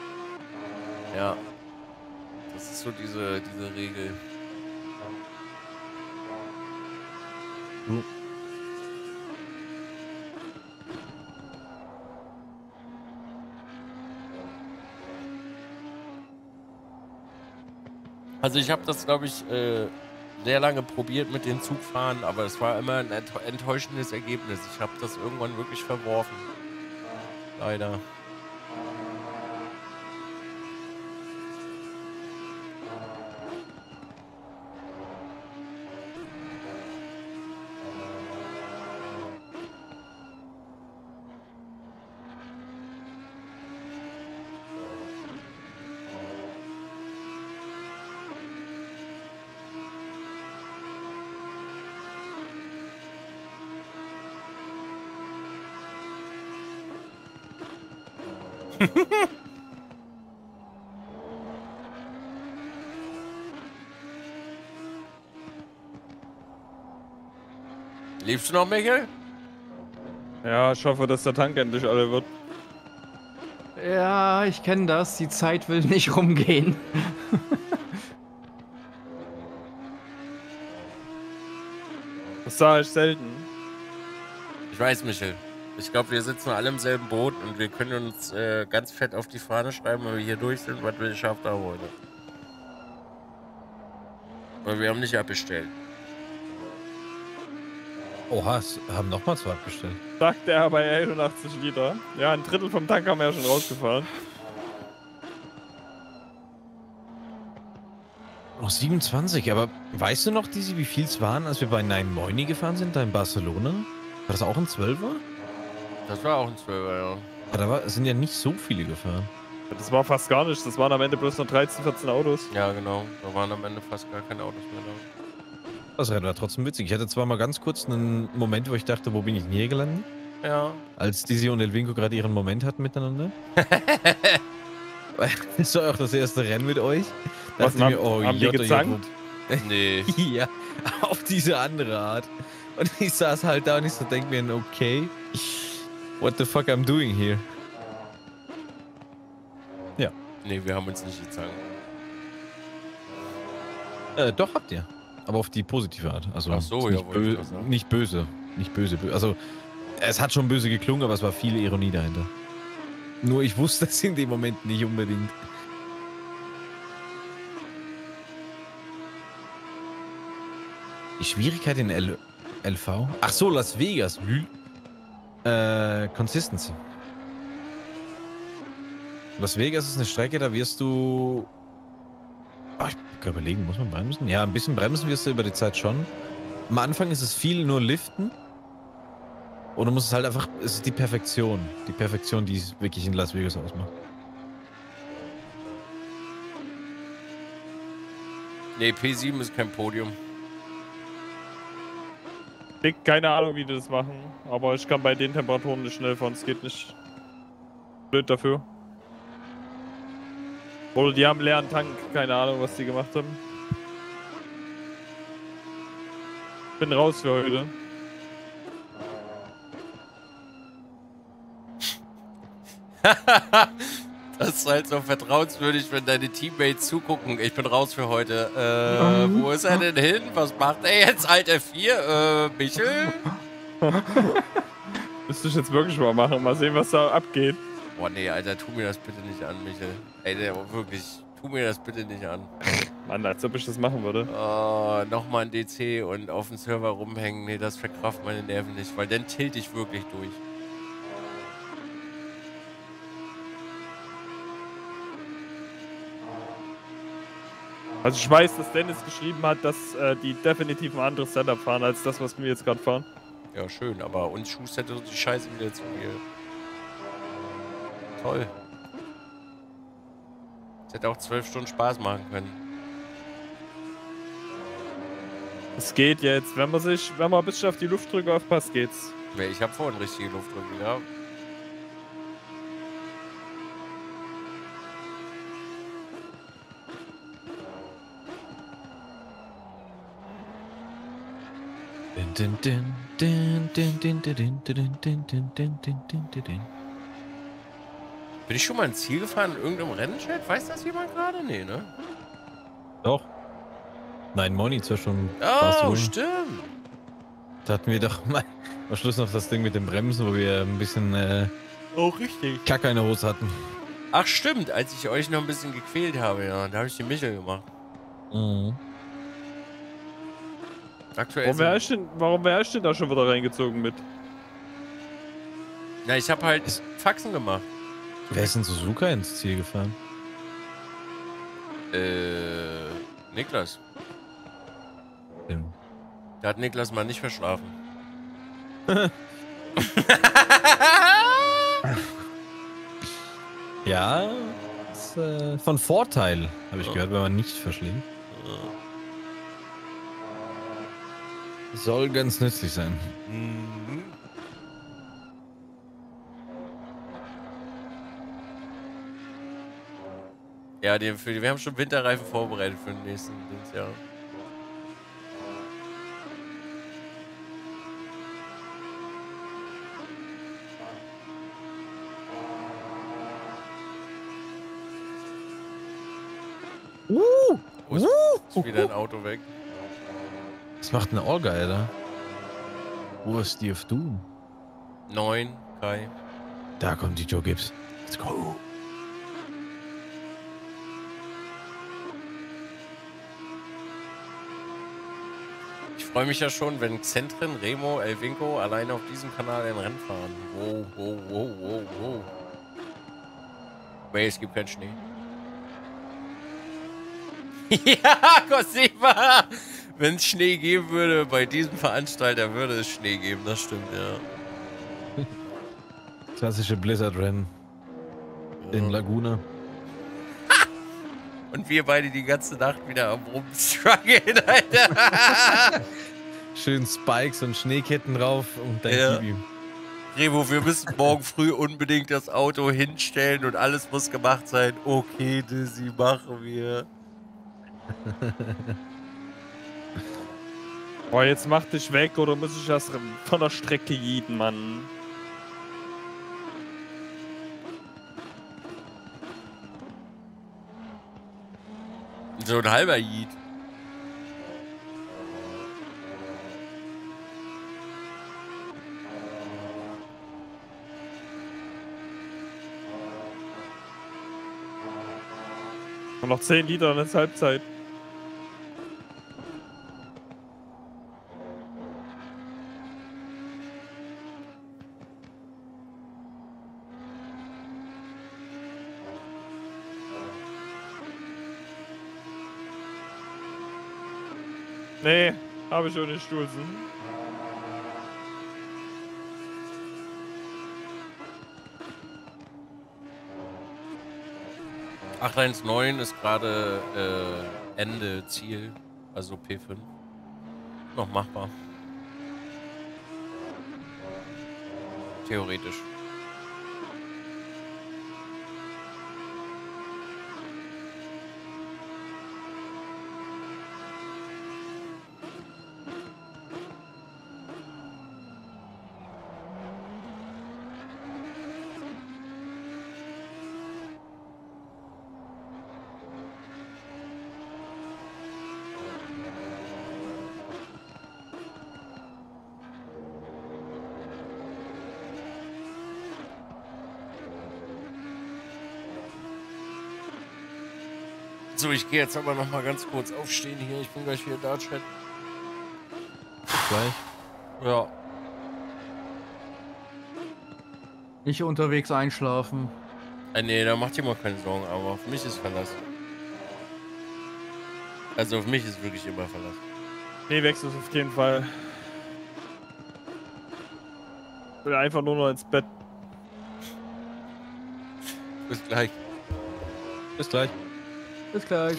Ja. Das ist so diese, diese Regel. Hm. Also ich habe das, glaube ich, äh, sehr lange probiert mit den Zugfahren, aber es war immer ein enttäu- enttäuschendes Ergebnis. Ich habe das irgendwann wirklich verworfen. Leider. Lebst du noch, Michael? Ja, ich hoffe, dass der Tank endlich alle wird. Ja, ich kenne das. Die Zeit will nicht rumgehen. Das sah ich selten. Ich weiß, Michael. Ich glaube, wir sitzen alle im selben Boot und wir können uns äh, ganz fett auf die Fahne schreiben, wenn wir hier durch sind, was wir geschafft haben heute. Weil wir haben nicht abbestellt. Oha, es haben nochmal zwei abgestellt. Sagt er bei einundachtzig Liter. Ja, ein Drittel vom Tank haben wir ja schon rausgefahren. Noch siebenundzwanzig, aber weißt du noch, Dizzy, wie viel es waren, als wir bei Nine Moini gefahren sind, da in Barcelona? War das auch ein Zwölfer? Das war auch ein Zwölfer, ja. Ja, da war, sind ja nicht so viele gefahren. Das war fast gar nichts. Das waren am Ende bloß noch dreizehn, vierzehn Autos. Ja, genau. Da waren am Ende fast gar keine Autos mehr da. Das war trotzdem witzig. Ich hatte zwar mal ganz kurz einen Moment, wo ich dachte, wo bin ich denn hier gelandet? Ja. Als Dizzy und Elvinko gerade ihren Moment hatten miteinander. Das war auch das erste Rennen mit euch. Was Dachte haben, mir, oh, haben die J, gezankt? Nee. Ja, auf diese andere Art. Und ich saß halt da und ich so denk mir, okay, what the fuck I'm doing here? Ja. Nee, wir haben uns nicht gezankt. Äh, doch habt ihr. Aber auf die positive Art. Also Ach so, nicht, ja, wollte bö ich doch sagen. nicht böse. Nicht böse, böse. Also es hat schon böse geklungen, aber es war viel Ironie dahinter. Nur ich wusste es in dem Moment nicht unbedingt. Die Schwierigkeit in L LV? Ach so, Las Vegas. Hm. Äh, Consistency. Las Vegas ist eine Strecke, da wirst du... Oh, ich kann überlegen, muss man bremsen? Ja, ein bisschen bremsen wirst du über die Zeit schon. Am Anfang ist es viel nur Liften. Und du musst es halt einfach... Es ist die Perfektion. Die Perfektion, die es wirklich in Las Vegas ausmacht. Nee, P sieben ist kein Podium. Ich keine Ahnung, wie die das machen. Aber ich kann bei den Temperaturen nicht schnell fahren. Es geht nicht. Blöd dafür. Oder die haben einen leeren Tank. Keine Ahnung, was die gemacht haben. Bin raus für heute. Das ist halt so vertrauenswürdig, wenn deine Teammates zugucken. Ich bin raus für heute. Äh, Mhm. wo ist er denn hin? Was macht er jetzt? Alter vier? Äh, Michel? Müsste ich jetzt wirklich mal machen. Mal sehen, was da abgeht. Boah, nee, Alter, tu mir das bitte nicht an, Michel. Ey, der, wirklich, tu mir das bitte nicht an. Mann, als ob ich das machen würde. Oh, nochmal ein D C und auf dem Server rumhängen. Nee, das verkraft meine Nerven nicht, weil dann tilt ich wirklich durch. Also ich weiß, dass Dennis geschrieben hat, dass äh, die definitiv ein anderes Setup fahren, als das, was wir jetzt gerade fahren. Ja, schön, aber uns schustert die Scheiße wieder zu viel. Toll. Es hätte auch zwölf Stunden Spaß machen können. Es geht jetzt. Wenn man sich, wenn man ein bisschen auf die Luftdrücke aufpasst, geht's. Ich habe vorhin richtige Luftdrücke, ja. Din, din, din, din, din, din, din, din, din, din, din, din, din, din, din. Bin ich schon mal ins Ziel gefahren in irgendeinem Rennchat? Weiß das jemand gerade? Nee, ne? Doch. Nein, Monitor schon. Oh, Barcelona. stimmt. Da hatten wir doch mal am Schluss noch das Ding mit dem Bremsen, wo wir ein bisschen äh, Oh, richtig. Kacke in der Hose hatten. Ach, stimmt. Als ich euch noch ein bisschen gequält habe, ja. Da habe ich den Michel gemacht. Mhm. Aktuell Warum sind- wäre ich, denn- warum wär ich denn da schon wieder reingezogen mit? Na, ich habe halt Faxen gemacht. Wer ist in Suzuka ins Ziel gefahren? Äh, Niklas. Stimmt. Da hat Niklas mal nicht verschlafen. Ja, ist äh, von Vorteil, habe ich gehört, wenn man nicht verschlingt. Soll ganz nützlich sein. Mhm. Ja, die, für die, wir haben schon Winterreifen vorbereitet für den nächsten Jahr. Uh, Wo ist, ist wieder ein Auto weg? Was macht ein Allguy da? Wo ist Steve Doom? Neun, Kai. Da kommt die Joe Gibbs. Let's go. Ich freue mich ja schon, wenn Xentren, Remo, Elvinko alleine auf diesem Kanal ein Rennen fahren. Wow, wow, wow, wow, wow. Nee, es gibt keinen Schnee. Ja, Cosima! Wenn es Schnee geben würde, bei diesem Veranstalter würde es Schnee geben, das stimmt, ja. Klassische Blizzard-Rennen. In Laguna. Und wir beide die ganze Nacht wieder am Rumstruggeln, Alter. Schön Spikes und Schneeketten drauf und dann Ja. gib ihm. Remo, wir müssen morgen früh unbedingt das Auto hinstellen und alles muss gemacht sein. Okay, Dizzy, machen wir. Boah, jetzt mach dich weg oder muss ich das von der Strecke jieden, Mann? So ein halber Yeet. Und noch zehn Liter, dann ist Halbzeit. Nee, habe ich schon nicht Stuhlsen. acht eins neun ist gerade äh, Ende Ziel, also P fünf. Noch machbar. Theoretisch. So, ich gehe jetzt aber noch mal ganz kurz aufstehen hier. Ich bin gleich wieder da, Chat. Gleich. Ja. Nicht unterwegs einschlafen. Äh, nee, da macht ihr mal keine Sorgen, aber auf mich ist Verlass. Also auf mich ist wirklich immer Verlass. Nee, wechselst auf jeden Fall. Ich will einfach nur noch ins Bett. Bis gleich. Bis gleich. Bis gleich.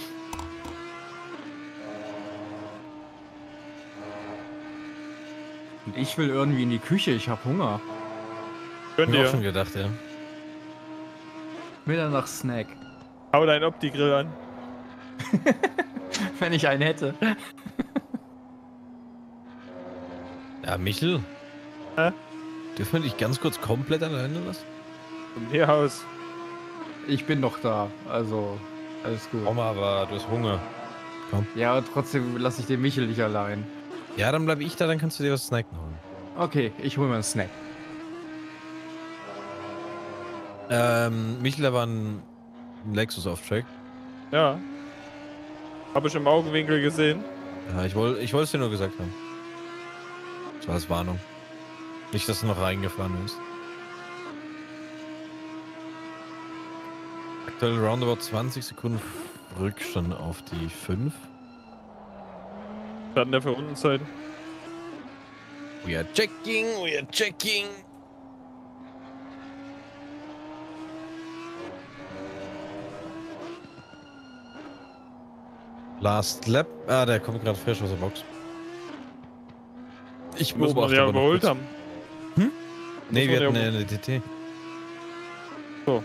Und ich will irgendwie in die Küche, ich hab Hunger. Gönn Hab ich auch schon dir. gedacht, ja. Wieder nach Snack. Hau deinen Opti-Grill an. Wenn ich einen hätte. Ja, Michel. Hä? Dürfen wir dich ganz kurz komplett alleine lassen? Von hier aus. Ich bin noch da, also alles gut. Komm, aber du hast Hunger. Ja, aber trotzdem lasse ich den Michel nicht allein. Ja, dann bleibe ich da, dann kannst du dir was snacken holen. Okay, ich hole mir einen Snack. Ähm, Michel, da war ein Lexus auf Track. Ja. Habe ich im Augenwinkel gesehen. Ja, ich wollte ich wollte es dir nur gesagt haben. Das war als Warnung. Nicht, dass du noch reingefahren bist. Aktuell roundabout zwanzig Sekunden Rückstand auf die fünf. Wir hatten der für Rundenzeit. We are checking, we are checking. Last Lap. Ah, der kommt gerade frisch aus der Box. Ich Muss man beobachte ja aber noch überholt kurz. haben. Hm? Nee, Muss wir man hatten ja eine D T. So.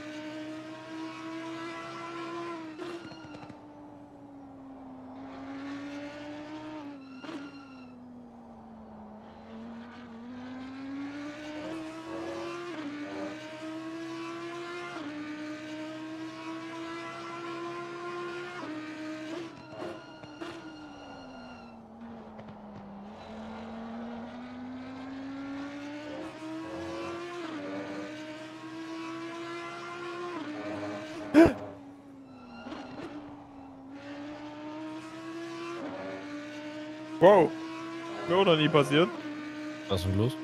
Wow. Mir auch noch nie passiert. Was ist denn los?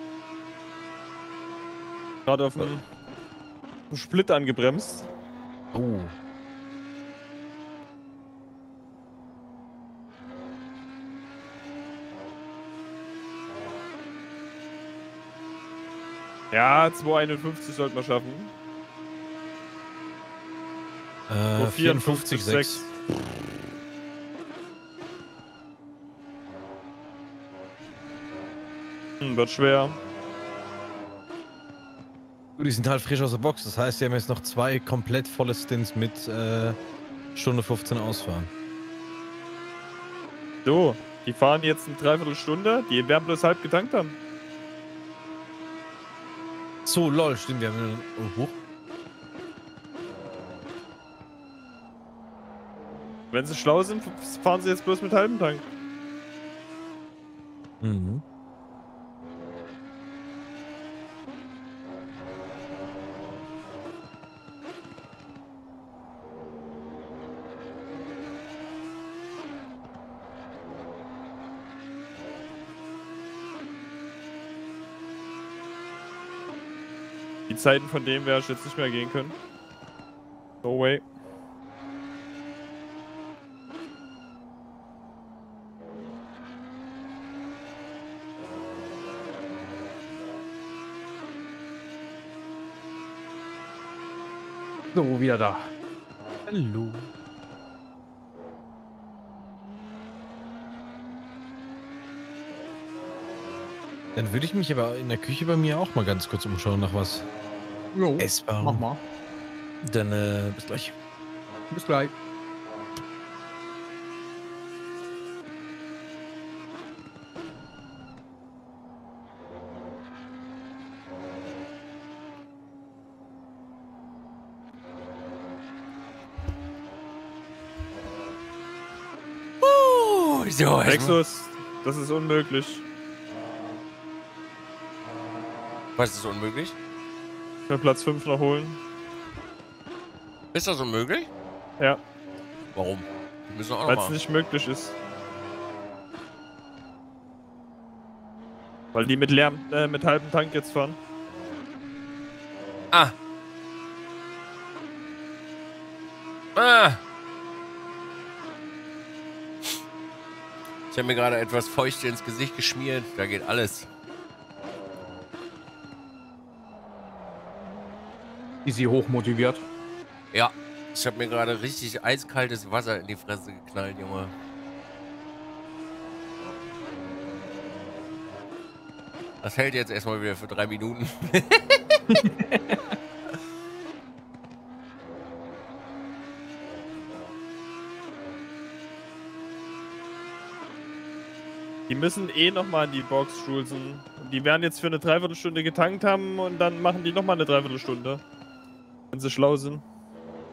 Gerade auf dem Split angebremst. Oh. Ja, zwei einundfünfzig sollten wir schaffen. Äh, vierundfünfzig Komma sechs. Hm, wird schwer. Die sind halt frisch aus der Box, das heißt, die haben jetzt noch zwei komplett volle Stints mit äh, Stunde fünfzehn ausfahren. So, die fahren jetzt eine Dreiviertelstunde, die werden bloß halb getankt haben. So, lol, stimmt, wir haben... Oh, hoch. Wenn sie schlau sind, fahren sie jetzt bloß mit halbem Tank. Mhm. Die Zeiten von dem werde ich jetzt nicht mehr gehen können. No way. So, wieder da. Hallo. Dann würde ich mich aber in der Küche bei mir auch mal ganz kurz umschauen nach was Jo, essbar. mach mal. Dann äh, bis gleich. Bis gleich. Uh, so, erstmal- Lexus, das ist unmöglich. Was ist unmöglich? Ich will Platz fünf noch holen. Ist das unmöglich? Ja, Warum? Wir müssen auch weil noch es mal. nicht möglich ist. Weil die mit leerem, äh, mit halbem Tank jetzt fahren. Ah. Ah. Ich habe mir gerade etwas feucht ins Gesicht geschmiert. Da geht alles. Easy hochmotiviert. Ja. Ich habe mir gerade richtig eiskaltes Wasser in die Fresse geknallt, Junge. Das hält jetzt erstmal wieder für drei Minuten. Die müssen eh nochmal in die Box schulzen. Die werden jetzt für eine Dreiviertelstunde getankt haben und dann machen die nochmal eine Dreiviertelstunde. Wenn sie schlau sind.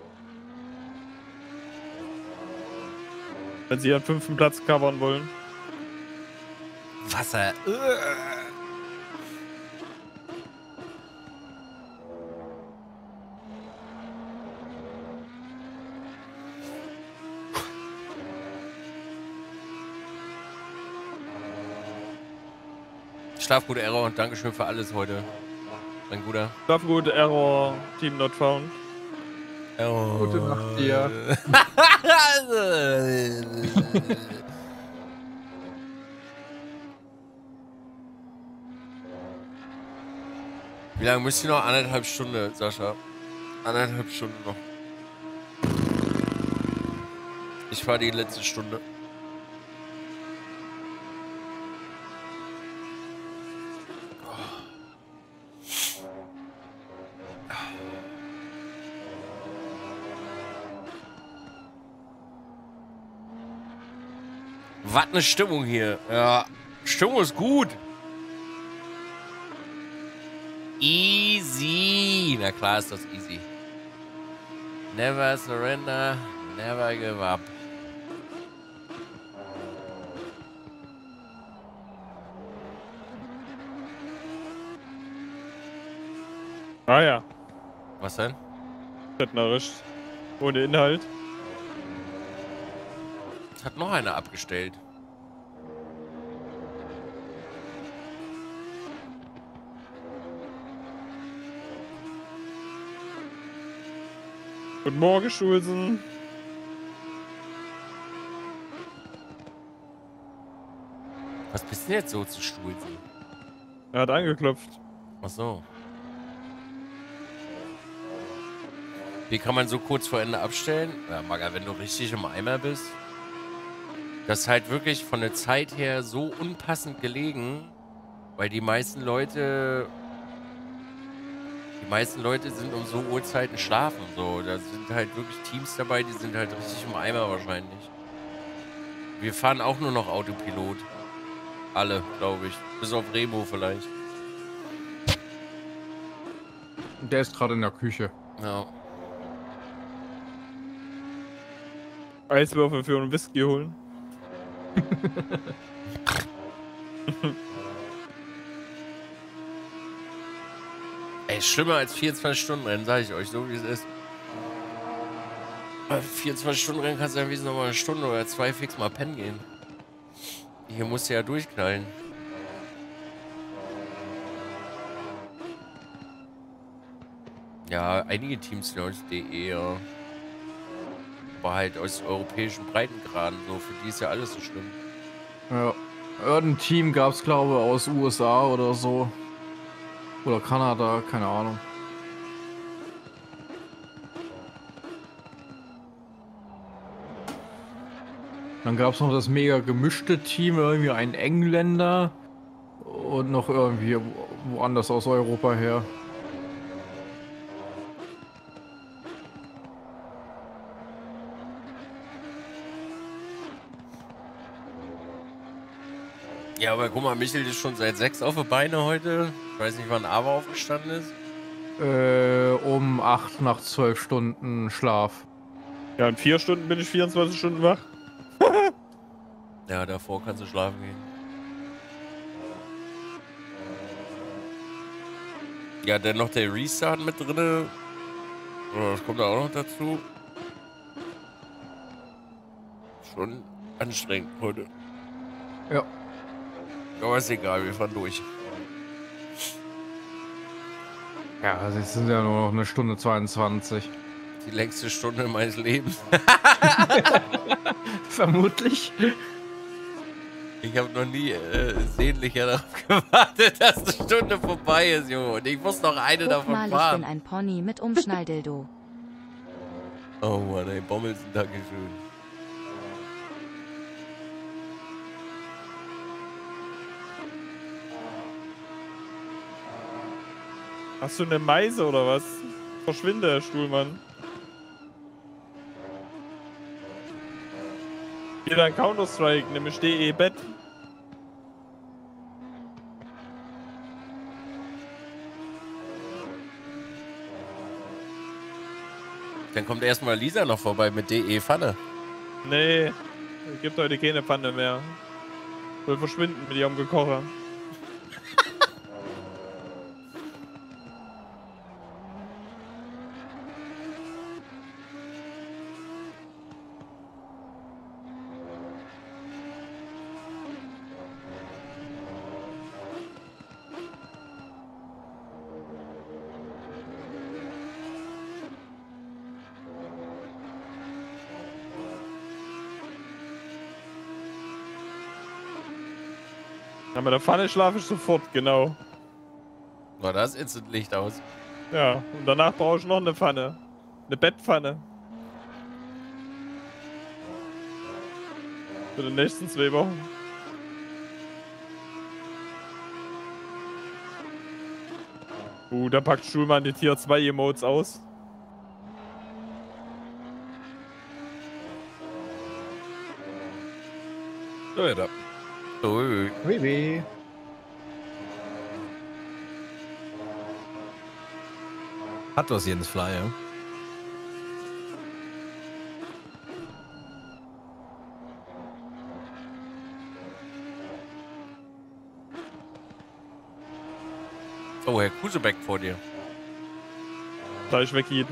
Wenn sie ihren fünften Platz covern wollen. Wasser. Schlaf gut, Error, und Dankeschön für alles heute. Mein Guter. Schlaf gut, Error, Team Not Found. Error. Gute Nacht dir. Wie lange müsst ihr noch? Anderthalb Stunden, Sascha. Anderthalb Stunden noch. Ich fahre die letzte Stunde. Was eine Stimmung hier. Ja, Stimmung ist gut. Easy. Na klar ist das easy. Never surrender, never give up. Ah ja. Was denn? Fettnerisch. Ohne Inhalt. Hat noch einer abgestellt. Guten Morgen, Schulzen. Was bist denn jetzt so zu Schulzen? Er hat angeklopft. Ach so. Wie kann man so kurz vor Ende abstellen? Ja, Maga, wenn du richtig im Eimer bist. Das ist halt wirklich von der Zeit her so unpassend gelegen, weil die meisten Leute, die meisten Leute sind um so Uhrzeiten schlafen. So, da sind halt wirklich Teams dabei, die sind halt richtig im Eimer wahrscheinlich. Wir fahren auch nur noch Autopilot. Alle, glaube ich. Bis auf Remo vielleicht. Der ist gerade in der Küche. Ja. Eiswürfel für einen Whisky holen. Ey, schlimmer als vierundzwanzig Stunden Rennen, sage ich euch, so wie es ist. Bei vierundzwanzig Stunden Rennen kannst du ja wenigstens noch mal eine Stunde oder zwei fix mal pennen gehen. Hier musst du ja durchknallen. Ja, einige Teams sind aus D E, ja. Aber halt aus europäischen Breitengraden, so, für die ist ja alles so schlimm. Ja. Irgendein Team gab es, glaube ich, aus U S A oder so. Oder Kanada, keine Ahnung. Dann gab es noch das mega gemischte Team, irgendwie ein Engländer und noch irgendwie woanders aus Europa her. Ja, aber guck mal, Michel ist schon seit sechs auf die Beine heute. Ich weiß nicht, wann Ava aufgestanden ist. Äh, um acht nach zwölf Stunden Schlaf. Ja, in vier Stunden bin ich vierundzwanzig Stunden wach. Ja, davor kannst du schlafen gehen. Ja, dann noch der Restart mit drinne. Oh, das kommt da auch noch dazu. Schon anstrengend heute. Ja. Aber ist egal, wir fahren durch. Ja, also jetzt sind ja nur noch eine Stunde zweiundzwanzig. Die längste Stunde meines Lebens. Vermutlich. Ich habe noch nie äh, sehnlicher darauf gewartet, dass eine Stunde vorbei ist, Junge. Und ich muss noch eine Guck davon mal, fahren. ich bin ein Pony mit Umschnalldildo. Oh Mann, ey, Bommelsen, Dankeschön. Hast du eine Meise oder was? Verschwinde, Herr Stuhlmann. Hier dein Counter-Strike, nämlich D E-Bett. Dann kommt erstmal Lisa noch vorbei mit D E-Pfanne. Nee, Es gibt heute keine Pfanne mehr. Soll verschwinden mit ihrem Gekocher. Ja, mit der Pfanne schlafe ich sofort, genau. Na, das ist Instant Licht aus. Ja, und danach brauche ich noch eine Pfanne. Eine Bettpfanne. Für die nächsten zwei Wochen. Uh, da packt Schulmann die Tier zwei Emotes aus. So, ja, da. Ui. Baby. Hat was Jens Fly, ja? Oh, Herr Kusebeck vor dir. Gleich weg jeden.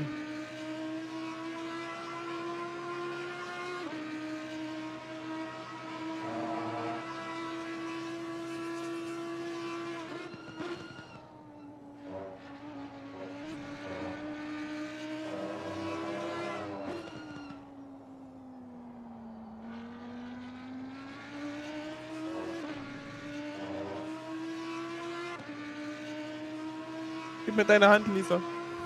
Gib mir deine Hand, Lisa.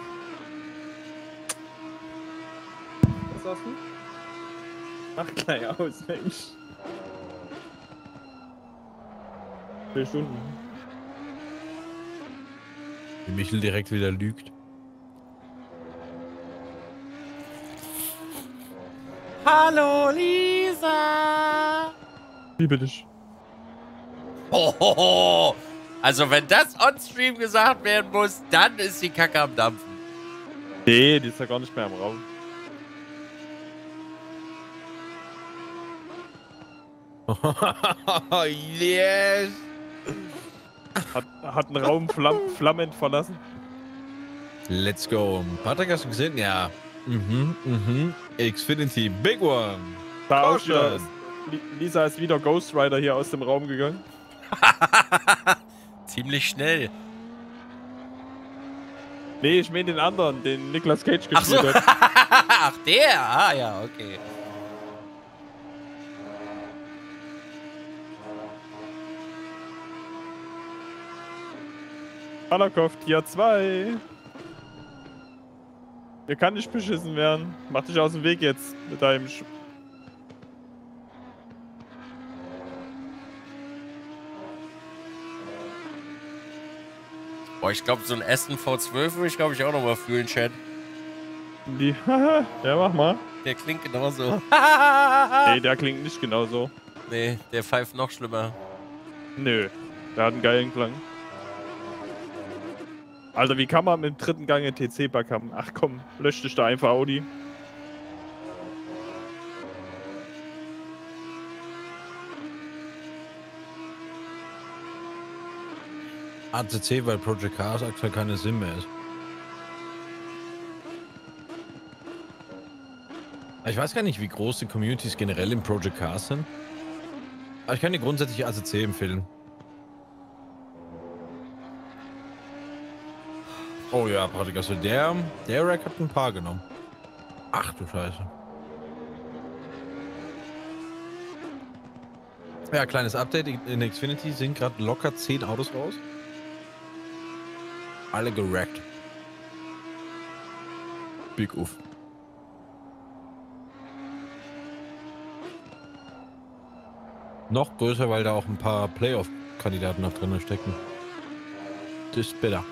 Was sagst du? Mach gleich aus, Mensch. Vier Stunden. Wie Michel direkt wieder lügt. Hallo, Lisa! Liebe dich. Hohoho. Also wenn das on-stream gesagt werden muss, dann ist die Kacke am Dampfen. Nee, die ist ja gar nicht mehr im Raum. Yes! Hat, hat einen Raum flamm, flammend verlassen. Let's go. Patrick, hast du gesehen? Ja. Mhm, mhm. Xfinity, big one. Da Oh, auch wieder. schön. Ist, Li- Lisa ist wieder Ghost Rider hier aus dem Raum gegangen. Ziemlich schnell. Nee, ich meine den anderen, den Nicolas Cage Ach so. gespielt hat. Ach, der? Ah, ja, okay. Malakoff, Tier zwei. Mir kann nicht beschissen werden. Mach dich aus dem Weg jetzt mit deinem Sch Boah, ich glaube, so ein Aston V zwölf würde ich, glaube ich, auch noch mal fühlen, Chat. Die. Ja, mach mal. Der klingt genauso. Nee, der klingt nicht genauso. Nee, der pfeift noch schlimmer. Nö. Der hat einen geilen Klang. Alter, wie kann man mit dem dritten Gang einen T C-Bug haben? Ach komm, lösch dich da einfach, Audi. A C C, weil Project Cars aktuell keine Sim mehr ist. Ich weiß gar nicht, wie groß die Communities generell im Project Cars sind. Aber ich kann dir grundsätzlich A C C empfehlen. Oh ja, Patrick, also der, der Rack hat ein paar genommen. Ach du Scheiße. Ja, kleines Update. In Xfinity sind gerade locker zehn Autos raus. Alle gerackt. Big Uff. Noch größer, weil da auch ein paar Playoff-Kandidaten noch drin stecken. Das ist bitter.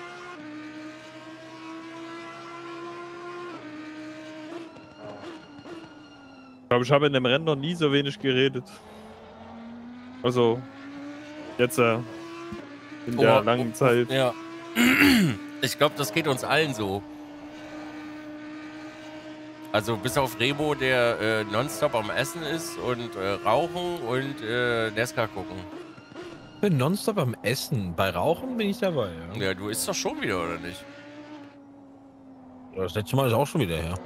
Ich glaube, ich habe in dem Rennen noch nie so wenig geredet. Also, jetzt äh, in der Oh, langen oh, Zeit. Ja. Ich glaube, das geht uns allen so. Also bis auf Rebo, der äh, nonstop am Essen ist und äh, rauchen und äh, Nesca gucken. Ich bin nonstop am Essen. Bei Rauchen bin ich dabei, ja. Ja, du isst doch schon wieder, oder nicht? Das letzte Mal ist auch schon wieder her.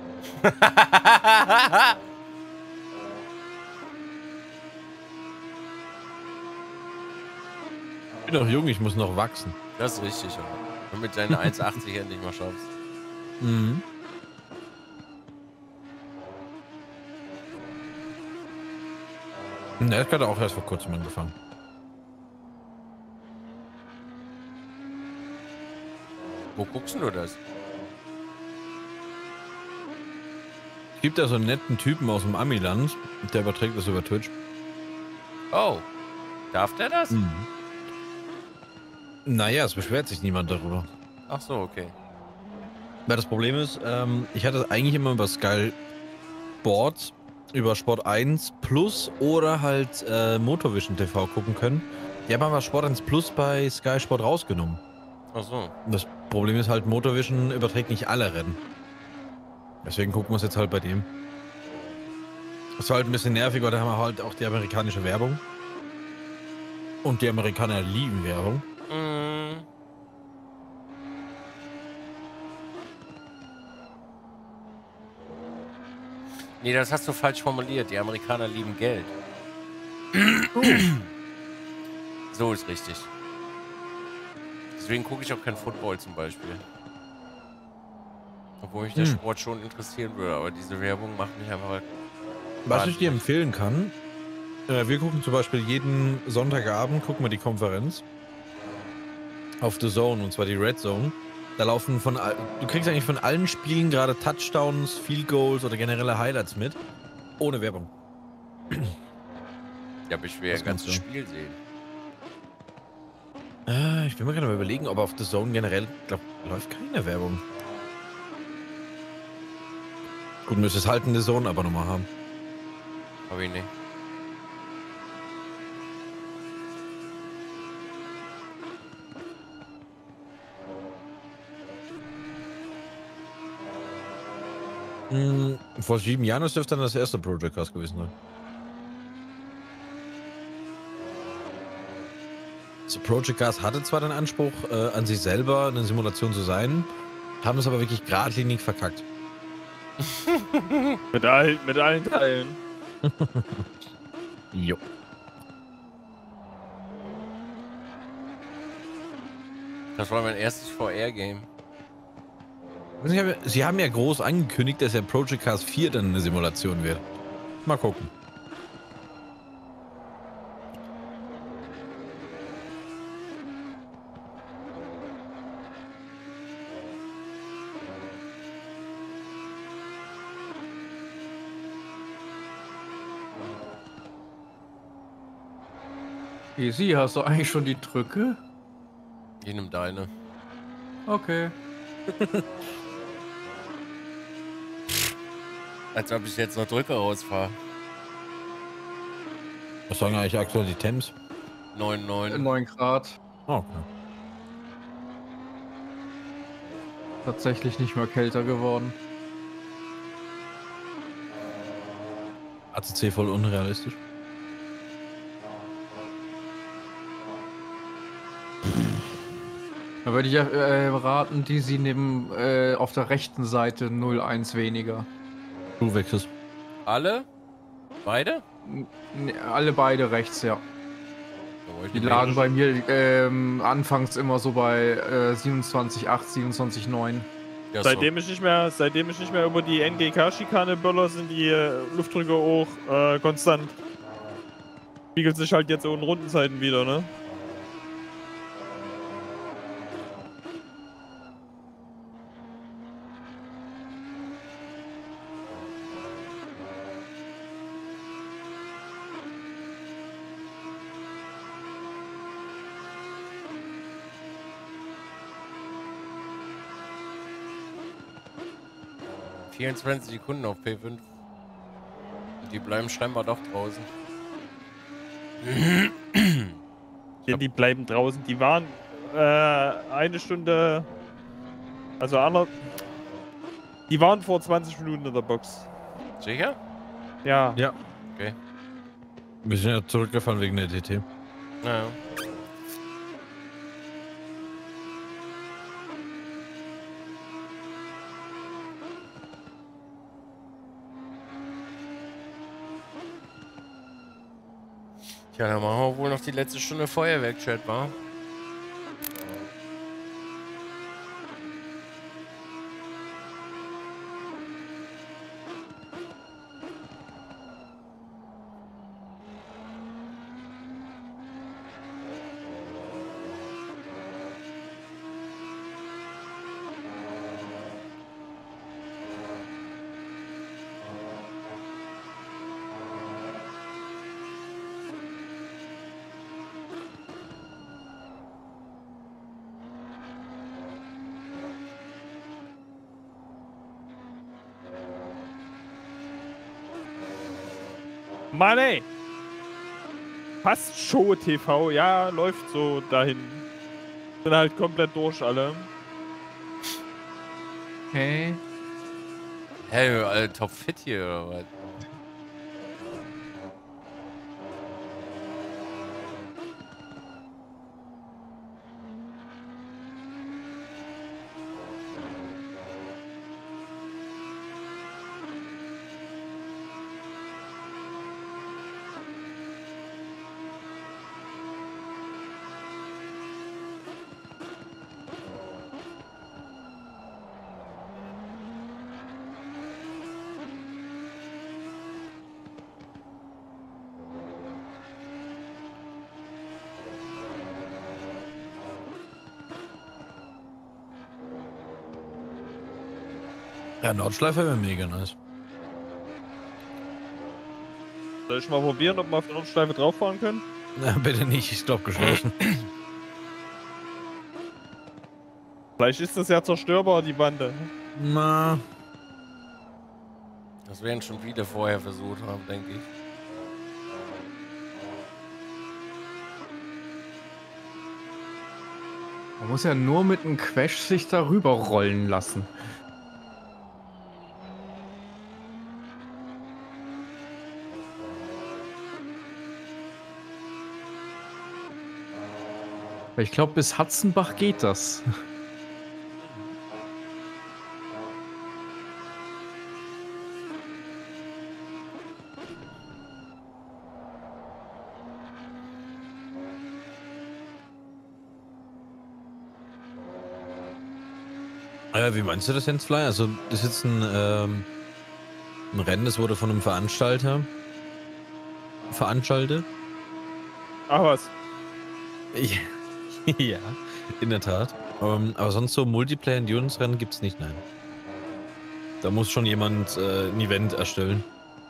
Ich bin noch jung, ich muss noch wachsen. Das ist richtig, ja. Und mit deinen eins achtzig endlich mal schaffst. Mhm. Ne, das hat auch erst vor kurzem angefangen. Wo guckst du das? Es gibt da so einen netten Typen aus dem Amiland, der überträgt das über Twitch. Oh. Darf der das? Mhm. Naja, es beschwert sich niemand darüber. Ach so, okay. Weil das Problem ist, ähm, ich hatte eigentlich immer über Sky Sport, über Sport eins Plus oder halt äh, Motorvision T V gucken können. Die haben aber Sport eins Plus bei Sky Sport rausgenommen. Ach so. Und das Problem ist halt, Motorvision überträgt nicht alle Rennen. Deswegen gucken wir es jetzt halt bei dem. Das war halt ein bisschen nervig, weil da haben wir halt auch die amerikanische Werbung. Und die Amerikaner lieben Werbung. Mm. Nee, das hast du falsch formuliert. Die Amerikaner lieben Geld. So ist richtig. Deswegen gucke ich auch kein Football zum Beispiel. Obwohl mich der Hm. Sport schon interessieren würde, aber diese Werbung macht mich einfach... Was ich dir empfehlen kann, äh, wir gucken zum Beispiel jeden Sonntagabend, gucken wir die Konferenz auf The Zone, und zwar die Red Zone. Da laufen von, all- du kriegst eigentlich von allen Spielen gerade Touchdowns, Field Goals oder generelle Highlights mit, ohne Werbung. Ja, aber ich will ja Das ein ganzes kannst Spiel sehen. Äh, ich will mir gerade mal überlegen, ob auf The Zone generell, glaub, läuft keine Werbung. Gut, müsstest halt eine Zone aber nochmal haben. Hab ich nicht. Hm, vor sieben Jahren ist dürfte dann das erste Project Cast gewesen sein. So, Project Cast hatte zwar den Anspruch, äh, an sich selber eine Simulation zu sein, haben es aber wirklich geradlinig verkackt. Mit, all, mit allen Teilen. Jo. Das war mein erstes V R-Game. Sie haben, Sie haben ja groß angekündigt, dass ja Project Cast vier dann eine Simulation wird. Mal gucken. Easy, hast du eigentlich schon die Drücke? Ich nimm deine. Okay. Als ob ich jetzt noch Drücke rausfahre. Was sagen eigentlich aktuell die Temps? neun neun. neun Grad. Oh, okay. Tatsächlich nicht mehr kälter geworden. A C C voll unrealistisch. Da würde ich ja äh, raten, die sie nehmen äh, auf der rechten Seite null eins weniger. Du wechselst. Alle? Beide? N n- alle beide rechts, ja. Oh, ich Die nehm lagen beide. bei mir ähm, anfangs immer so bei äh, siebenundzwanzig Komma acht, siebenundzwanzig Komma neun. Ja, so. Seitdem ich nicht mehr, seitdem ich nicht mehr über die N G K-Schikane böller, sind die äh, Luftdrücke auch äh, konstant. Spiegelt sich halt jetzt so in Rundenzeiten wieder, ne? vierundzwanzig Sekunden auf P fünf. Die bleiben scheinbar doch draußen. Ja, die bleiben draußen. Die waren äh, eine Stunde, also ander, Die waren vor zwanzig Minuten in der Box. Sicher? Ja. Ja. Okay. Wir sind ja zurückgefahren wegen der D T. Naja. Tja, dann machen wir wohl noch die letzte Stunde Feuerwerk-Chat, wa? Mann ey! Passt Show T V, ja, läuft so dahin. Sind halt komplett durch alle. Hey. Hä, alle top fit hier oder was? Ja, Nordschleife wäre mega nice. Soll ich mal probieren, ob wir auf der Nordschleife drauf fahren können? Na, bitte nicht, ich glaube geschlossen. Vielleicht ist das ja zerstörbar, die Bande. Na. Das werden schon viele vorher versucht haben, denke ich. Man muss ja nur mit einem Quash sich darüber rollen lassen. Ich glaube, bis Hatzenbach geht das. Äh, wie meinst du das, Hensfly? Also, das ist jetzt ein, ähm, ein Rennen, das wurde von einem Veranstalter veranstaltet. Ach was. Ja, ja, in der Tat. Ähm, aber sonst so Multiplayer-Endurance-Rennen gibt es nicht, nein. Da muss schon jemand äh, ein Event erstellen.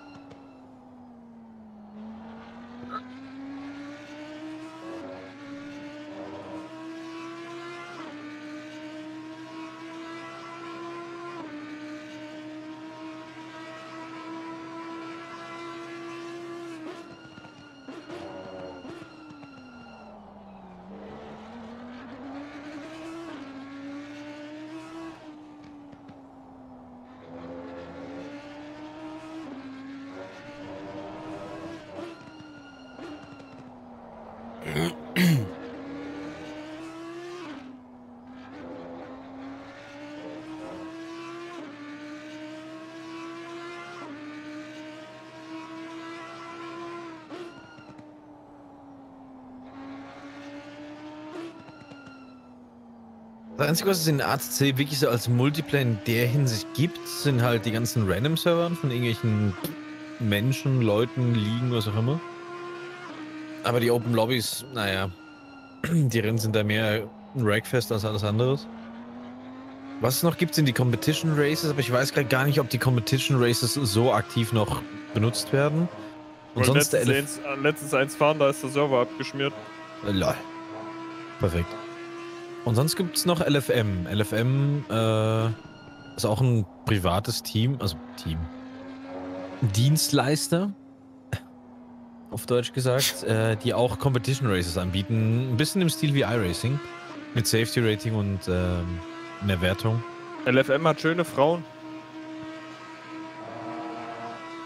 Das Einzige, was es in A C C wirklich so als Multiplayer in der Hinsicht gibt, sind halt die ganzen Random-Servern von irgendwelchen Menschen, Leuten, Ligen, was auch immer. Aber die Open Lobbys, naja, die Rennen sind da mehr ein Ragfest als alles anderes. Was es noch gibt, sind die Competition Races, aber ich weiß gerade gar nicht, ob die Competition Races so aktiv noch benutzt werden. Und sonst letztens, der eins, äh, letztens eins fahren, da ist der Server abgeschmiert. Lol. Perfekt. Und sonst gibt es noch L F M. L F M äh, ist auch ein privates Team, also Team. Dienstleister, auf Deutsch gesagt, äh, die auch Competition Races anbieten. Ein bisschen im Stil wie iRacing. Mit Safety Rating und ähm, einer Wertung. L F M hat schöne Frauen.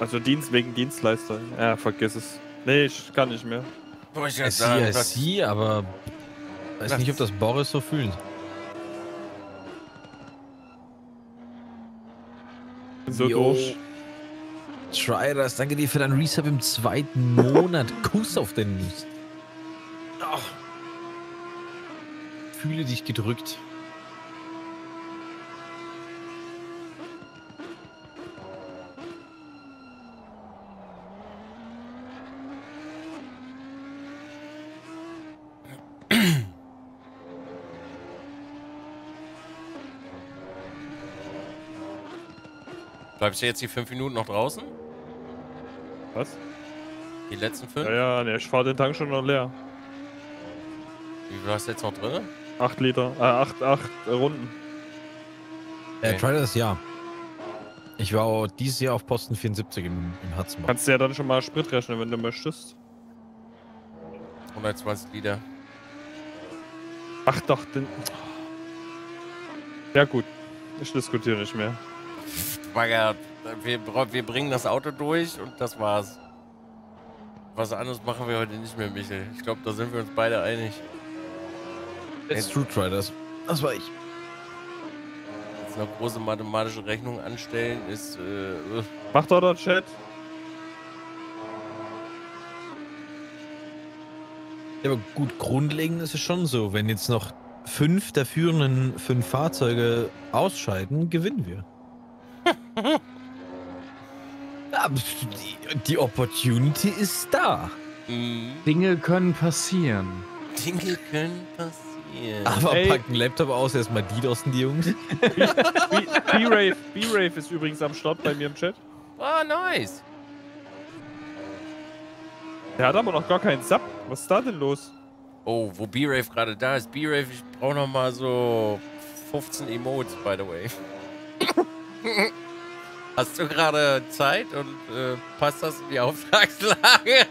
Also Dienst wegen Dienstleister. Ja, vergiss es. Nee, ich kann nicht mehr. Wollte ich jetzt Sie, sagen, ja, das- sie, aber weiß Das- nicht, ob das Boris so fühlt. So Jo. durch. Triders, danke dir für deinen Resub im zweiten Monat. Kuss auf den Nuss. Ach. Fühle dich gedrückt. Bleibst du jetzt die fünf Minuten noch draußen? Was? Die letzten fünf? Ja, ja, ne, ich fahr den Tank schon noch leer. Wie viel hast du jetzt noch drin? Acht Liter, äh, acht, acht äh, Runden. Äh, Okay. Triders, ja. Ich war auch dieses Jahr auf Posten vierundsiebzig im, im Hudson. Kannst du ja dann schon mal Sprit rechnen, wenn du möchtest. hundertzwanzig Liter. Ach doch, den... Ja gut, ich diskutiere nicht mehr. Bagger, wir, bra- wir bringen das Auto durch und das war's. Was anderes machen wir heute nicht mehr, Michel. Ich glaube, da sind wir uns beide einig. It's true, Triders. Das war ich. Jetzt eine große mathematische Rechnung anstellen ist. Äh, äh. Macht doch der Chat. Ja, aber gut, grundlegend ist es schon so. Wenn jetzt noch fünf der führenden fünf Fahrzeuge ausscheiden, gewinnen wir. Aber die, die Opportunity ist da. Mhm. Dinge können passieren. Dinge können passieren. Aber Ey. packen Laptop aus, erstmal DDoSen die Jungs. B-Rave, B-Rave ist übrigens am Start bei mir im Chat. Oh, nice. Der hat aber noch gar keinen Sub. Was ist da denn los? Oh, wo B-Rave gerade da ist. B-Rave, ich brauche noch mal so fünfzehn Emotes, by the way. Hast du gerade Zeit und äh, passt das in die Auftragslage?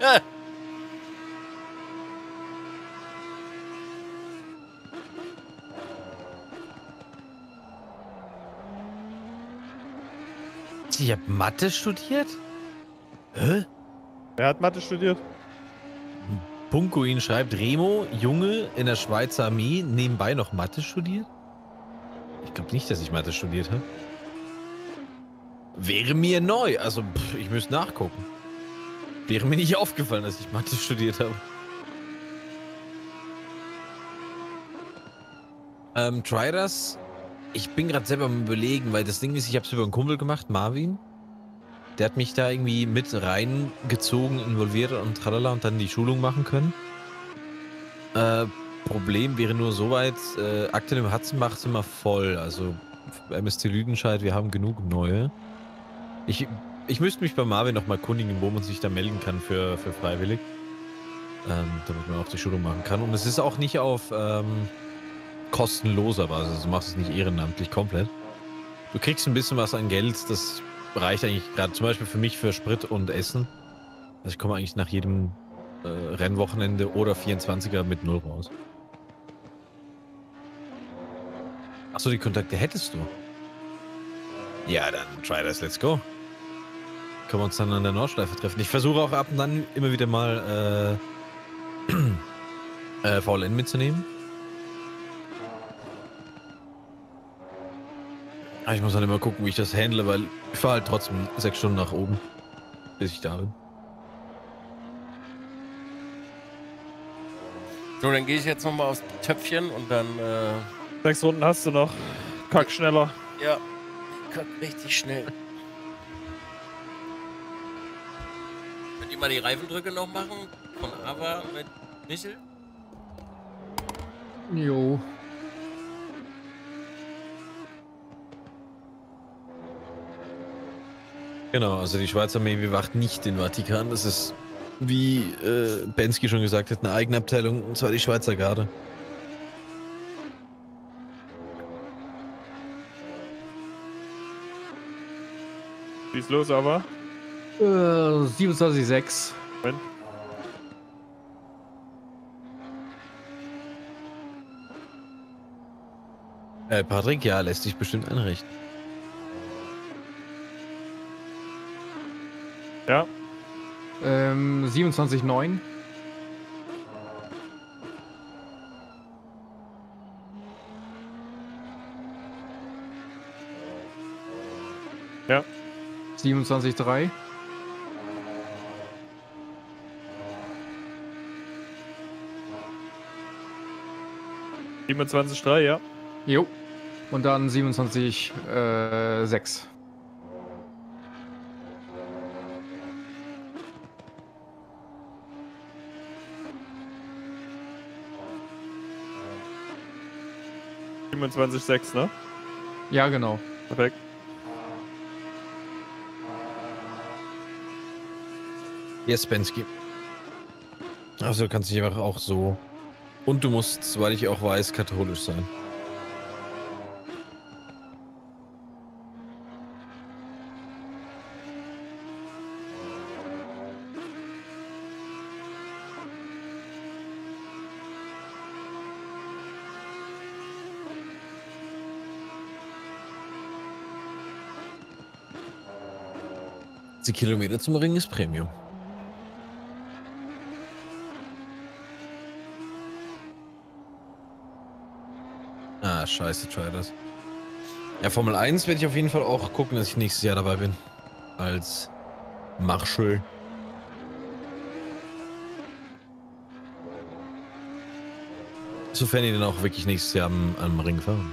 Ich hab Mathe studiert? Hä? Wer hat Mathe studiert? Punkoin schreibt, Remo, Junge in der Schweizer Armee, nebenbei noch Mathe studiert? Ich glaube nicht, dass ich Mathe studiert habe. Wäre mir neu, also pff, ich müsste nachgucken. Wäre mir nicht aufgefallen, dass ich Mathe studiert habe. Ähm, Triders, ich bin gerade selber am Überlegen, weil das Ding ist, ich habe es über einen Kumpel gemacht, Marvin. Der hat mich da irgendwie mit reingezogen, involviert und tralala und dann die Schulung machen können. Äh, Problem wäre nur soweit, äh, aktuell im Hatzenbach sind wir voll, also M S C Lüdenscheid, wir haben genug neue. Ich, ich müsste mich bei Marvin noch mal kundigen, wo man sich da melden kann für, für freiwillig. Ähm, damit man auch die Schulung machen kann. Und es ist auch nicht auf ähm, kostenloser Basis, also du machst es nicht ehrenamtlich komplett. Du kriegst ein bisschen was an Geld, das reicht eigentlich gerade zum Beispiel für mich für Sprit und Essen. Also ich komme eigentlich nach jedem äh, Rennwochenende oder vierundzwanziger mit null raus. Achso, die Kontakte hättest du. Ja, dann try das, let's go. Können wir uns dann an der Nordschleife treffen. Ich versuche auch ab und dann immer wieder mal äh, äh, V L N mitzunehmen. Aber ich muss halt immer gucken, wie ich das handle, weil ich fahre halt trotzdem sechs Stunden nach oben, bis ich da bin. So, dann gehe ich jetzt nochmal aufs Töpfchen und dann, äh, Sechs Runden hast du noch. Kack schneller. ja, kack richtig schnell. Könnt ihr mal die Reifendrücke noch machen? Von Ava mit Michel? Jo. Genau, also die Schweizer Armee bewacht nicht den Vatikan. Das ist, wie äh, Bensky schon gesagt hat, eine eigene Abteilung, und zwar die Schweizer Garde. Wie ist los, aber? Äh, siebenundzwanzig Komma sechs. Wenn? Äh, Patrick, ja, lässt sich bestimmt einrichten. Ja. Ähm, siebenundzwanzig neun. Ja. siebenundzwanzig drei. siebenundzwanzig drei, ja. Jo. Und dann siebenundzwanzig sechs. siebenundzwanzig sechs, ne? Ja, genau. Perfekt. Yes, Bensky. Also du kannst dich einfach auch so. Und du musst, soweit ich auch weiß, katholisch sein. Die Kilometer zum Ring ist Premium. Ah, scheiße, try das. Ja, Formel eins werde ich auf jeden Fall auch gucken, dass ich nächstes Jahr dabei bin. Als Marshall. Sofern die dann auch wirklich nächstes Jahr am, am Ring fahren.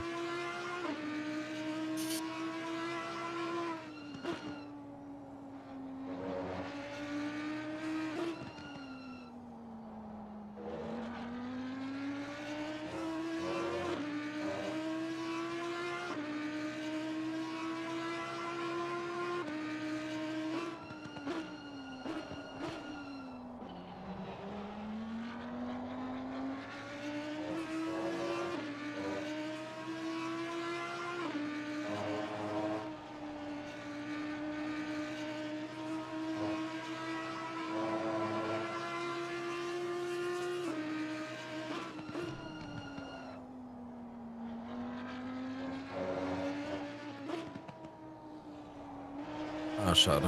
Ah, schade.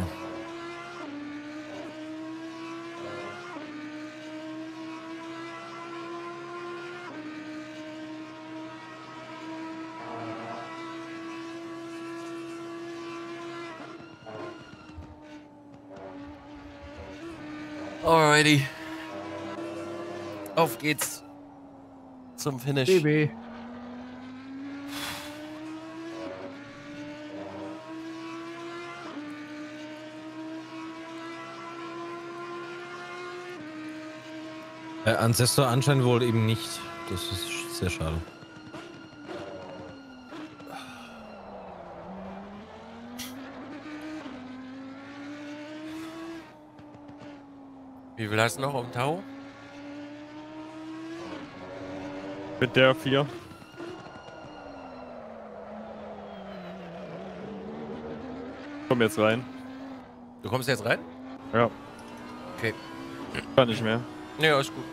Alrighty. Auf geht's zum Finish. B B. Äh, Ancestor anscheinend wohl eben nicht. Das ist sehr schade. Wie viel hast du noch auf dem Tau? Mit der vier. Komm jetzt rein. Du kommst jetzt rein? Ja. Okay. Kann nicht mehr. Nee, alles gut.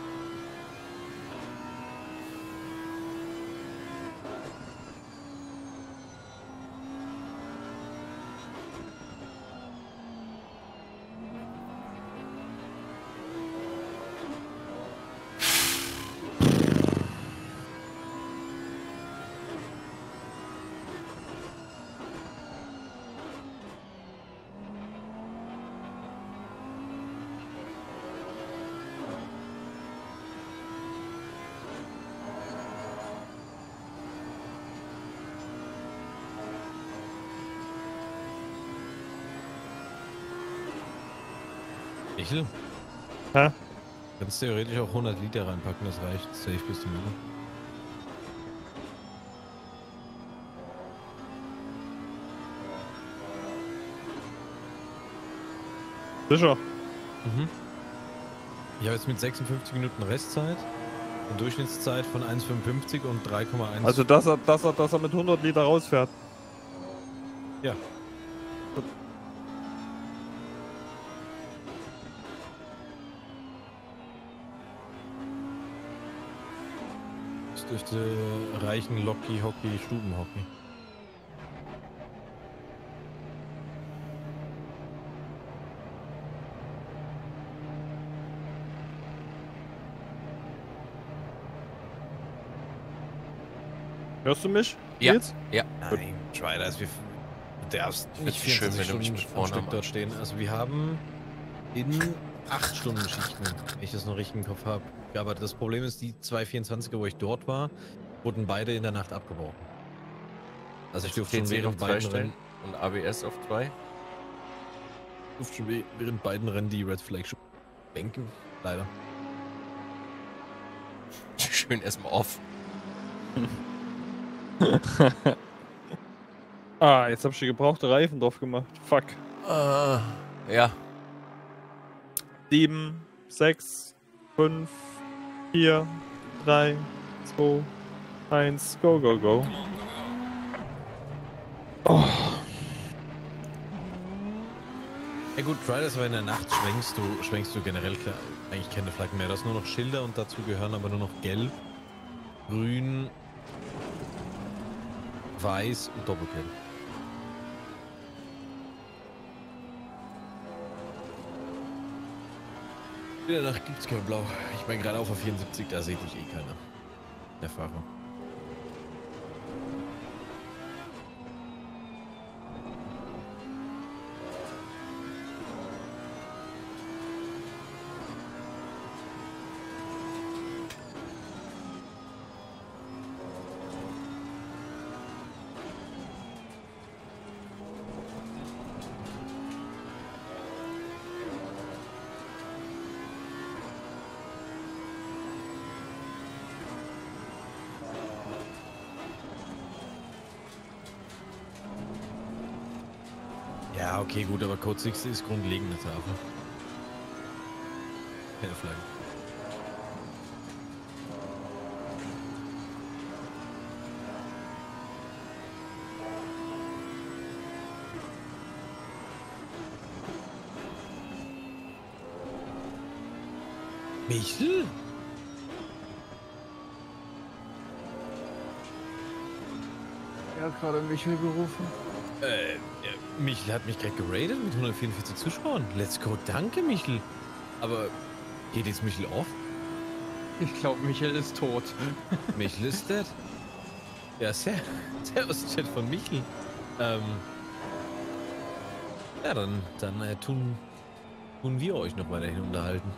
Michel? Hä? Kannst theoretisch auch hundert Liter reinpacken, das reicht safe bis zum Ende. Sicher. Mhm. Ich habe jetzt mit sechsundfünfzig Minuten Restzeit, eine Durchschnittszeit von eins Komma fünfundfünfzig und drei Komma eins. Also dass er, dass er, dass er mit hundert Liter rausfährt. Ja. Das dürfte reichen Locky, Hockey, Stubenhockey. Hörst du mich? Ja. Jetzt? Ja. Nein, Schweider, also wir du darfst nicht Find's schön, vierundzwanzig wenn du mich Stunden mit am Vornamen Stück dort stehen. Also wir haben in acht Stunden Schichten, wenn ich das noch richtig im Kopf habe. Ja, aber das Problem ist, die zwei vierundzwanziger, wo ich dort war, wurden beide in der Nacht abgebrochen. Also ich durfte schon T C auf während zwei beiden stellen Rennen, und A B S auf zwei. durfte schon weh- während beiden Rennen die Red Flag schon denken, leider. Schön erstmal off. Ah, jetzt hab ich die gebrauchte Reifen drauf gemacht. Fuck. Äh, ja. sieben, sechs, fünf, vier, drei, zwei, eins, go, go, go. Oh. Ja gut, Riders, aber in der Nacht schwenkst du, schwenkst du generell klar, eigentlich keine Flaggen mehr. Da ist nur noch Schilder und dazu gehören aber nur noch gelb, grün, weiß und doppelgelb. In der Nacht gibt's kein Blau. Ich meine, gerade auf der vierundsiebzig, da seht ich eh keiner. Der Fahrer. Ja, okay, gut, aber Code sechs ist grundlegende Tafel. Keine Flaggen. Michel? Er hat gerade Michel gerufen. Äh, ja, Michel hat mich gerade geradet mit hundertvierundvierzig Zuschauern. Let's go, danke Michel. Aber geht jetzt Michel off? Ich glaube, Michel ist tot. Michel ist dead. Ja, sehr. Servus, Chat von Michel. Ähm. Ja, dann, dann äh, tun, tun wir euch noch weiterhin unterhalten.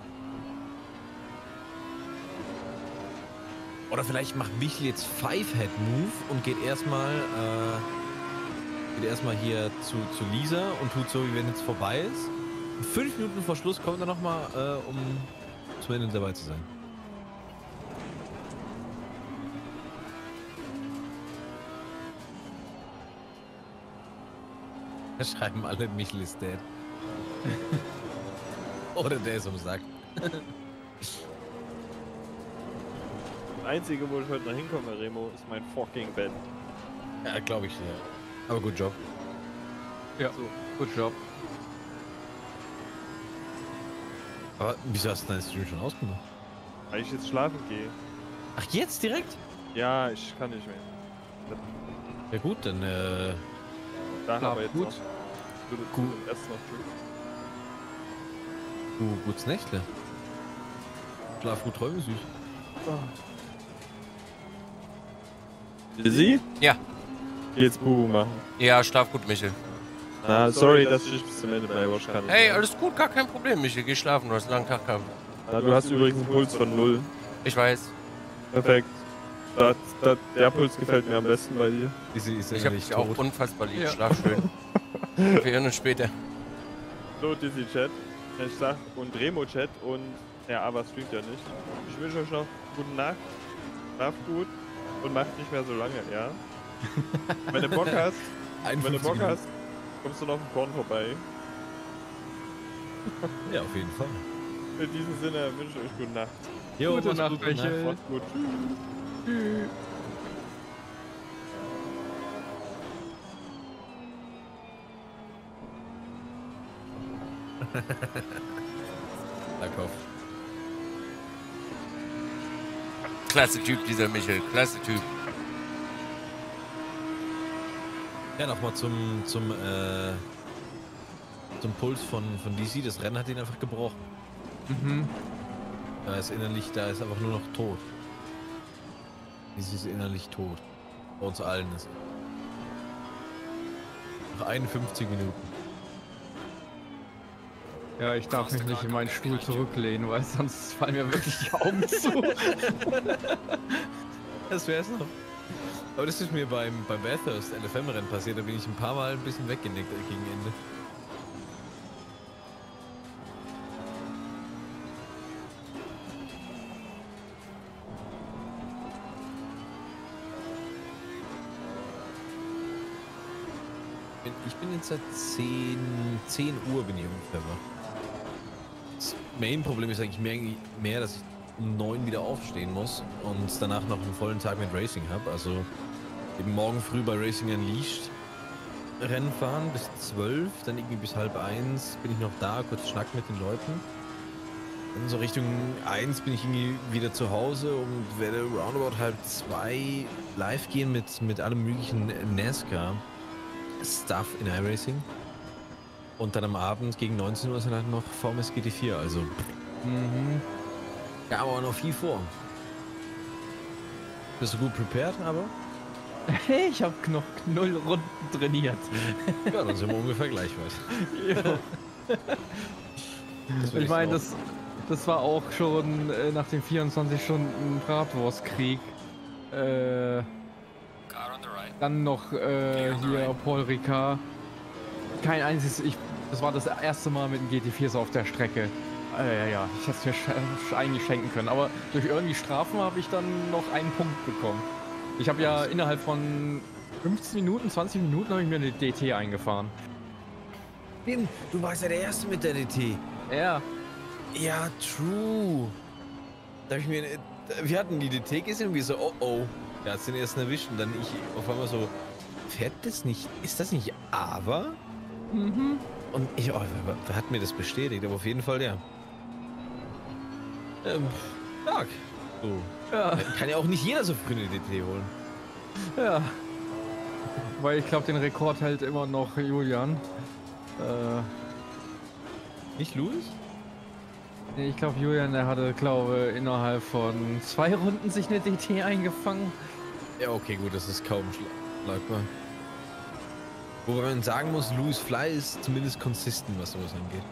Oder vielleicht macht Michel jetzt Five-Head-Move und geht erstmal, äh, geht erstmal hier zu, zu Lisa und tut so, wie wenn jetzt vorbei ist. Und fünf Minuten vor Schluss kommt er nochmal, äh, um zum Ende dabei zu sein. Da schreiben alle, Michel ist dead. Oder der ist am Sack. Das Einzige, wo ich heute noch hinkomme, Remo, ist mein fucking Bett. Ja, glaube ich, ja. Aber gut Job. Ja, so, gut Job. Aber wieso hast du deinen Stream schon ausgemacht? Weil ich jetzt schlafen gehe. Ach, jetzt direkt? Ja, ich kann nicht mehr. Ja gut, dann äh... Da Schlaf haben wir jetzt gut. noch. Gut. Gut. Erst noch Tschüss. du, gutes Nächtle. Schlaf gut, träume süß. Sie? Ja. Jetzt Buh machen. Ja, schlaf gut, Michel. Ah, sorry, dass ich bis zum Ende bleibe. Ich kann nicht Hey, mehr. alles gut, gar kein Problem, Michel. Geh schlafen, du hast einen langen Tag gehabt. Ah, du hast übrigens einen Puls von null. Ich weiß. Perfekt. Das, das, der Puls gefällt mir am besten bei dir. Ist, ist Ich hab nicht dich auch tot. unfassbar lieb. Ja. Schlaf schön. Wir hören uns später. So, Dizzy Chat. Ich sag, und Remo Chat und ja, aber streamt ja nicht. Ich wünsche euch noch gute Nacht. Schlaft gut und macht nicht mehr so lange, ja? Wenn du Bock hast, wenn du einundfünfzig Bock Minuten. hast, kommst du noch im Korn vorbei. Ja, auf jeden Fall. In diesem Sinne wünsche ich euch gute Nacht. Jo, Gute mach's Nacht, gut, Michel. Macht's gut. Tschüss. Lackhoff. Klasse Typ, dieser Michel. Klasse Typ. Ja, nochmal zum, zum, äh, zum Puls von, von D C. Das Rennen hat ihn einfach gebrochen. Mhm. Da ist innerlich, da ist einfach nur noch tot. D C ist innerlich tot. Bei uns allen ist. Nach einundfünfzig Minuten. Ja, ich darf mich nicht in meinen Stuhl zurücklehnen, weil sonst fallen mir wirklich die Augen zu. Das wär's noch. Aber das ist mir beim, beim Bathurst L F M-Rennen passiert, da bin ich ein paar Mal ein bisschen weggenickt gegen Ende. Ich bin jetzt seit zehn Uhr bin ich ungefähr wach. Das Main-Problem ist eigentlich mehr, mehr, dass ich um neun wieder aufstehen muss und danach noch einen vollen Tag mit Racing habe. Also eben morgen früh bei Racing Unleashed Rennen fahren bis zwölf, dann irgendwie bis halb eins bin ich noch da, kurz schnacken mit den Leuten. Dann so Richtung eins bin ich irgendwie wieder zu Hause und werde roundabout halb zwei live gehen mit, mit allem möglichen NASCAR Stuff in iRacing. Und dann am Abend gegen neunzehn Uhr ist dann halt noch V M S G T vier, also mhm. Ja, aber noch viel vor. Bist du gut prepared, aber? Hey, ich habe noch null Runden trainiert. Ja, dann sind wir ungefähr gleich weit. Ich meine, das, das war auch schon äh, nach dem vierundzwanzig Stunden Bratwurstkrieg. Äh, dann noch äh, hier Paul Ricard. Kein einziges, ich, das war das erste Mal mit dem G T vier so auf der Strecke. Äh, ja, ja, ich hätte es mir sch eigentlich schenken können, aber durch irgendwie Strafen habe ich dann noch einen Punkt bekommen. Ich habe ja innerhalb von fünfzehn Minuten, zwanzig Minuten habe ich mir eine D T eingefahren. Bin, du warst ja der Erste mit der D T. Ja. Ja, true. Da hab ich mir, wir hatten die D T gesehen und wir so, oh oh, der hat den ersten erwischt und dann ich auf einmal so, fährt das nicht, ist das nicht aber? Mhm. Und ich, oh, wer hat mir das bestätigt, aber auf jeden Fall der. Ähm, stark. So. Ja. Kann ja auch nicht jeder so früh eine D T holen. Ja. Weil ich glaube, den Rekord hält immer noch Julian. Äh, nicht Louis? Nee, ich glaube, Julian, der hatte, glaube innerhalb von zwei Runden sich eine D T eingefangen. Ja, okay, gut, das ist kaum schlagbar. Wobei man sagen muss, Louis Fly ist zumindest consistent, was sowas angeht.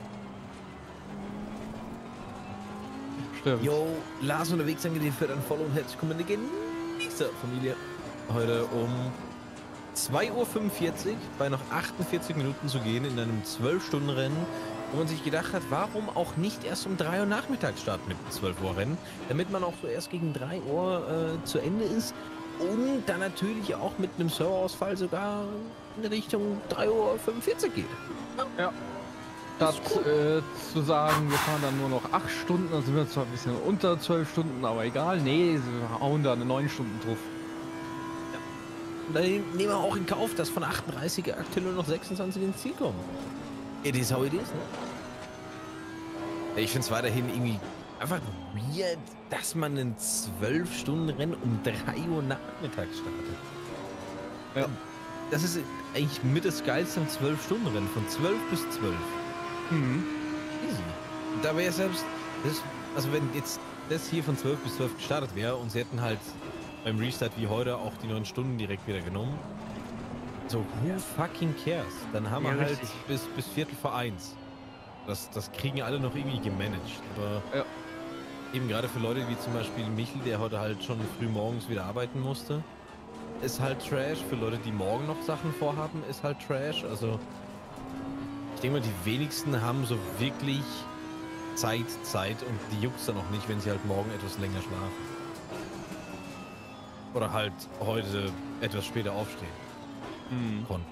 Stimmt. Yo, Lars unterwegs angeführt an Follow und herzlich willkommen in der Genießer-Familie. Heute um zwei Uhr fünfundvierzig bei noch achtundvierzig Minuten zu gehen in einem zwölf Stunden Rennen, wo man sich gedacht hat, warum auch nicht erst um drei Uhr nachmittags starten mit einem zwölf Uhr Rennen, damit man auch so erst gegen drei Uhr äh, zu Ende ist und dann natürlich auch mit einem Serverausfall sogar in Richtung drei Uhr fünfundvierzig geht. Ja. Statt äh, zu sagen, wir fahren dann nur noch acht Stunden, dann sind wir zwar ein bisschen unter zwölf Stunden, aber egal. Nee, wir hauen da eine neun Stunden drauf. Ja. Und dann nehmen wir auch in Kauf, dass von achtunddreißig aktuell nur noch sechsundzwanzig ins Ziel kommen. It is how it is, ne? Ich finde es weiterhin irgendwie einfach weird, dass man einen zwölf Stunden Rennen um drei Uhr nachmittags startet. Ja. Das ist eigentlich mit das Geilste am zwölf Stunden Rennen, von zwölf bis zwölf. Mhm. Easy. Da wäre selbst, das, also wenn jetzt das hier von zwölf bis zwölf gestartet wäre und sie hätten halt beim Restart wie heute auch die neun Stunden direkt wieder genommen, so who fucking cares? Dann haben Ja, wir halt richtig. bis, bis Viertel vor eins. Das, das kriegen alle noch irgendwie gemanagt. Aber Ja. eben gerade für Leute wie zum Beispiel Michel, der heute halt schon früh morgens wieder arbeiten musste, ist halt Trash. Für Leute, die morgen noch Sachen vorhaben, ist halt Trash. Also ich denke mal, die wenigsten haben so wirklich Zeit, Zeit und die juckt's dann auch nicht, wenn sie halt morgen etwas länger schlafen. Oder halt heute etwas später aufstehen Mhm. konnten.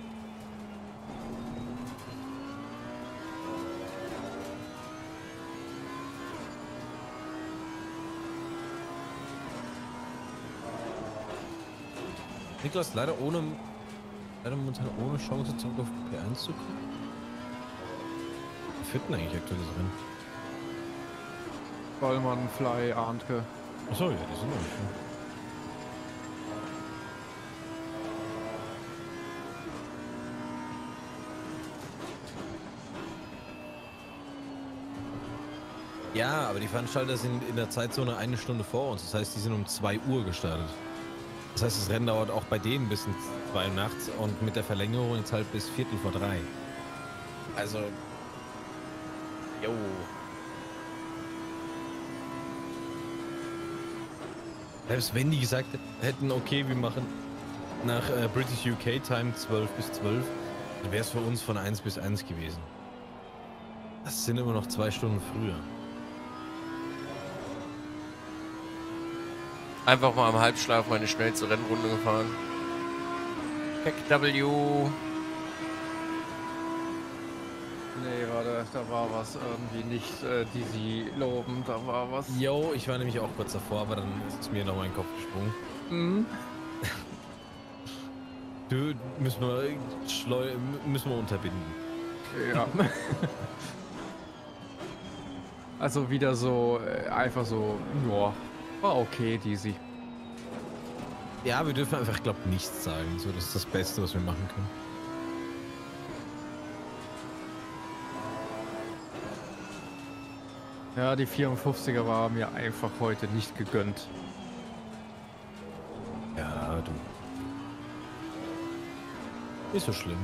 Niklas leider ohne leider momentan ohne Chance zurück auf P eins zu kommen. Fitten eigentlich aktuell das Rennen. Bollmann, Fly, Arndtke. Achso, ja, die sind noch schon. Ja, aber die Veranstalter sind in der Zeitzone eine Stunde vor uns. Das heißt, die sind um zwei Uhr gestartet. Das heißt, das Rennen dauert auch bei denen bis zwei Uhr nachts und mit der Verlängerung jetzt halt bis Viertel vor drei. Also, jo. Selbst wenn die gesagt hätten, okay, wir machen nach äh, British U K Time zwölf bis zwölf, dann wäre es für uns von eins bis eins gewesen. Das sind immer noch zwei Stunden früher. Einfach mal am Halbschlaf meine schnellste Rennrunde gefahren. Pack W. Nee, warte, da war was irgendwie nicht äh, die sie loben, da war was. Jo, ich war nämlich auch kurz davor, aber dann ist es mir noch mal in den Kopf gesprungen. Mhm. Du, müssen wir, schleu müssen wir unterbinden. Ja. Also wieder so, äh, einfach so, ja, war okay, Dizzy. Ja, wir dürfen einfach, glaub, nichts sagen. So, das ist das Beste, was wir machen können. Ja, die vierundfünfziger war mir einfach heute nicht gegönnt. Ja, du. Nicht so schlimm.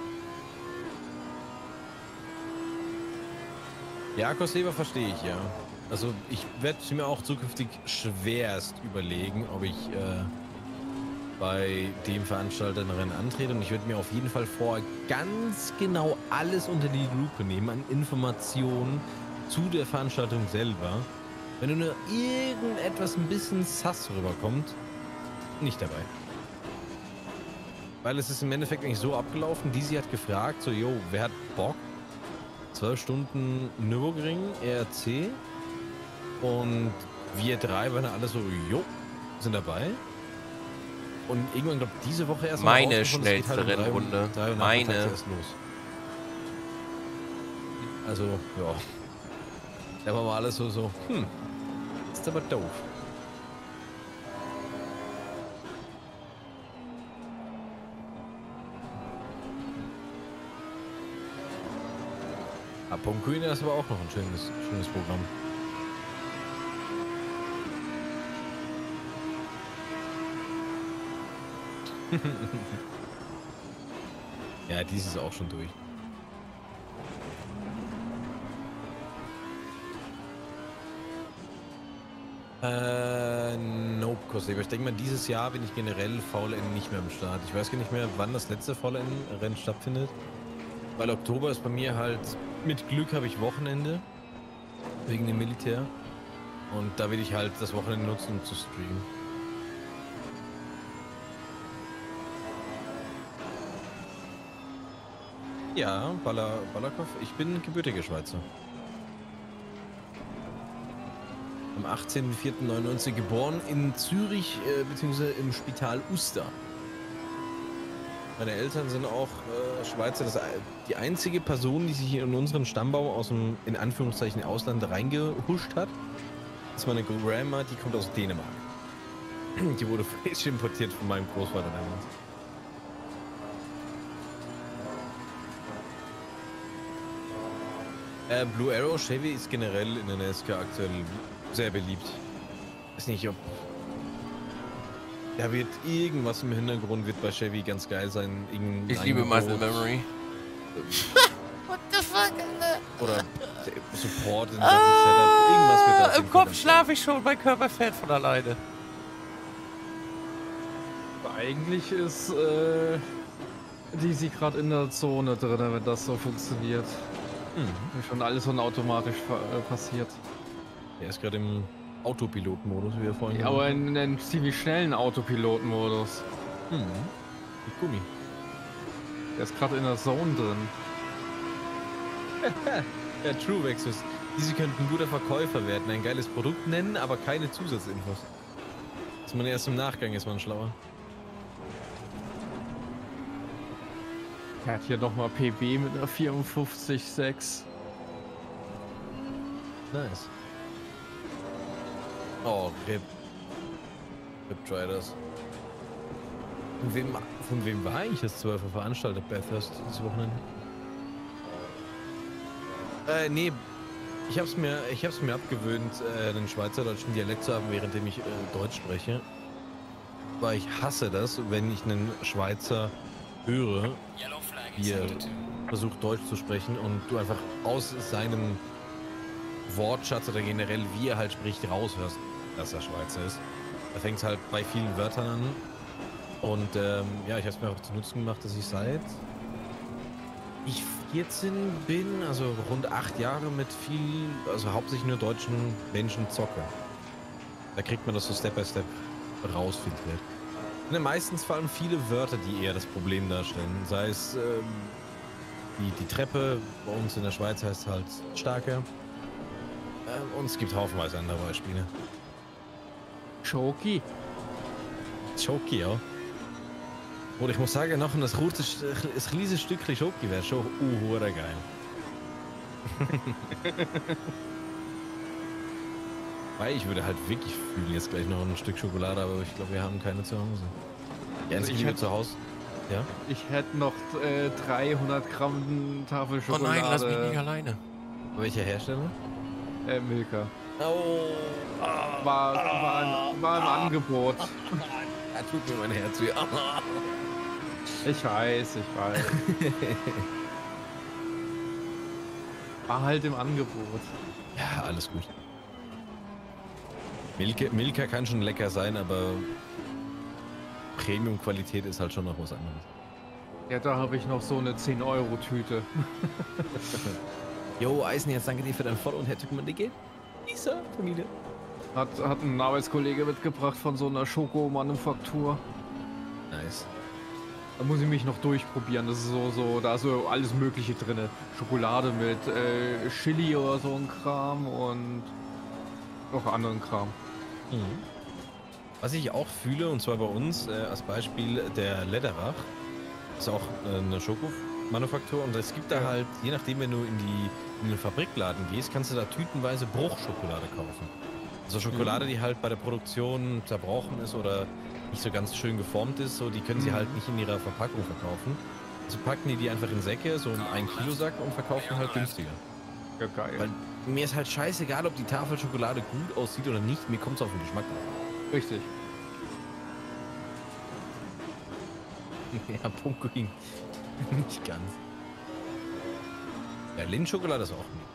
Ja, Kosteber verstehe ich, ja. Also ich werde mir auch zukünftig schwerst überlegen, ob ich äh, bei dem Veranstalter ein Rennen antrete. Und ich werde mir auf jeden Fall vorher ganz genau alles unter die Lupe nehmen an Informationen zu der Veranstaltung selber. Wenn du nur irgendetwas ein bisschen sass rüberkommt, nicht dabei. Weil es ist im Endeffekt eigentlich so abgelaufen, Dizzy hat gefragt, so, yo, wer hat Bock? zwölf Stunden Nürburgring, E R C. Und wir drei waren alle so, jo, sind dabei. Und irgendwann, glaube ich, diese Woche erst mal Meine rausgefunden, es geht schnellste halt um Rennrunde. drei, drei Meine. Erst los. Also, ja. Da waren wir alle so, so, hm, ist aber doof. Aponkühne ist aber auch noch ein schönes, schönes Programm. Ja, dies ist auch schon durch. Äh, nope, Kosteber. Ich denke mal, dieses Jahr bin ich generell V L N nicht mehr am Start. Ich weiß gar nicht mehr, wann das letzte V L N-Rennen stattfindet. Weil Oktober ist bei mir halt, mit Glück habe ich Wochenende. Wegen dem Militär. Und da will ich halt das Wochenende nutzen, um zu streamen. Ja, Bala, Balakow. Ich bin gebürtiger Schweizer. Am achtzehnten vierten neunundneunzig geboren in Zürich, äh, beziehungsweise im Spital Uster. Meine Eltern sind auch äh, Schweizer. Das, die einzige Person, die sich hier in unseren Stammbaum aus dem, in Anführungszeichen, Ausland reingehuscht hat, ist meine Grandma, die kommt aus Dänemark. Die wurde frisch importiert von meinem Großvater damals. Äh, Blue Arrow Chevy ist generell in der NASCAR aktuell sehr beliebt. Weiß nicht, ob da wird irgendwas im Hintergrund wird bei Chevy ganz geil sein. Irgendein Ich liebe Muscle Memory. What the fuck, Alter? Oder Support in Sachen Setup. Irgendwas wird da. auf Im jeden Kopf Fall schlafe ich schon, mein Körper fährt von alleine. Aber eigentlich ist äh, Dizzy gerade in der Zone drin, wenn das so funktioniert. Mhm. Wenn schon alles so automatisch äh, passiert. Er ist gerade im Autopilot-Modus, wie wir vorhin Ja, aber in einem ziemlich schnellen Autopiloten-Modus. Mhm. Mit Gummi. Der ist gerade in der Zone drin. Ja, True Vexus. Diese könnten ein guter Verkäufer werden, ein geiles Produkt nennen, aber keine Zusatzinfos. Ist man erst im Nachgang, ist man schlauer. Er hat hier nochmal P B mit einer vierundfünfzig Komma sechs. Nice. Oh, Rip. Rip Triders. Von wem, von wem war eigentlich das zwölfer Veranstalter Bathurst dieses Wochenende? Äh, nee. Ich hab's mir, ich hab's mir abgewöhnt, äh, den schweizerdeutschen Dialekt zu haben, währenddem ich äh, Deutsch spreche. weil ich hasse das, wenn ich einen Schweizer höre, wie er versucht Deutsch zu sprechen und du einfach aus seinem Wortschatz oder generell wie er halt spricht raushörst, dass er Schweizer ist. Da fängt es halt bei vielen Wörtern an. Und ähm, ja, ich habe es mir auch zu Nutzen gemacht, dass ich seit ich vierzehn bin, also rund acht Jahre mit viel, also hauptsächlich nur deutschen Menschen zocke. Da kriegt man das so Step by Step rausfiltriert. Und meistens vor allem viele Wörter, die eher das Problem darstellen. Sei es ähm, die, die Treppe, bei uns in der Schweiz heißt halt starke. Ähm, und es gibt haufenweise andere Beispiele. Schoki. Schoki, ja. Und ich muss sagen, noch ein rotes, ein kleines Stückchen Schoki wäre schon uh, geil. Weil ich würde halt wirklich fühlen jetzt gleich noch ein Stück Schokolade, aber ich glaube, wir haben keine zu Hause. Jens, ich ich hätte zu Hause. Ja? Ich hätte noch äh, dreihundert Gramm Tafel Oh Schokolade. nein, lass mich nicht alleine. Welcher Hersteller? Äh, Milka. Oh, War, war, ein, war im Angebot. da tut mir mein Herz weh. Ich weiß, ich weiß. War halt im Angebot. Ja, alles gut. Milka, Milka kann schon lecker sein, aber Premium-Qualität ist halt schon noch was anderes. Ja, da habe ich noch so eine zehn Euro Tüte. Jo, Eisen, jetzt danke dir für dein Follow und Herr Tückmann, geht? Dieser Familie. Hat, hat ein Arbeitskollege mitgebracht von so einer Schokomanufaktur. Nice. Da muss ich mich noch durchprobieren. Das ist so, so, da ist so alles Mögliche drin. Schokolade mit äh, Chili oder so ein Kram und noch anderen Kram. Mhm. Was ich auch fühle, und zwar bei uns, äh, als Beispiel der Lederach, ist auch äh, eine Schokomanufaktur und es gibt da halt, je nachdem, wenn du in, die, in den Fabrikladen gehst, kannst du da tütenweise Bruchschokolade kaufen. Also Schokolade, mhm. die halt bei der Produktion zerbrochen ist oder nicht so ganz schön geformt ist, so die können sie mhm. halt nicht in ihrer Verpackung verkaufen. Also packen die die einfach in Säcke, so einen Kilo Sack und verkaufen halt günstiger. Ja, geil. Weil mir ist halt scheißegal, ob die Tafel Schokolade gut aussieht oder nicht, mir kommt es auf den Geschmack an. Richtig. Ja, Punkuin. Nicht ganz. Ja, Lindschokolade ist auch nicht.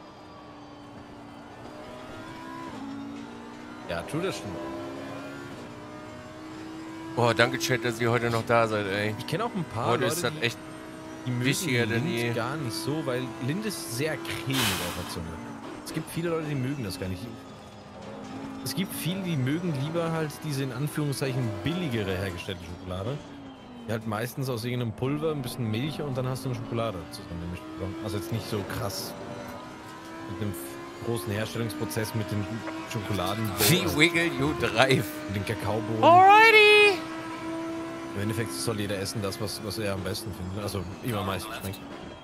Ja, tut das schon. Boah, danke Chat, dass ihr heute noch da seid, ey. Ich kenne auch ein paar Heute Leute, ist das die, echt die mögen wichtiger denn Lind je. gar nicht so, weil Lind ist sehr cremig auf der Zunge. Es gibt viele Leute, die mögen das gar nicht. Es gibt viele, die mögen lieber halt diese in Anführungszeichen billigere hergestellte Schokolade. Die halt meistens aus irgendeinem Pulver, ein bisschen Milch und dann hast du eine Schokolade zusammengemischt. Also jetzt nicht so krass mit einem großen Herstellungsprozess mit den Schokoladen. Wie Wiggle You Drive. Mit den Kakaobohnen. Alrighty! Im Endeffekt soll jeder essen das, was, was er am besten findet. Also immer am meisten schmeckt.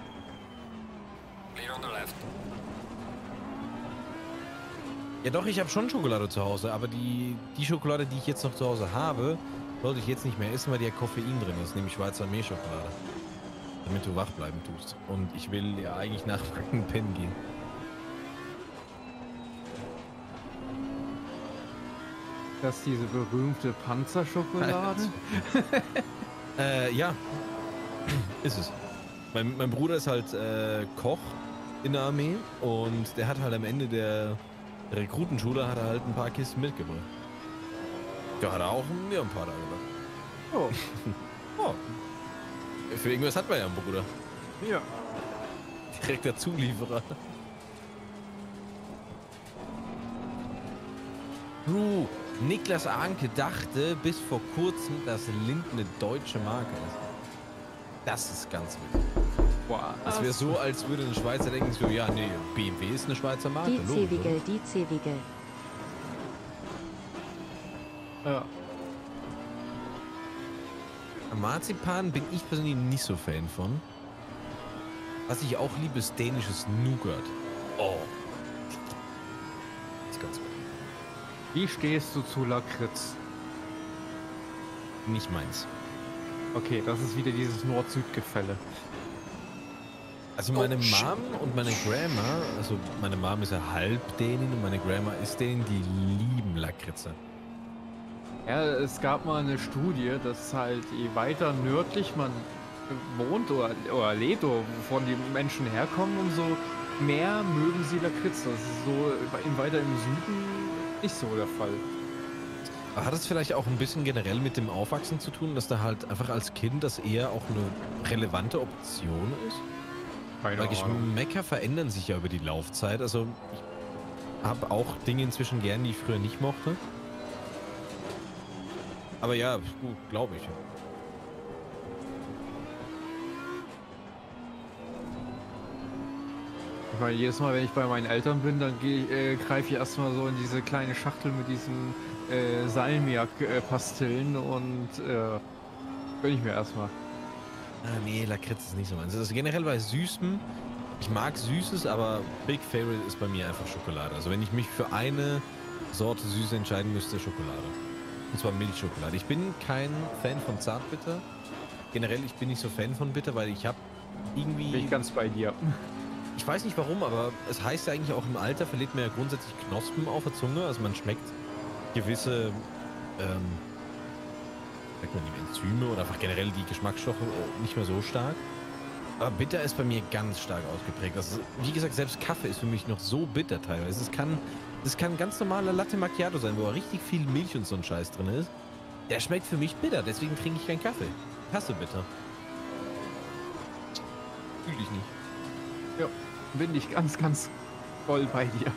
Ja doch, ich habe schon Schokolade zu Hause, aber die, die Schokolade, die ich jetzt noch zu Hause habe, sollte ich jetzt nicht mehr essen, weil die ja Koffein drin ist, nämlich Schweizer Armee-Schokolade. Damit du wach bleiben tust. Und ich will ja eigentlich nach Pennen gehen. Das ist diese berühmte Panzerschokolade? äh, ja. Ist es. Mein, mein Bruder ist halt äh, Koch in der Armee und der hat halt am Ende der Rekrutenschule hat er halt ein paar Kisten mitgebracht. Ja, hat er auch mir ein paar da gebracht. Oh. Oh. Für irgendwas hat man ja einen Bruder. Ja. Direkter Zulieferer. Bro, Niklas Anke dachte bis vor kurzem, dass Lind eine deutsche Marke ist. Das ist ganz wichtig. Wow. Das wäre so, als würde ein Schweizer denken, so, ja, nee, B M W ist eine Schweizer Marke. Die logisch, Zewigel, oder? die Zewigel. Ja. Marzipan bin ich persönlich nicht so Fan von. Was ich auch liebe, ist dänisches Nougat. Oh. Das ist ganz gut. Wie stehst du zu Lakritz? Nicht meins. Okay, das ist wieder dieses Nord-Süd-Gefälle. Also meine Mom und meine Grandma, also meine Mom ist ja halb Dänin und meine Grandma ist Dänin, die lieben Lakritze. Ja, es gab mal eine Studie, dass halt je weiter nördlich man wohnt oder, oder lebt oder wovon die Menschen herkommen, umso mehr mögen sie Lakritz. Das ist so in, weiter im Süden nicht so der Fall. Hat es vielleicht auch ein bisschen generell mit dem Aufwachsen zu tun, dass da halt einfach als Kind das eher auch eine relevante Option ist? Keine Weil Ahnung. Geschmäcker verändern sich ja über die Laufzeit. Also ich habe auch Dinge inzwischen gern, die ich früher nicht mochte. Aber ja, gut, glaube ich. Ich meine, jedes Mal, wenn ich bei meinen Eltern bin, dann äh, greife ich erstmal so in diese kleine Schachtel mit diesen äh, Salmiak-Pastillen und äh, gönn ich mir erstmal. Ah, nee, Lakritz ist nicht so meins. Also generell bei Süßem, ich mag Süßes, aber Big Favorite ist bei mir einfach Schokolade. Also wenn ich mich für eine Sorte Süße entscheiden müsste, Schokolade. Und zwar Milchschokolade. Ich bin kein Fan von Zartbitter. Generell, ich bin nicht so Fan von Bitter, weil ich habe irgendwie... Bin ich ganz bei dir. Ich weiß nicht warum, aber es heißt ja eigentlich auch im Alter verliert man ja grundsätzlich Knospen auf der Zunge. Also man schmeckt gewisse, ähm, sagt man die Enzyme oder einfach generell die Geschmacksstoffe nicht mehr so stark. Aber bitter ist bei mir ganz stark ausgeprägt. Also, wie gesagt, selbst Kaffee ist für mich noch so bitter teilweise. Es kann, es kann ein ganz normaler Latte Macchiato sein, wo richtig viel Milch und so ein Scheiß drin ist. Der schmeckt für mich bitter, deswegen trinke ich keinen Kaffee. Ich hasse bitter. Fühl ich nicht. Ja, bin ich ganz, ganz voll bei dir.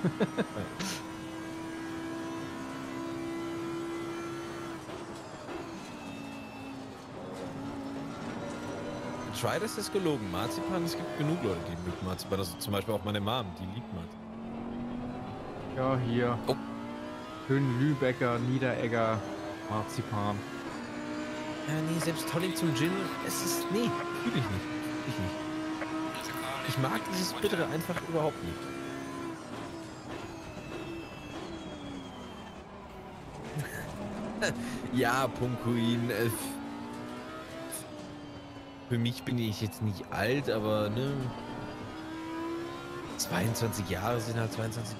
Tridus ist gelogen. Marzipan, es gibt genug Leute, die mögen Marzipan. Also zum Beispiel auch meine Mom, die liebt Marzipan. Ja, hier. Oh. Schön Lübecker, Niederegger, Marzipan. Ja, nee, selbst Tonic zum Gin, es ist, nee, fühl ich nicht. Fühl ich nicht. Ich mag dieses Bittere einfach überhaupt nicht. Ja, Punkuin. Äh, für mich bin ich jetzt nicht alt, aber ne. zweiundzwanzig Jahre sind halt zweiundzwanzig.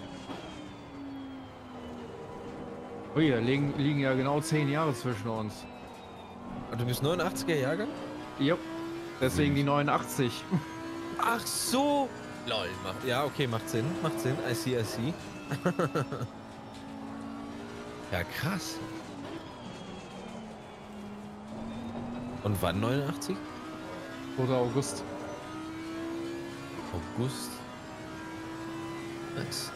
Ui, da liegen, liegen ja genau zehn Jahre zwischen uns. Und du bist neunundachtziger Jahrgang? Jupp. Deswegen die neunundachtzig. Ach so! Lol, macht. Ja, okay, macht Sinn. Macht Sinn. I see, I see. Ja, krass. Und wann neunundachtzig? Oder August. August. Nice.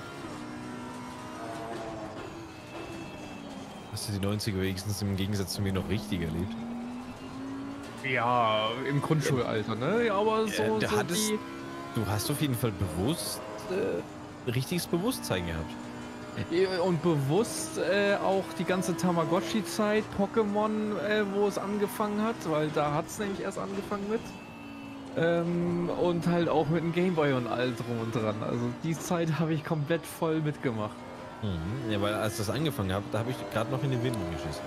Hast du die neunziger wenigstens im Gegensatz zu mir noch richtig erlebt? Ja, im Grundschulalter, ne? Ja, aber so, Äh, du so hattest- die... Du hast auf jeden Fall bewusst äh, richtiges Bewusstsein gehabt. Und bewusst äh, auch die ganze Tamagotchi-Zeit, Pokémon, äh, wo es angefangen hat, weil da hat es nämlich erst angefangen mit. Ähm, und halt auch mit dem Gameboy und all drum und dran. Also die Zeit habe ich komplett voll mitgemacht. Mhm. Ja, weil als das angefangen hat, da habe ich gerade noch in den Wind geschissen.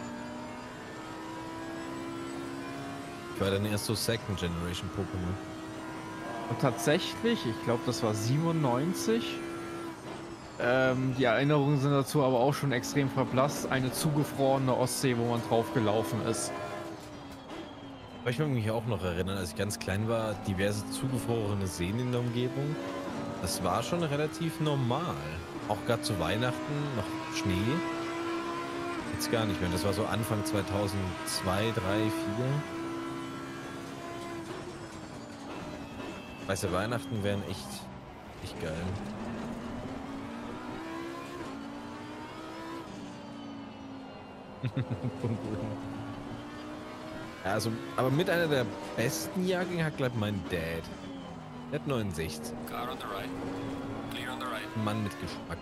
Ich war dann erst so Second Generation Pokémon. Und tatsächlich, ich glaube, das war siebenundneunzig. Ähm, die Erinnerungen sind dazu aber auch schon extrem verblasst. Eine zugefrorene Ostsee, wo man drauf gelaufen ist. Aber ich mag mich auch noch erinnern, als ich ganz klein war, diverse zugefrorene Seen in der Umgebung. Das war schon relativ normal. Auch gerade zu Weihnachten noch Schnee. Jetzt gar nicht mehr. Das war so Anfang zweitausendzwei, drei, vier. Weißt du, Weihnachten wären echt, echt geil. Ja, also, aber mit einer der besten Jahrgänge hat, glaube ich, mein Dad. Der hat neunundsechzig. Car on the right. Clear on the right. Ein Mann mit Geschmack.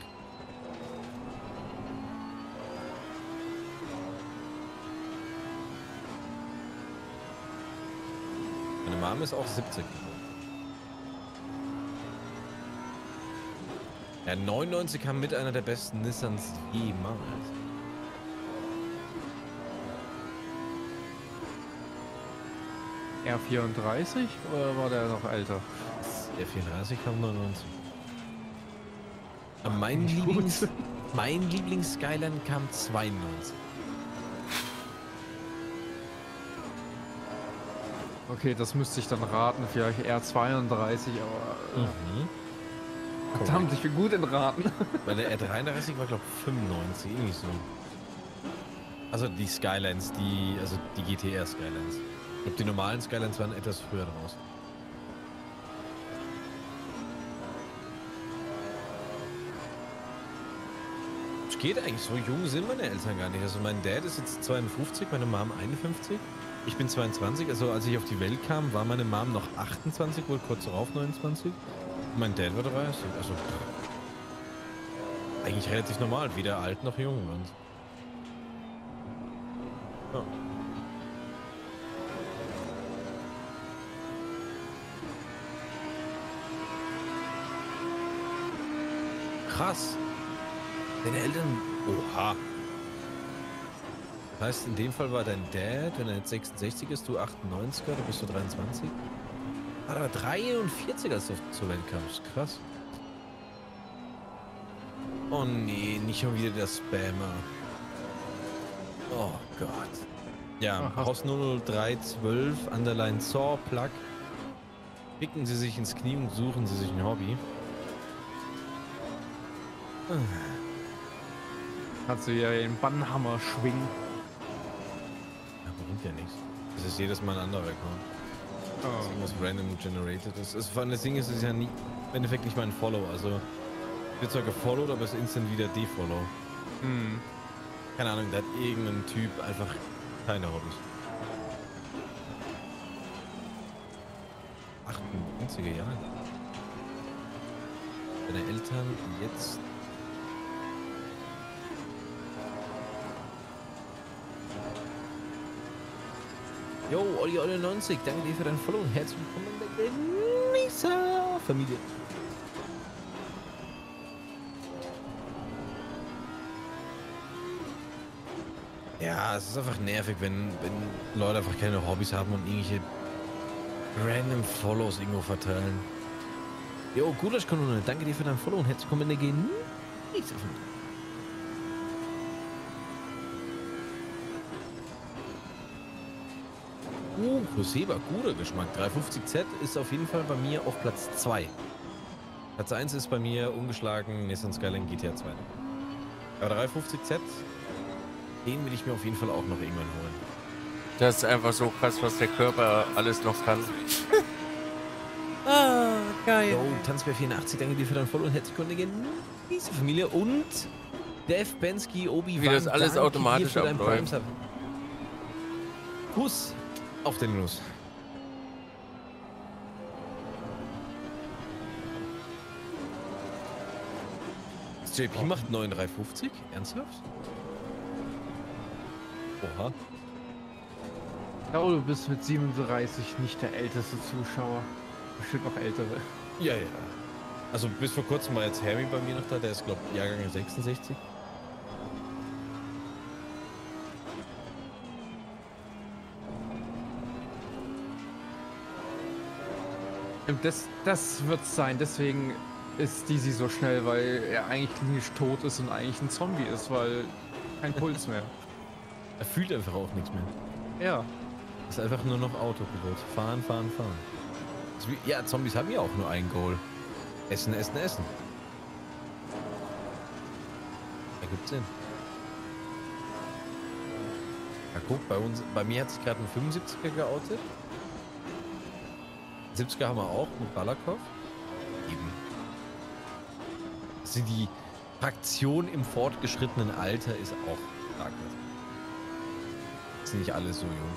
Meine Mom ist auch siebzig. Ja, neunundneunzig kam mit einer der besten Nissans jemals. R vierunddreißig oder war der noch älter? Der vierunddreißig kam neunundneunzig. Aber mein Nicht gut. Lieblings, mein Lieblings-Skyline kam zweiundneunzig. Okay, das müsste ich dann raten. Vielleicht eher zweiunddreißig, aber. Mhm. Verdammt, ich bin gut in Raten. Weil der R dreiunddreißig war, glaube ich, fünfundneunzig, irgendwie so. Also die Skylines, die, also die G T R Skylines. Ich glaube, die normalen Skylines waren etwas früher draus. Es geht eigentlich, so jung sind meine Eltern gar nicht. Also mein Dad ist jetzt zweiundfünfzig, meine Mom einundfünfzig. Ich bin zweiundzwanzig, also als ich auf die Welt kam, war meine Mom noch achtundzwanzig, wohl kurz darauf neunundzwanzig. Und mein Dad war dreißig, also eigentlich relativ normal, weder alt noch jung. Und ja. Krass. Deine Eltern... Oha. Das heißt, in dem Fall war dein Dad, wenn er jetzt sechsundsechzig ist, du achtundneunziger, du bist du dreiundzwanzig. War aber dreiundvierzig, als du zur Welt kamst. Krass. Oh nee, nicht schon wieder der Spammer. Oh Gott. Ja, Haus null null drei zwölf, Underline Saw, Plug. Picken Sie sich ins Knie und suchen Sie sich ein Hobby. Kannst du ja den Bannhammer schwingen. Ja, bringt ja nichts. Das ist jedes Mal ein anderer Account. Oh. Das ist irgendwas random generated ist. Also vor allem das Ding ist, es ist ja nie, im Endeffekt nicht mal ein Follow. Also, wird zwar gefollowt, aber es ist instant wieder defollow. Hm. Keine Ahnung, da hat irgendein Typ einfach keine Hobbys. achtundneunziger Jahre. Deine Eltern jetzt. Jo, Olli Olli neunzig, danke dir für dein Follow und herzlich willkommen in der Genießer-Familie. Ja, es ist einfach nervig, wenn, wenn Leute einfach keine Hobbys haben und irgendwelche random Follows irgendwo verteilen. Jo, Gulaschkanone, danke dir für dein Follow und herzlich willkommen in der Genießer-Familie. Uh, Cruzeber, guter Geschmack. dreihundertfünfzig Z ist auf jeden Fall bei mir auf Platz zwei. Platz eins ist bei mir ungeschlagen Nissan Skyline G T R zwei. Aber dreihundertfünfzig Z, den will ich mir auf jeden Fall auch noch irgendwann holen. Das ist einfach so krass, was der Körper alles noch kann. Ah, geil. Jo, Tanzbär vierundachtzig, danke dir für dein Follow und herzlich willkommen diese Familie und Dev Bensky, Obi-Wan. Wie das alles automatisch abläuft. Kuss auf den Nuss. Das J P macht neun dreihundertfünfzig? Ernsthaft? Oha. Ich glaube, du bist mit siebenunddreißig nicht der älteste Zuschauer. Bestimmt noch ältere. Ja, ja. Also bis vor kurzem war jetzt Harry bei mir noch da, der ist, glaube ich, Jahrgang sechsundsechzig. Das, das wird's sein, deswegen ist Dizzy so schnell, weil er eigentlich klinisch tot ist und eigentlich ein Zombie ist, weil kein Puls mehr. Er fühlt einfach auch nichts mehr. Ja. Ist einfach nur noch Autopilot. Fahren, fahren, fahren. Wie, ja, Zombies haben ja auch nur ein Goal. Essen, essen, essen. Ergibt Sinn. Ja, guck, bei uns, bei mir hat sich gerade ein fünfundsiebziger geoutet. siebziger haben wir auch mit Balakov. Eben. Also die Fraktion im fortgeschrittenen Alter ist auch stark. Sind nicht alle so jung.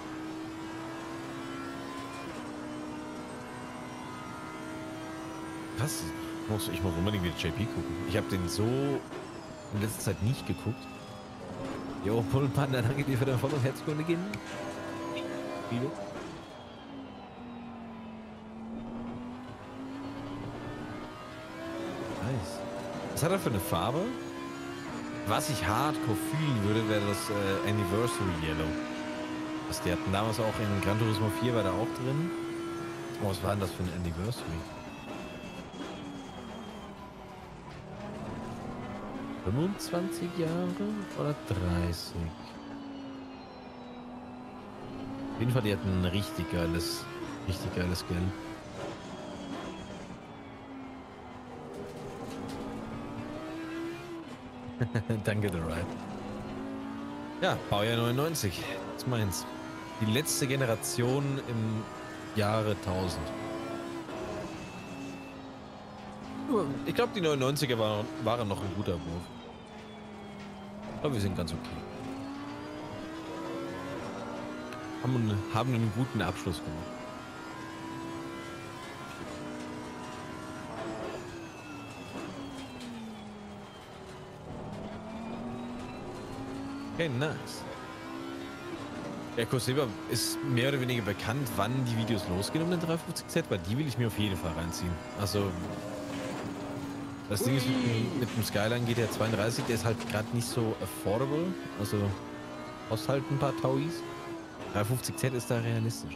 Krass. Ich muss, ich muss unbedingt wieder J P gucken. Ich habe den so in letzter Zeit nicht geguckt. Jo, Pullenpanda, danke dir für dein Follow und herzlich willkommen. Liebe. Nice. Was hat er für eine Farbe? Was ich hardcore fühlen würde, wäre das äh, Anniversary Yellow. Was die hatten damals auch in Gran Turismo vier, war da auch drin. Oh, was war denn das für ein Anniversary? fünfundzwanzig Jahre oder dreißig? Auf jeden Fall, die hatten ein richtig geiles Richtig geiles Geld. Danke, The Ride. Ja, Baujahr neunundneunzig. Das ist meins. Die letzte Generation im Jahre tausend. Ich glaube, die neunundneunziger waren, waren noch ein guter Wurf. Aber wir sind ganz okay. Haben, einen- haben einen guten Abschluss gemacht. Okay, nice. Ja, Koseba ist mehr oder weniger bekannt, wann die Videos losgehen um den dreihundertfünfzig Z, weil die will ich mir auf jeden Fall reinziehen. Also, das Ding ist, mit, dem- mit dem Skyline G T A zweiunddreißig, der ist halt gerade nicht so affordable. Also, kostet halt ein paar Tauis. dreihundertfünfzig Z ist da realistisch.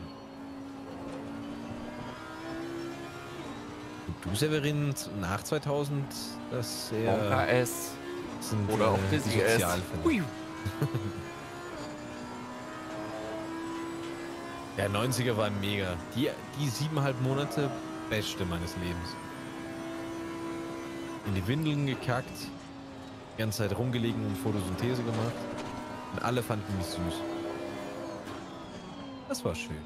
Und du, Severin, nach zweitausend, das sehr... Honka S sind, oder auch äh, Dizzy S. Sozialfälle. Hui. Der neunziger war mega. Die, die siebeneinhalb Monate, beste meines Lebens. In die Windeln gekackt, die ganze Zeit rumgelegen und Photosynthese gemacht. Und alle fanden mich süß. Das war schön.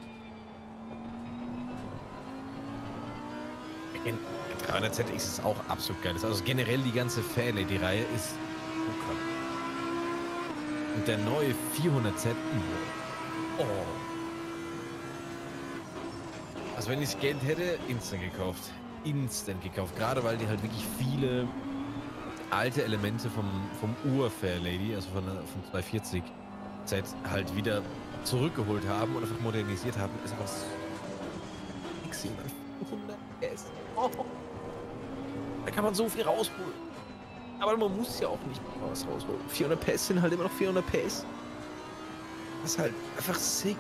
In dreihundert Z X ist auch absolut geil. Also generell die ganze Fairlady-Reihe ist super. Und der neue vierhundert Z, oh. Also wenn ich das Geld hätte, instant gekauft. Instant gekauft. Gerade weil die halt wirklich viele alte Elemente vom, vom Ur-Fairlady, also von, der- von zweihundertvierzig Z, halt wieder zurückgeholt haben und einfach modernisiert haben. Ist einfach so sexy, man. vierhundert P S. Oh. Da kann man so viel rausholen. Aber man muss ja auch nicht mehr was rausholen. vierhundert P S sind halt immer noch vierhundert P S. Das ist halt einfach sick.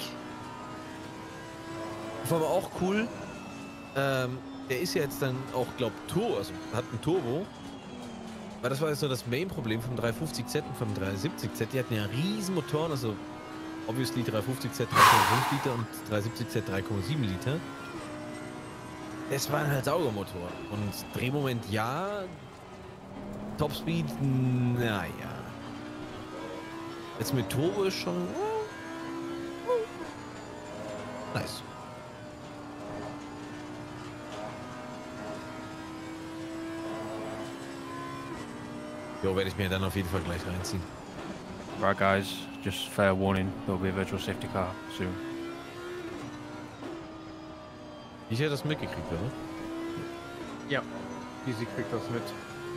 War aber auch cool. Ähm, der ist ja jetzt dann auch, glaub, Turbo, also hat ein Turbo. Weil das war jetzt so das Main-Problem vom dreihundertfünfzig Z und vom dreihundertsiebzig Z. Die hatten ja riesen Motoren, also obviously dreihundertfünfzig Z drei Komma fünf Liter und dreihundertsiebzig Z drei Komma sieben Liter. Das waren halt Saugermotoren. Und Drehmoment ja, Topspeed, naja. Jetzt mit Turbo ist schon nice. Jo, werde ich mir dann auf jeden Fall gleich reinziehen. Right, guys, just fair warning, there'll be a virtual safety car soon. Ich hätte das mitgekriegt, oder? Ja, Easy kriegt das mit.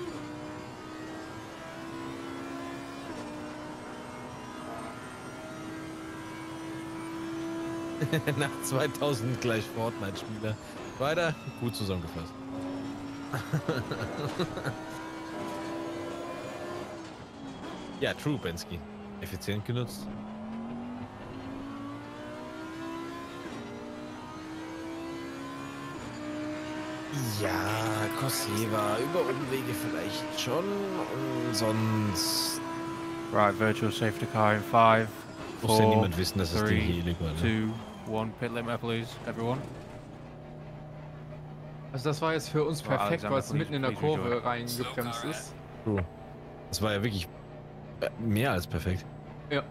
Nach zweitausend gleich Fortnite-Spieler. Weiter, gut zusammengefasst. Ja, true, Bensky. Effizient genutzt. Ja, Koseva, über Umwege vielleicht schon, und sonst Right, virtual safety car in five, muss ja four, niemand wissen, dass das Ding hier three, illegal ist. two, one. Pit limit, please, everyone. Also das war jetzt für uns Well, perfekt, weil es Alexander, mitten in der please- please Kurve rejoin. reingebremst ist. True. Das war ja wirklich äh, mehr als perfekt. Ja.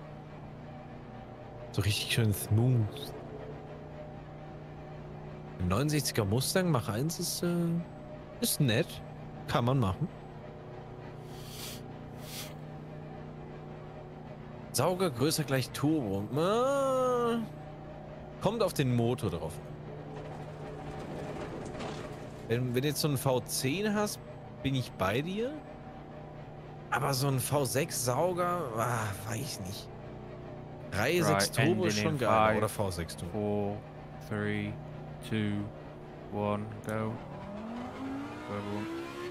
So richtig schön smooth. Ein neunundsechziger Mustang Mach eins ist, äh, ist nett. Kann man machen. Sauger größer gleich Turbo. Ah, kommt auf den Motor drauf. Wenn, wenn du jetzt so einen V zehn hast, bin ich bei dir. Aber so ein V sechs Sauger, ah, weiß nicht. Reihe sechs Right, Turbo ist ending schon in geil. five, Oder V sechs Turbo. Four, three, two, one, go. Go, everyone.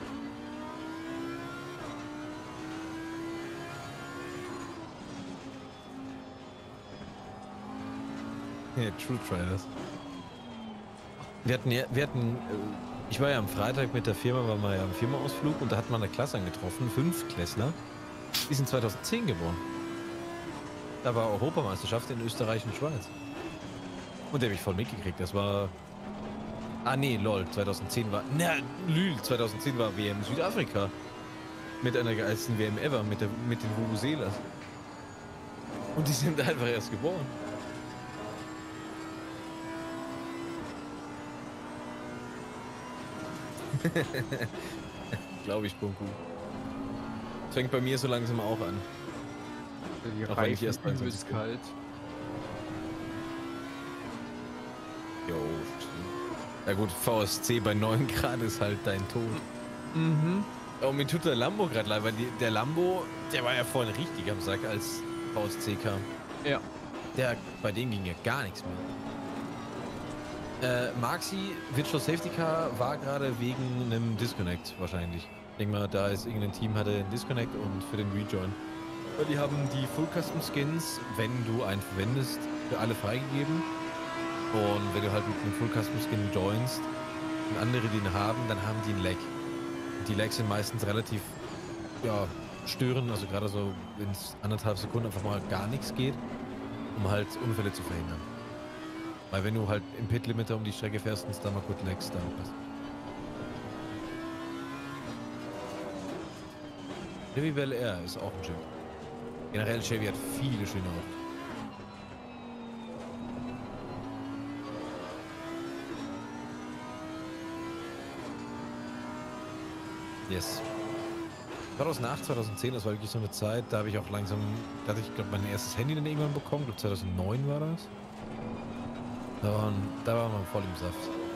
Ja, True Traders. Wir hatten ja, wir hatten, äh, ich war ja am Freitag mit der Firma, waren wir ja am Firma-Ausflug und da hat man eine Klasse angetroffen, fünf Klässler. Die sind zweitausendzehn geboren. Da war Europameisterschaft in Österreich und Schweiz. Und der habe ich voll mitgekriegt. Das war... Ah nee, lol, zweitausendzehn war... Na, lül, zweitausendzehn war W M Südafrika. Mit einer geilsten W M ever, mit, der, mit den Vuvuzelas. Und die sind einfach erst geboren. Glaube ich, Bunku. Das fängt bei mir so langsam auch an. Die Auch wenn ich erst Reifen ist kalt. Jo. Ja gut, V S C bei neun Grad ist halt dein Tod. Mhm. Oh, mir tut der Lambo gerade leid, weil die, der Lambo, der war ja vorhin richtig am Sack, als V S C kam. Ja. Der, bei dem ging ja gar nichts mehr. Äh, Maxi, Virtual Safety Car war gerade wegen einem Disconnect wahrscheinlich. Ich denke mal, da ist irgendein Team hatte einen Disconnect und für den Rejoin. Weil die haben die Full Custom Skins, wenn du einen verwendest, für alle freigegeben. Und wenn du halt mit einem Full Custom Skin joinst und andere den haben, dann haben die einen Lag. Und die Lags sind meistens relativ, ja, störend, also gerade so, wenn es anderthalb Sekunden einfach mal gar nichts geht, um halt Unfälle zu verhindern. Weil wenn du halt im Pit-Limiter um die Strecke fährst und es da mal kurz lagst, dann passt. Chevy Bel Air ist auch ein Chevy. Generell Chevy hat viele schöne Autos. Yes. zweitausendacht, zweitauszehn, das war wirklich so eine Zeit, da habe ich auch langsam, da hatte ich glaube mein erstes Handy dann irgendwann bekommen, ich glaube zweitausendneun war das. Da war, da war man voll im Saft.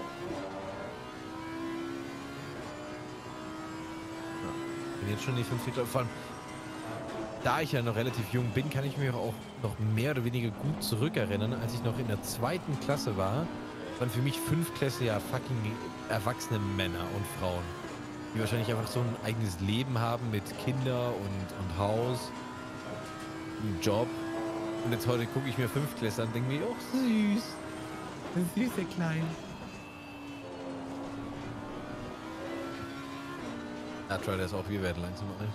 Ja. Bin jetzt schon die fünf Liter, vor allem, da ich ja noch relativ jung bin, kann ich mich auch noch mehr oder weniger gut zurückerinnern, als ich noch in der zweiten Klasse war, waren für mich fünf Klasse ja fucking erwachsene Männer und Frauen. Die wahrscheinlich einfach so ein eigenes Leben haben mit Kinder und, und Haus, einem Job. Und jetzt heute gucke ich mir Fünftklässler an und denke mir, oh süß. Süße Klein. Ja, Troy, der ist auch, wir werden langsam alt.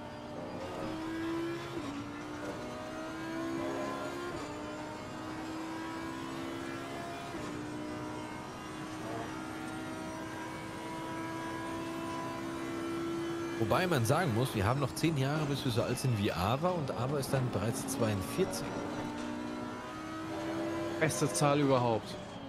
Wobei man sagen muss, wir haben noch zehn Jahre, bis wir so alt sind wie Ava und Ava ist dann bereits zweiundvierzig. Beste Zahl überhaupt.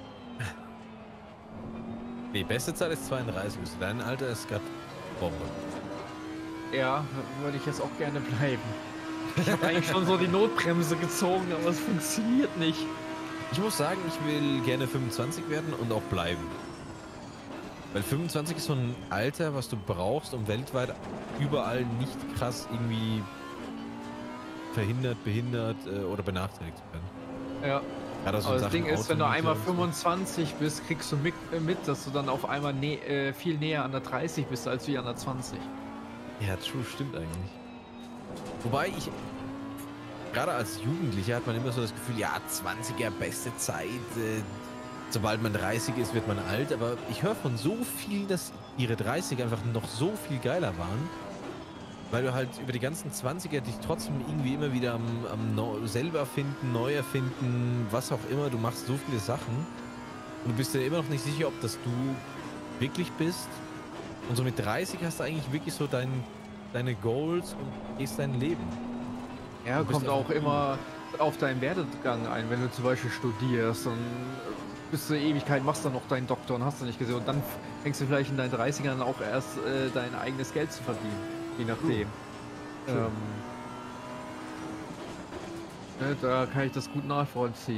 Nee, beste Zahl ist zweiunddreißig. Dein Alter ist gerade Bombe. Ja, würde ich jetzt auch gerne bleiben. Ich habe eigentlich schon so die Notbremse gezogen, aber es funktioniert nicht. Ich muss sagen, ich will gerne fünfundzwanzig werden und auch bleiben. Weil fünfundzwanzig ist so ein Alter, was du brauchst, um weltweit überall nicht krass irgendwie verhindert, behindert äh, oder benachteiligt zu werden. Ja. Ja, so aber das Sachen Ding ist, wenn du einmal so. fünfundzwanzig bist, kriegst du mit, äh, mit dass du dann auf einmal nä äh, viel näher an der dreißig bist, als wie an der zwanzig. Ja, true, stimmt eigentlich. Wobei ich, gerade als Jugendlicher hat man immer so das Gefühl, ja, zwanziger, beste Zeit, äh, sobald man dreißig ist, wird man alt, aber ich höre von so vielen, dass ihre dreißiger einfach noch so viel geiler waren, weil du halt über die ganzen zwanziger dich trotzdem irgendwie immer wieder am, am no selber finden, neu erfinden, was auch immer, du machst so viele Sachen und du bist dir immer noch nicht sicher, ob das du wirklich bist und so mit dreißig hast du eigentlich wirklich so dein, deine Goals und gehst dein Leben. Ja, kommt auch immer auf deinen Werdegang ein, wenn du zum Beispiel studierst und bis zur Ewigkeit machst du noch deinen Doktor und hast du nicht gesehen. Und dann fängst du vielleicht in deinen dreißigern auch erst äh, dein eigenes Geld zu verdienen. Je nachdem. Uh, ähm, ne, da kann ich das gut nachvollziehen.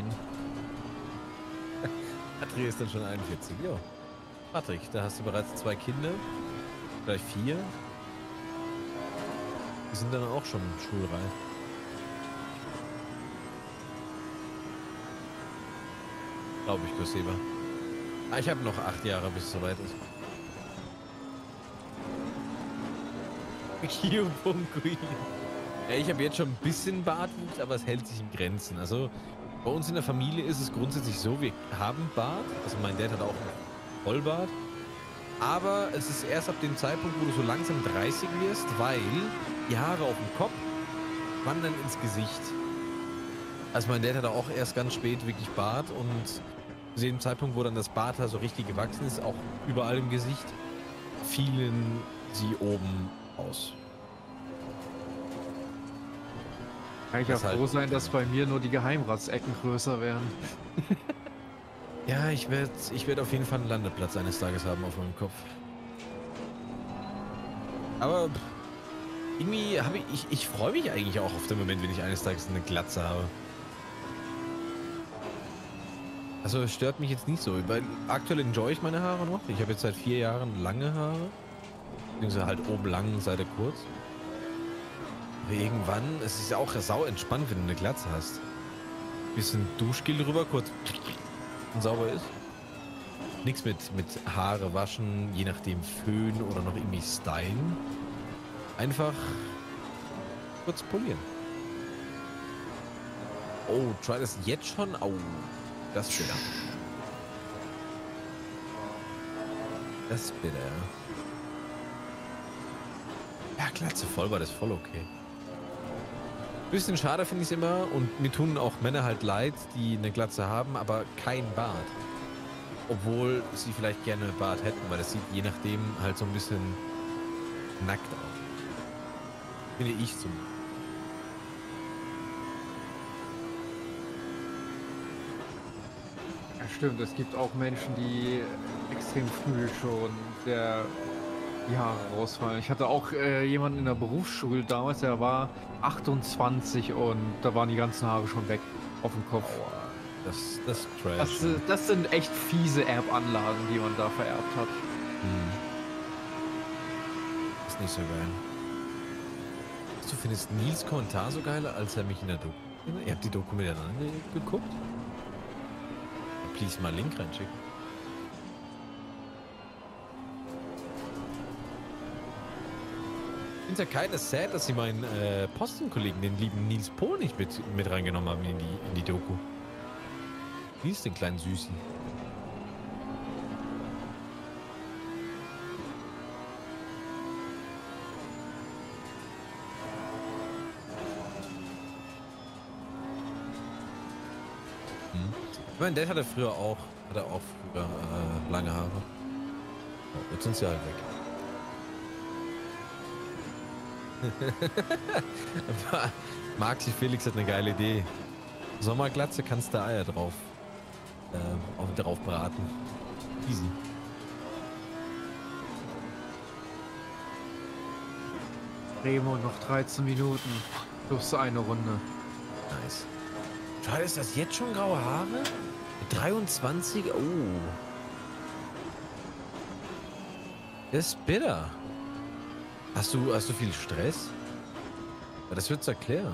Patrick ist dann schon einundvierzig, ja. Patrick, da hast du bereits zwei Kinder. Vielleicht vier. Die sind dann auch schon schulreif. Glaube ich, Kursheber. Ah, ich habe noch acht Jahre, bis es soweit ist. Ja, ich habe jetzt schon ein bisschen Bartwuchs, aber es hält sich in Grenzen. Also bei uns in der Familie ist es grundsätzlich so, wir haben Bart. Also mein Dad hat auch einen Vollbart. Aber es ist erst ab dem Zeitpunkt, wo du so langsam dreißig wirst, weil die Haare auf dem Kopf wandern ins Gesicht. Also mein Dad hatte auch erst ganz spät wirklich Bart und zu dem Zeitpunkt, wo dann das Barthaar so richtig gewachsen ist, auch überall im Gesicht, fielen sie oben aus. Kann ich ja Deshalb- froh sein, dass bei mir nur die Geheimratsecken größer werden. Ja, ich werde ich werd auf jeden Fall einen Landeplatz eines Tages haben auf meinem Kopf. Aber pff, irgendwie habe ich, ich, ich freue mich eigentlich auch auf den Moment, wenn ich eines Tages eine Glatze habe. Also es stört mich jetzt nicht so, weil aktuell enjoy ich meine Haare noch. Ich habe jetzt seit vier Jahren lange Haare. Beziehungsweise halt oben lang, Seite kurz. Aber irgendwann, es ist ja auch sau entspannt, wenn du eine Glatze hast. Bisschen Duschgel drüber, kurz und sauber ist. Nichts mit, mit Haare waschen, je nachdem föhnen oder noch irgendwie stylen. Einfach kurz polieren. Oh, try das jetzt schon? Au, das ist bitter. Das ist bitter, ja. Ja, Glatze voll war das voll okay. Bisschen schade finde ich es immer und mir tun auch Männer halt leid, die eine Glatze haben, aber kein Bart. Obwohl sie vielleicht gerne Bart hätten, weil das sieht je nachdem halt so ein bisschen nackt aus. Finde ich zum. Ja, stimmt. Es gibt auch Menschen, die extrem früh schon sehr die Haare rausfallen. Ich hatte auch äh, jemanden in der Berufsschule damals, der war achtundzwanzig und da waren die ganzen Haare schon weg auf dem Kopf. Das, das ist trash. Das, äh, das sind echt fiese Erbanlagen, die man da vererbt hat. Hm. Ist nicht so geil. Du findest Nils Kommentar so geil, als er mich in der Doku... Ihr habt die Doku miteinander geguckt? Please mal einen Link reinschicken. Ich finde ja keine sad, dass sie meinen äh, Postenkollegen, den lieben Nils Pohl, nicht mit, mit reingenommen haben in die, in die Doku. Wie ist den kleinen Süßen? Hm. Mein Dad hatte früher auch, hatte auch früher äh, lange Haare. Oh, jetzt sind sie halt weg. Maxi Felix hat eine geile Idee. Sommerglatze, kannst du Eier drauf, äh, auf, drauf braten. Easy. Remo, noch dreizehn Minuten. Plus eine Runde. Nice. Schade, ist das jetzt schon graue Haare? Mit dreiundzwanzig? Oh. Das ist bitter. Hast du, hast du viel Stress? Ja, das wird's erklären.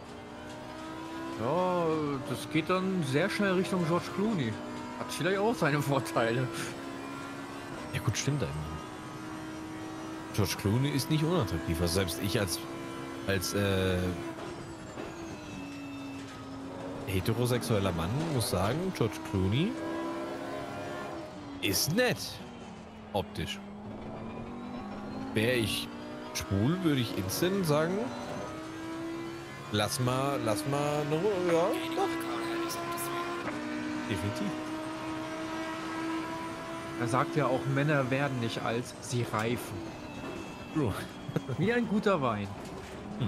Ja, das geht dann sehr schnell Richtung George Clooney. Hat vielleicht auch seine Vorteile. Ja gut, stimmt eigentlich. George Clooney ist nicht unattraktiv. Also selbst ich als, als äh, heterosexueller Mann muss sagen, George Clooney ist nett. Optisch. Wäre ich schwul, würde ich instant sagen, lass mal, lass mal eine Runde, ja, doch. Definitiv. Er sagt ja auch, Männer werden nicht alt, sie reifen. True. Wie ein guter Wein. Hm.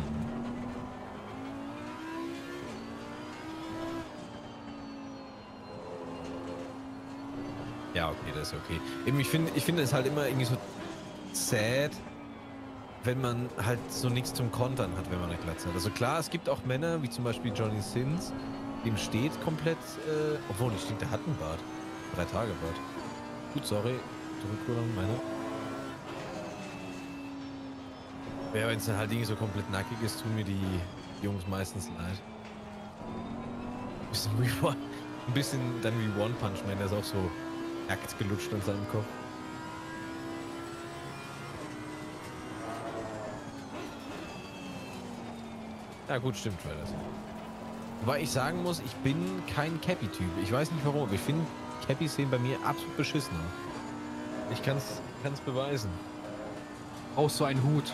Ja, okay, das ist okay. Eben, ich finde, ich finde es halt immer irgendwie so sad, wenn man halt so nichts zum Kontern hat, wenn man eine Glatze hat. Also klar, es gibt auch Männer, wie zum Beispiel Johnny Sins, dem steht komplett, äh, obwohl, ich denke, der hat einen Bart. Drei Tage Bart. Gut, sorry. Zurückrudern, meine. Ja, wenn es dann halt irgendwie so komplett nackig ist, tun mir die Jungs meistens leid. Ein bisschen wie One, ein bisschen dann wie One Punch Man, der ist auch so nackt gelutscht an seinem Kopf. Ja gut, stimmt, Trailers. Wobei ich sagen muss, ich bin kein Cappy-Typ. Ich weiß nicht warum, aber ich finde, Cappies sehen bei mir absolut beschissen aus. Ich kann's, kann's beweisen. Brauchst du einen Hut?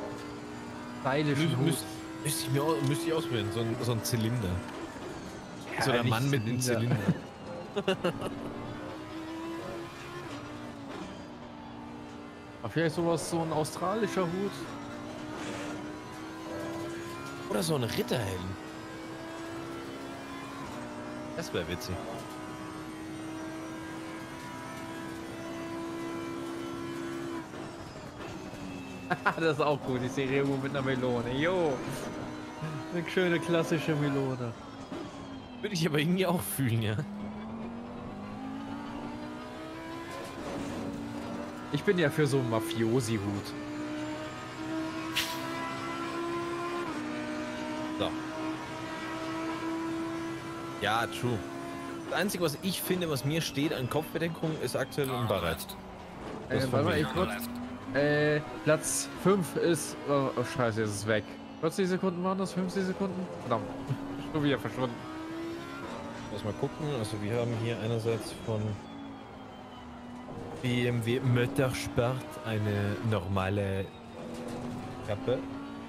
Stylischen Mü Hut. müß, müsste ich mir au- müsste ich ausprobieren, so ein, so ein Zylinder. So der Mann mit dem Zylinder. Aber vielleicht sowas, so ein australischer Hut. Oder so ein Ritterhelm. Das wäre witzig. Das ist auch gut, die Serie mit einer Melone. Jo. Eine schöne klassische Melone. Würde ich aber irgendwie auch fühlen, ja. Ich bin ja für so einen Mafiosi-Hut. So. Ja, true. Das Einzige, was ich finde, was mir steht an Kopfbedeckung, ist aktuell ein Barett. Äh, warte mal, ich kurz. Äh, Platz fünf ist... Oh, oh scheiße, jetzt ist es weg. vierzig Sekunden waren das? fünfzig Sekunden? Verdammt. Schon wieder verschwunden. Lass mal gucken. Also wir haben hier einerseits von B M W Motorsport eine normale Kappe.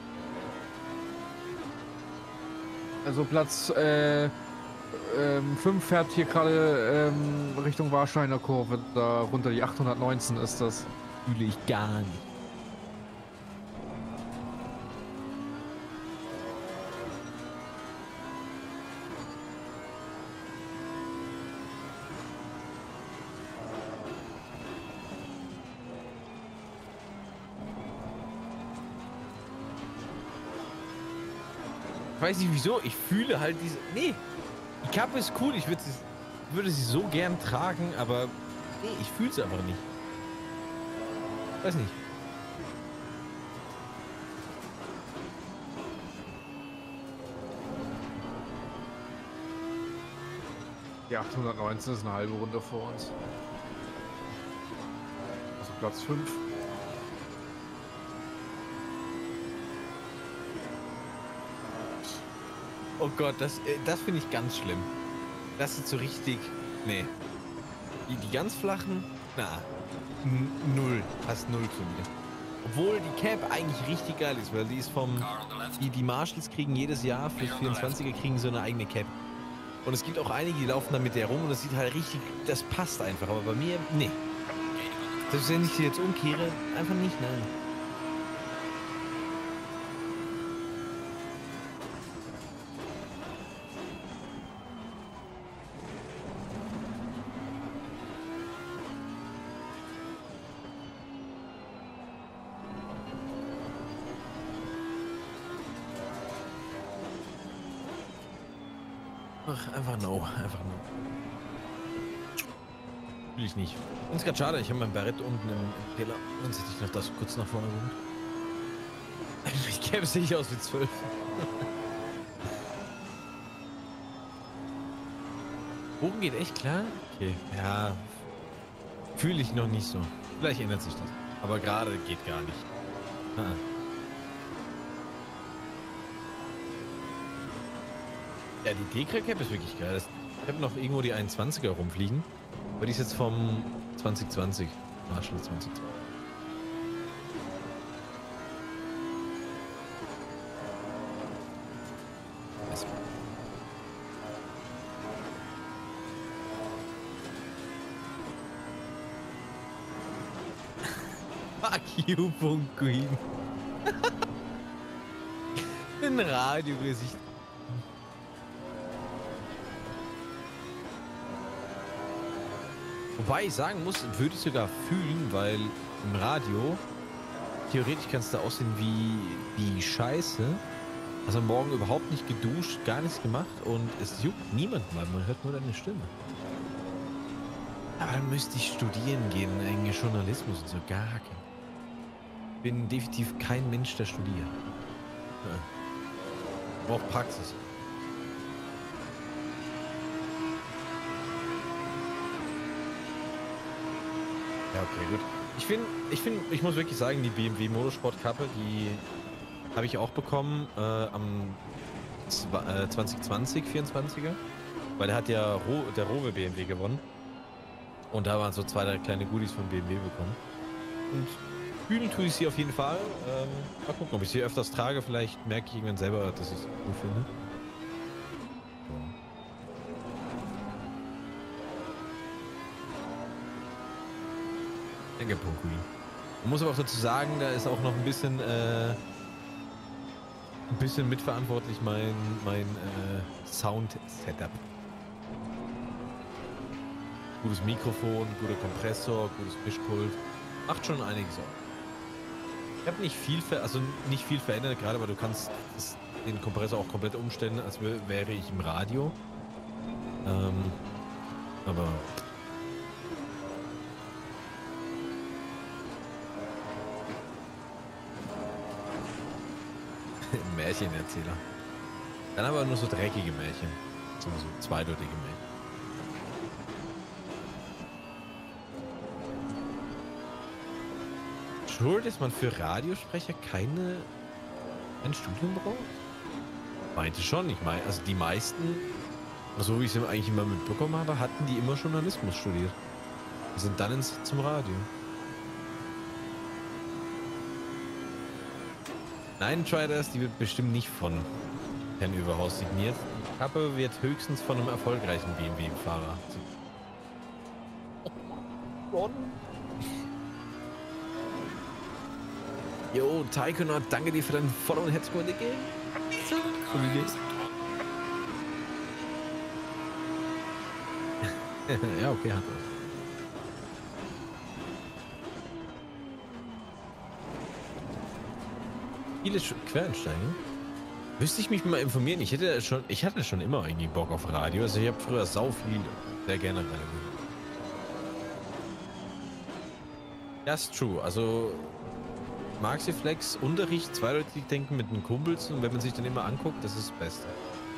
Also Platz äh, ähm, fünf fährt hier gerade ähm, Richtung Warsteiner Kurve. Da runter die achthundertneunzehn ist das. Fühle ich gar nicht. Ich weiß nicht wieso, ich fühle halt diese... Nee, die Kappe ist cool, ich würde sie, würde sie so gern tragen, aber nee, ich fühle es einfach nicht. Weiß nicht. Die achthundertneunzehn ist eine halbe Runde vor uns. Also Platz fünf. Oh Gott, das, äh, das finde ich ganz schlimm. Das ist so richtig... Nee. Die, die ganz flachen? Na, n- null. Fast null zu mir. Obwohl die Cap eigentlich richtig geil ist, weil die ist vom... Die, die Marshalls kriegen jedes Jahr für vierundzwanziger kriegen so eine eigene Cap. Und es gibt auch einige, die laufen da mit der rum und das sieht halt richtig... Das passt einfach, aber bei mir... Nee. Selbst wenn ich sie jetzt umkehre, einfach nicht, nein. Ach, einfach no, einfach no. Will ich nicht. Und es ist gerade schade, ich habe mein Barett unten im Keller. Sonst hätte ich noch das kurz nach vorne geholt. Ich käme sehe ich aus wie zwölf. Bogen geht echt klar? Okay, ja. Fühle ich noch nicht so. Vielleicht ändert sich das. Aber gerade geht gar nicht. Ah. Ja, die Dekra-Cap ist wirklich geil. Ich habe noch irgendwo die einundzwanziger rumfliegen. Aber die ist jetzt vom zwanzig zwanzig. Marshall zwanzig zwanzig. Fuck you, Punguin. Ein Radiogesicht. Wobei ich sagen muss, würde ich sogar fühlen, weil im Radio theoretisch kannst du aussehen wie, wie Scheiße. Also morgen überhaupt nicht geduscht, gar nichts gemacht und es juckt niemand mal, man hört nur deine Stimme. Aber dann müsste ich studieren gehen, irgendwie Journalismus und so, gar kein. Bin definitiv kein Mensch, der studiert. Ja. Braucht Praxis. Ja, okay, gut. Ich finde, ich finde, ich muss wirklich sagen, die B M W Motorsport-Kappe, die habe ich auch bekommen äh, am äh, zwanzig zwanzig, vierundzwanziger. Weil der hat ja Ro der Rowe B M W gewonnen. Und da waren so zwei, drei kleine Goodies von B M W bekommen. Und fühlen tue ich sie auf jeden Fall. Ähm, mal gucken, ob ich sie öfters trage. Vielleicht merke ich irgendwann selber, dass ich es gut finde. Danke, Punkuin. Man muss aber auch dazu sagen, da ist auch noch ein bisschen, äh, ein bisschen mitverantwortlich mein, mein äh, Sound-Setup. Gutes Mikrofon, guter Kompressor, gutes Mischpult. Macht schon einiges aus. Ich habe nicht viel, ver also nicht viel verändert, gerade weil du kannst das, den Kompressor auch komplett umstellen, als wäre ich im Radio. Ähm, aber... Märchenerzähler. Dann aber nur so dreckige Märchen. So, so zweideutige Märchen. Sure, dass man für Radiosprecher keine ein Studium braucht? Meinte schon. Ich meine, also die meisten, so wie ich es eigentlich immer mitbekommen habe, hatten die immer Journalismus studiert. Die sind dann ins, zum Radio. Nein, Triders, die wird bestimmt nicht von Herrn Überhaus signiert. Die Kappe wird höchstens von einem erfolgreichen B M W-Fahrer. Oh, Jo, Taikonaut, danke dir für deinen Follow und Herzko in der Game. Ja, okay, hat er. Viele Quereinsteiger. Müsste ich mich mal informieren. Ich hätte schon, ich hatte schon immer irgendwie Bock auf Radio. Also ich habe früher sau viel, sehr gerne Radio gehört. Das ist true. Also Maxiflex, Unterricht, zweideutig denken mit den Kumpels und wenn man sich dann immer anguckt, das ist das Beste.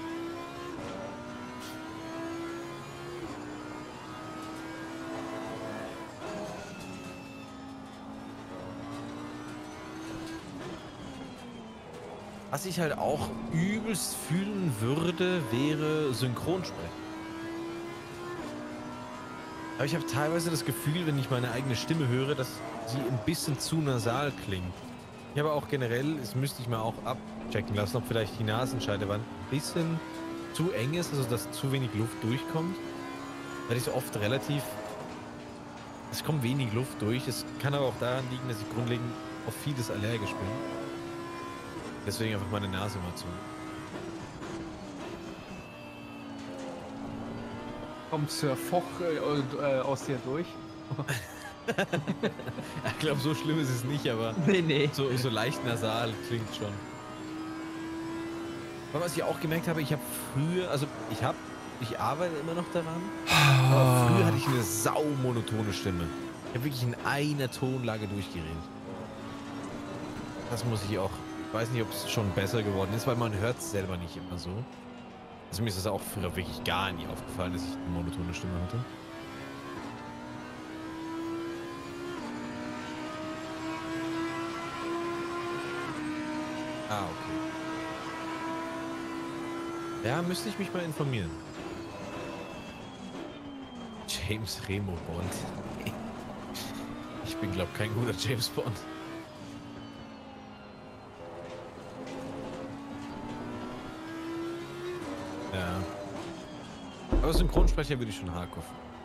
Was ich halt auch übelst fühlen würde, wäre Synchronsprechen. Aber ich habe teilweise das Gefühl, wenn ich meine eigene Stimme höre, dass sie ein bisschen zu nasal klingt. Ich habe auch generell, das müsste ich mal auch abchecken lassen, ob vielleicht die Nasenscheidewand ein bisschen zu eng ist, also dass zu wenig Luft durchkommt. Weil ich so oft relativ... Es kommt wenig Luft durch. Es kann aber auch daran liegen, dass ich grundlegend auf vieles allergisch bin. Deswegen einfach meine Nase mal zu. Kommt Sir Foch äh, äh, aus dir durch? Ich glaube, so schlimm ist es nicht, aber nee, nee. So, so leicht nasal klingt schon. Aber was ich auch gemerkt habe, ich habe früher, also ich habe, ich arbeite immer noch daran, aber früher hatte ich eine saumonotone Stimme. Ich habe wirklich in einer Tonlage durchgeredet. Das muss ich auch... Ich weiß nicht, ob es schon besser geworden ist, weil man hört es selber nicht immer so. Also mir ist das auch früher wirklich gar nie aufgefallen, dass ich eine monotone Stimme hatte. Ah, okay. Ja, müsste ich mich mal informieren. James Remo Bond. Ich bin, glaube kein guter James Bond. Ja. Aber Synchronsprecher würde ich schon hardcore.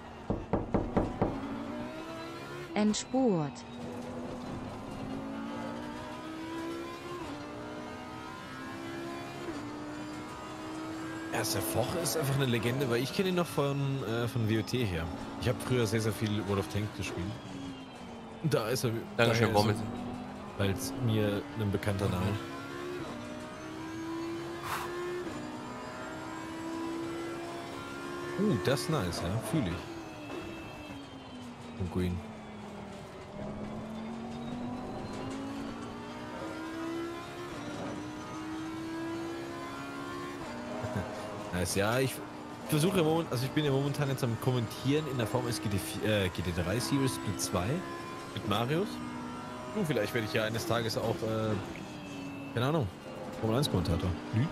Endspurt. Ja, der Foch ist einfach eine Legende, weil ich kenne ihn noch von, äh, von W O T her. Ich habe früher sehr, sehr viel World of Tanks gespielt. Und da ist er... Dankeschön, Bommel. Als mir ein bekannter Name. Uh, das ist nice, ja. Fühle ich. Und Green. Nice, ja, ich versuche im Moment, also ich bin ja momentan jetzt am Kommentieren in der V M S G T, äh, G T drei Series Split zwei mit Marius. Und vielleicht werde ich ja eines Tages auch, äh, keine Ahnung, Formel eins Kommentator. Hm?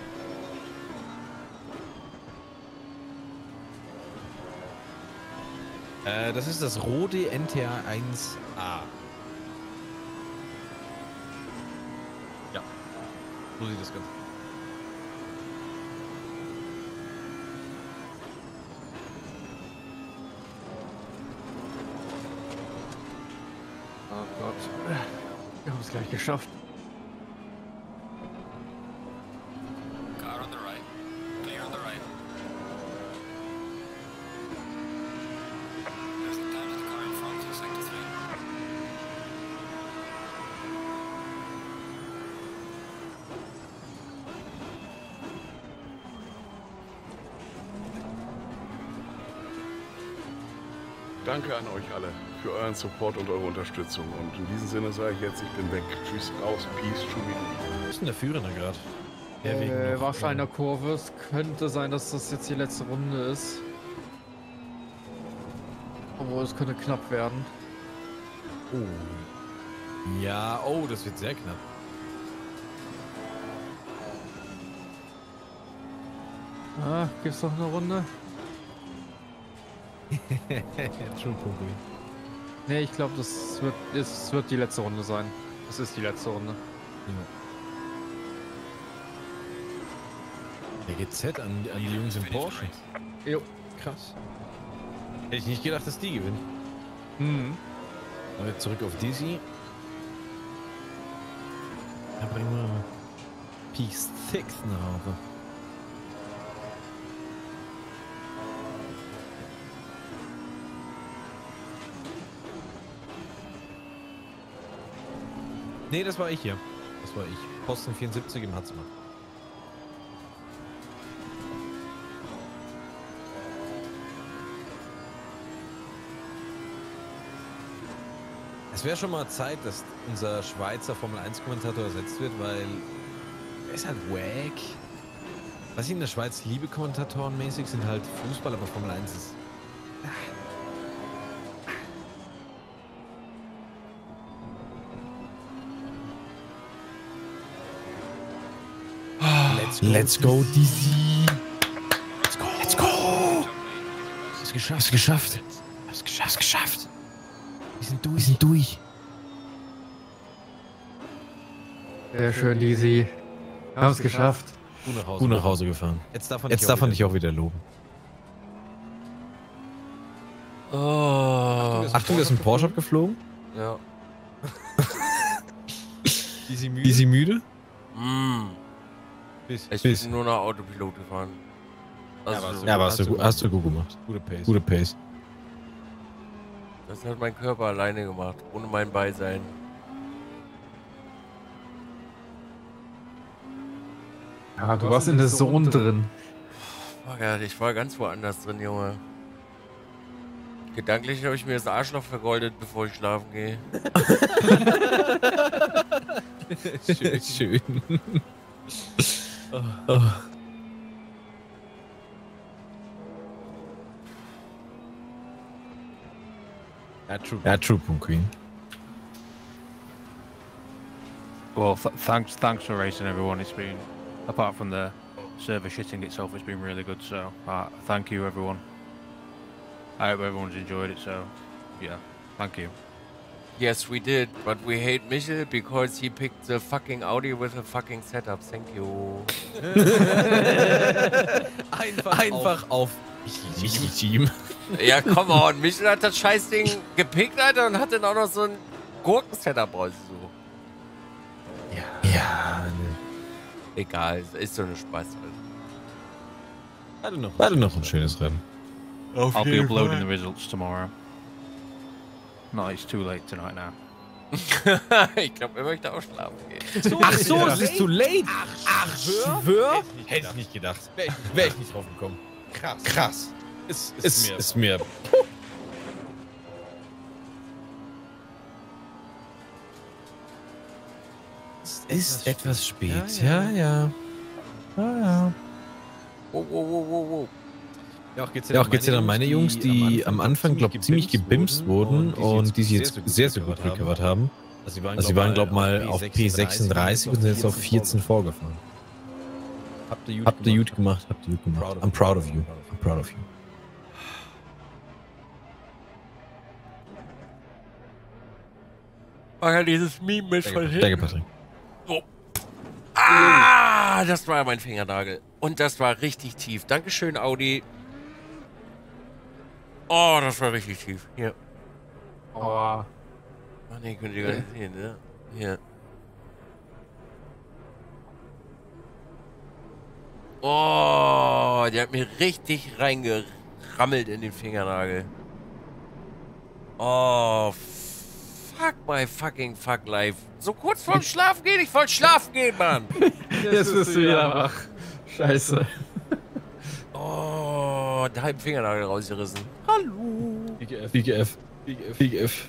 Äh, das ist das Rode N T A eins A. Ja, so sieht das Ganze. Gott. Wir haben es gleich geschafft. Car on the right. Clear on the right. There's the time of the car in front to sector three. Danke an euch alle für euren Support und eure Unterstützung. Und in diesem Sinne sage ich jetzt, ich bin weg. Tschüss, raus, peace, Schubi. Wo ist denn der Führende gerade? Äh, war schon in der Kurve. Es könnte sein, dass das jetzt die letzte Runde ist. Obwohl, es könnte knapp werden. Oh. Ja, oh, das wird sehr knapp. Ah, gibt's noch eine Runde? True Punkt. Ne, ich glaube, das wird, es wird die letzte Runde sein. Es ist die letzte Runde. Der G Z an, an die Jungs im Porsche. Jo. Krass. Hätte ich nicht gedacht, dass die gewinnen. Mhm. Aber zurück auf Dizzy. Da bringen wir P sechs nach Hause. Nee, das war ich hier. Das war ich. Posten vierundsiebzig im Hatzmann. Es wäre schon mal Zeit, dass unser Schweizer Formel eins Kommentator ersetzt wird, weil er ist halt wack. Was ich in der Schweiz liebe, Kommentatorenmäßig, sind halt Fußball, aber Formel eins ist... Let's go, Let's go Dizzy. Let's go, let's go. Hast geschafft. Hast geschafft. Hast geschafft. Hast geschafft. Wir sind durch. Wir sind durch. Sehr schön, Dizzy. Wir haben es geschafft. Gut nach Hause, Gut nach Hause gefahren. Jetzt darf man, Jetzt darf man dich auch wieder loben. Oh. Achtung, da ist ein Porsche abgeflogen. Ja. Dizzy müde? Dizzy müde? Mm. Bis, ich bis. bin nur nach Autopilot gefahren. Also ja, aber ja, hast, du, hast du gut gemacht. Gute Pace. Gute Pace. Das hat mein Körper alleine gemacht, ohne mein Beisein. Ja, du warst in der Zone drin. Oh Gott, ich war ganz woanders drin, Junge. Gedanklich habe ich mir das Arschloch vergoldet, bevor ich schlafen gehe. Schön. Schön. Oh. Oh. Ja, true. Ja, true, Queen. Well, th thanks, thanks for racing, everyone. It's been, apart from the server shitting itself, it's been really good. So, uh, thank you, everyone. I hope everyone's enjoyed it. So, yeah, thank you. Yes, we did, but we hate Michel because he picked the fucking Audi with a fucking setup. Thank you. Einfach, Einfach auf, auf Michel-Team. Ja, come on. Michel hat das Scheißding gepickt, Alter, und hat dann auch noch so ein Gurken-Setup rausgesucht. Ja. Ja. Egal, ist so eine Spaß. Warte noch, warte noch ein schönes Rennen. Auf I'll be uploading the results tomorrow. No, it's too late tonight now. Ich glaube, er möchte auch schlafen gehen. So, Ach so, ja. Es ist too late. Ach, Ach schwör? Hätte ich nicht gedacht. Wäre ich, wär ich nicht drauf gekommen. Krass. Krass. Ist, ist, ist mir. Ist mir. Es ist etwas spät. Ja, ja. Ja, ja. Wow, wow, wow, wow, wow. Ja, auch geht's ja, auch geht's ja dann meine Jungs, die am Anfang, glaube ich, ziemlich gebimst wurden und die sie jetzt sehr, sehr gut recovert haben. Also sie waren, glaube ich, mal auf P sechsunddreißig und sind jetzt auf vierzehn vorgefahren. Habt ihr gut gemacht, habt ihr gut gemacht. I'm proud of you. I'm proud of you. Oh ja, dieses Meme ist von hinten. Danke, Patrick. Oh. Ah, das war mein Fingernagel. Und das war richtig tief. Dankeschön, Audi. Oh, das war richtig tief. Hier. Oh. Ach nee, könnt ihr gar nicht sehen, ne? Hier. Oh, der hat mir richtig reingerammelt in den Fingernagel. Oh, fuck my fucking fuck life. So kurz vorm Schlafen gehen, ich wollte schlafen gehen, Mann. Jetzt bist du wieder wach. Scheiße. Oh, der halben Fingernagel rausgerissen. Hallo. B G F. B G F. B G F. B G F.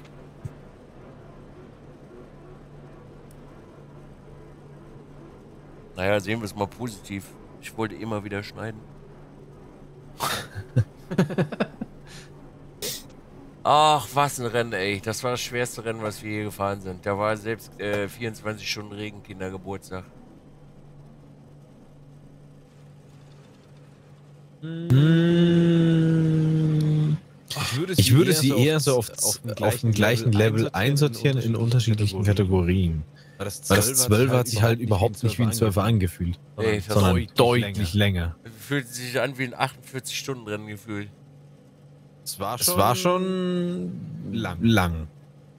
Naja, sehen wir es mal positiv. Ich wollte immer wieder schneiden. Ach, was ein Rennen, ey. Das war das schwerste Rennen, was wir hier gefahren sind. Da war selbst äh, vierundzwanzig Stunden Regen, Kindergeburtstag. Ich würde sie, ich würde sie eher so auf, auf, auf dem gleichen Level einsortieren in unterschiedlichen Kategorien. Weil das zwölf hat sich halt überhaupt nicht wie ein zwölfer angefühlt, Nee, sondern deutlich, deutlich länger. Fühlt sich an wie ein achtundvierzig Stunden Rennen gefühlt. Es war schon, es war schon lang. lang.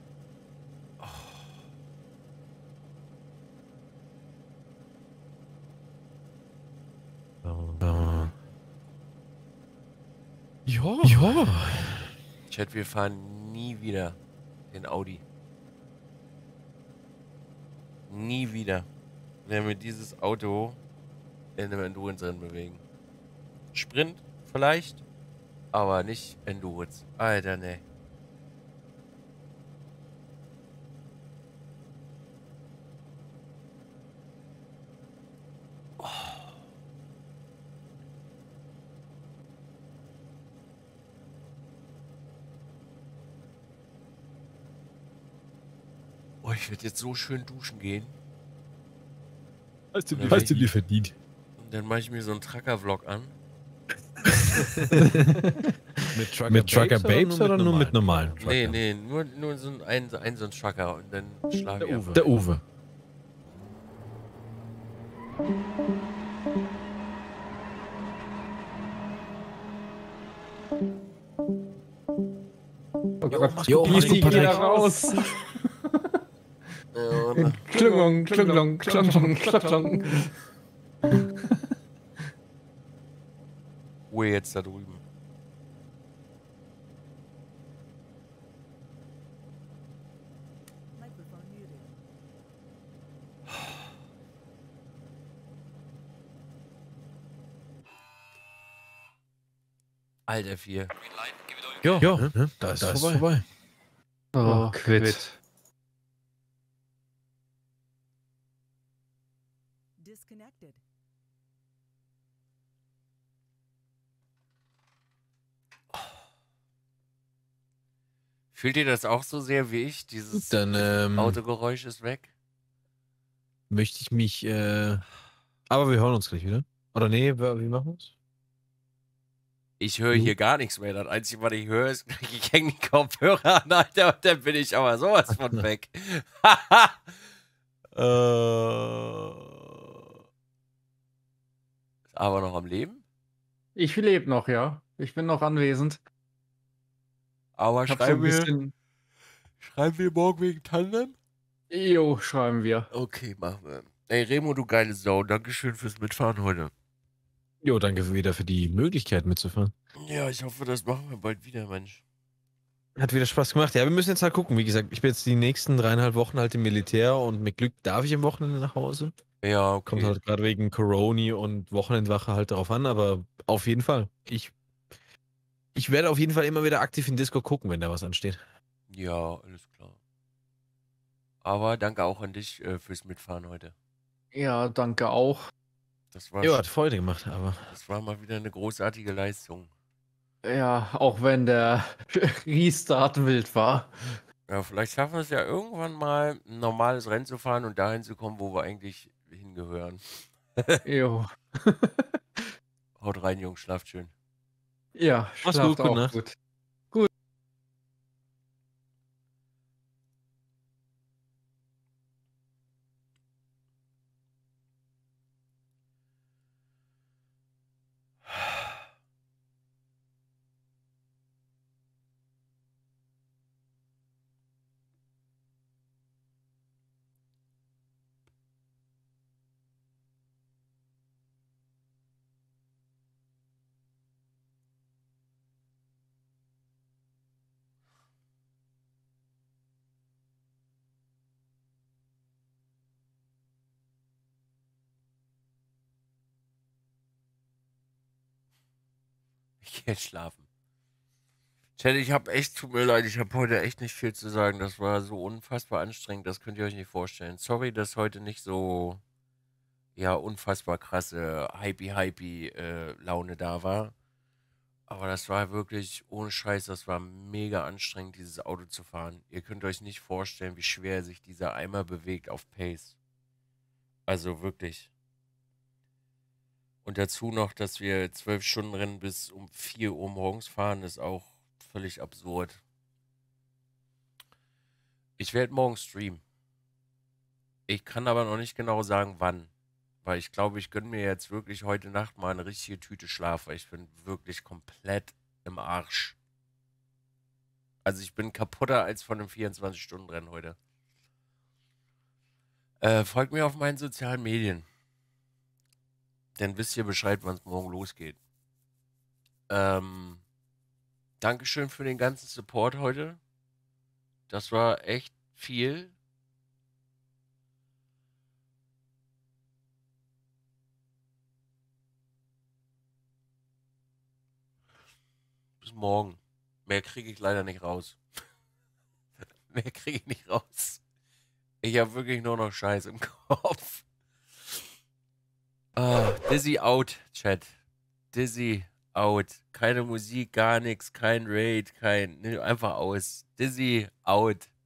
Ja. Ja. Ja. Chat, wir fahren nie wieder den Audi. Nie wieder werden wir dieses Auto in einem Endurance-Rennen bewegen. Sprint vielleicht, aber nicht Endurance. Alter, ne. Oh, ich werde jetzt so schön duschen gehen. Hast du, dir, hast du dir verdient. Und dann mache ich mir so einen Trucker-Vlog an. Mit Trucker, mit Trucker Babes, Babes oder, nur mit normalen Trucker? Nee, nee, nur, nur so ein, ein, so ein Trucker und dann schlafe ich einfach. Der Uwe. Oh Gott, jo, ich geh da raus. Klungong, Klungong, Klungong, Klungong. Ruhe jetzt da drüben. Alter, vier. Jo, jo, ne? da ist, da ist vorbei. vorbei. Oh, quit. Disconnected. Fühlt ihr das auch so sehr wie ich? Dieses Dann, ähm, Autogeräusch ist weg? Möchte ich mich, äh... Aber wir hören uns gleich wieder. Oder nee, wie machen wir es? Ich höre hier gar nichts mehr. Das Einzige, was ich höre, ist, ich hänge die Kopfhörer an, Alter, und dann bin ich aber sowas von weg. äh, ist aber noch am Leben? Ich lebe noch, ja. Ich bin noch anwesend. Aber Ich hab schreiben, so ein wir, bisschen... schreiben wir morgen wegen Tandem? Jo, schreiben wir. Okay, machen wir. Ey, Remo, du geile Sau. Dankeschön fürs Mitfahren heute. Jo, danke wieder für die Möglichkeit mitzufahren. Ja, ich hoffe, das machen wir bald wieder, Mensch. Hat wieder Spaß gemacht. Ja, wir müssen jetzt halt gucken. Wie gesagt, ich bin jetzt die nächsten dreieinhalb Wochen halt im Militär und mit Glück darf ich am Wochenende nach Hause. Ja, okay. Kommt halt gerade wegen Corona und Wochenendwache halt darauf an, aber auf jeden Fall. Ich, ich werde auf jeden Fall immer wieder aktiv in Disco gucken, wenn da was ansteht. Ja, alles klar. Aber danke auch an dich äh, fürs Mitfahren heute. Ja, danke auch. Das war, Jo, schon- hat Freude gemacht, aber das war mal wieder eine großartige Leistung. Ja, auch wenn der Restart wild war. Ja, vielleicht schaffen wir es ja irgendwann mal, ein normales Rennen zu fahren und dahin zu kommen, wo wir eigentlich hingehören. Jo. Haut rein, Jungs, schlaft schön. Ja, Mach's schlaft gut, gute auch Nacht. gut. Ich geh jetzt schlafen. Chat, ich hab echt, tut mir leid, ich habe heute echt nicht viel zu sagen. Das war so unfassbar anstrengend, das könnt ihr euch nicht vorstellen. Sorry, dass heute nicht so, ja, unfassbar krasse Hypey-Hypey-Laune da war. Aber das war wirklich, ohne Scheiß, das war mega anstrengend, dieses Auto zu fahren. Ihr könnt euch nicht vorstellen, wie schwer sich dieser Eimer bewegt auf Pace. Also wirklich. Und dazu noch, dass wir zwölf Stunden Rennen bis um vier Uhr morgens fahren, ist auch völlig absurd. Ich werde morgen streamen. Ich kann aber noch nicht genau sagen, wann. Weil ich glaube, ich gönne mir jetzt wirklich heute Nacht mal eine richtige Tüte Schlaf, weil ich bin wirklich komplett im Arsch. Also ich bin kaputter als von einem vierundzwanzig-Stunden-Rennen heute. Äh, folgt mir auf meinen sozialen Medien. Dann wisst ihr Bescheid, wann es morgen losgeht. Ähm, Dankeschön für den ganzen Support heute. Das war echt viel. Bis morgen. Mehr kriege ich leider nicht raus. Mehr kriege ich nicht raus. Ich habe wirklich nur noch Scheiß im Kopf. Ah, Dizzy out, Chat. Dizzy out. Keine Musik, gar nichts, kein Raid, kein. Nee, einfach aus. Dizzy out.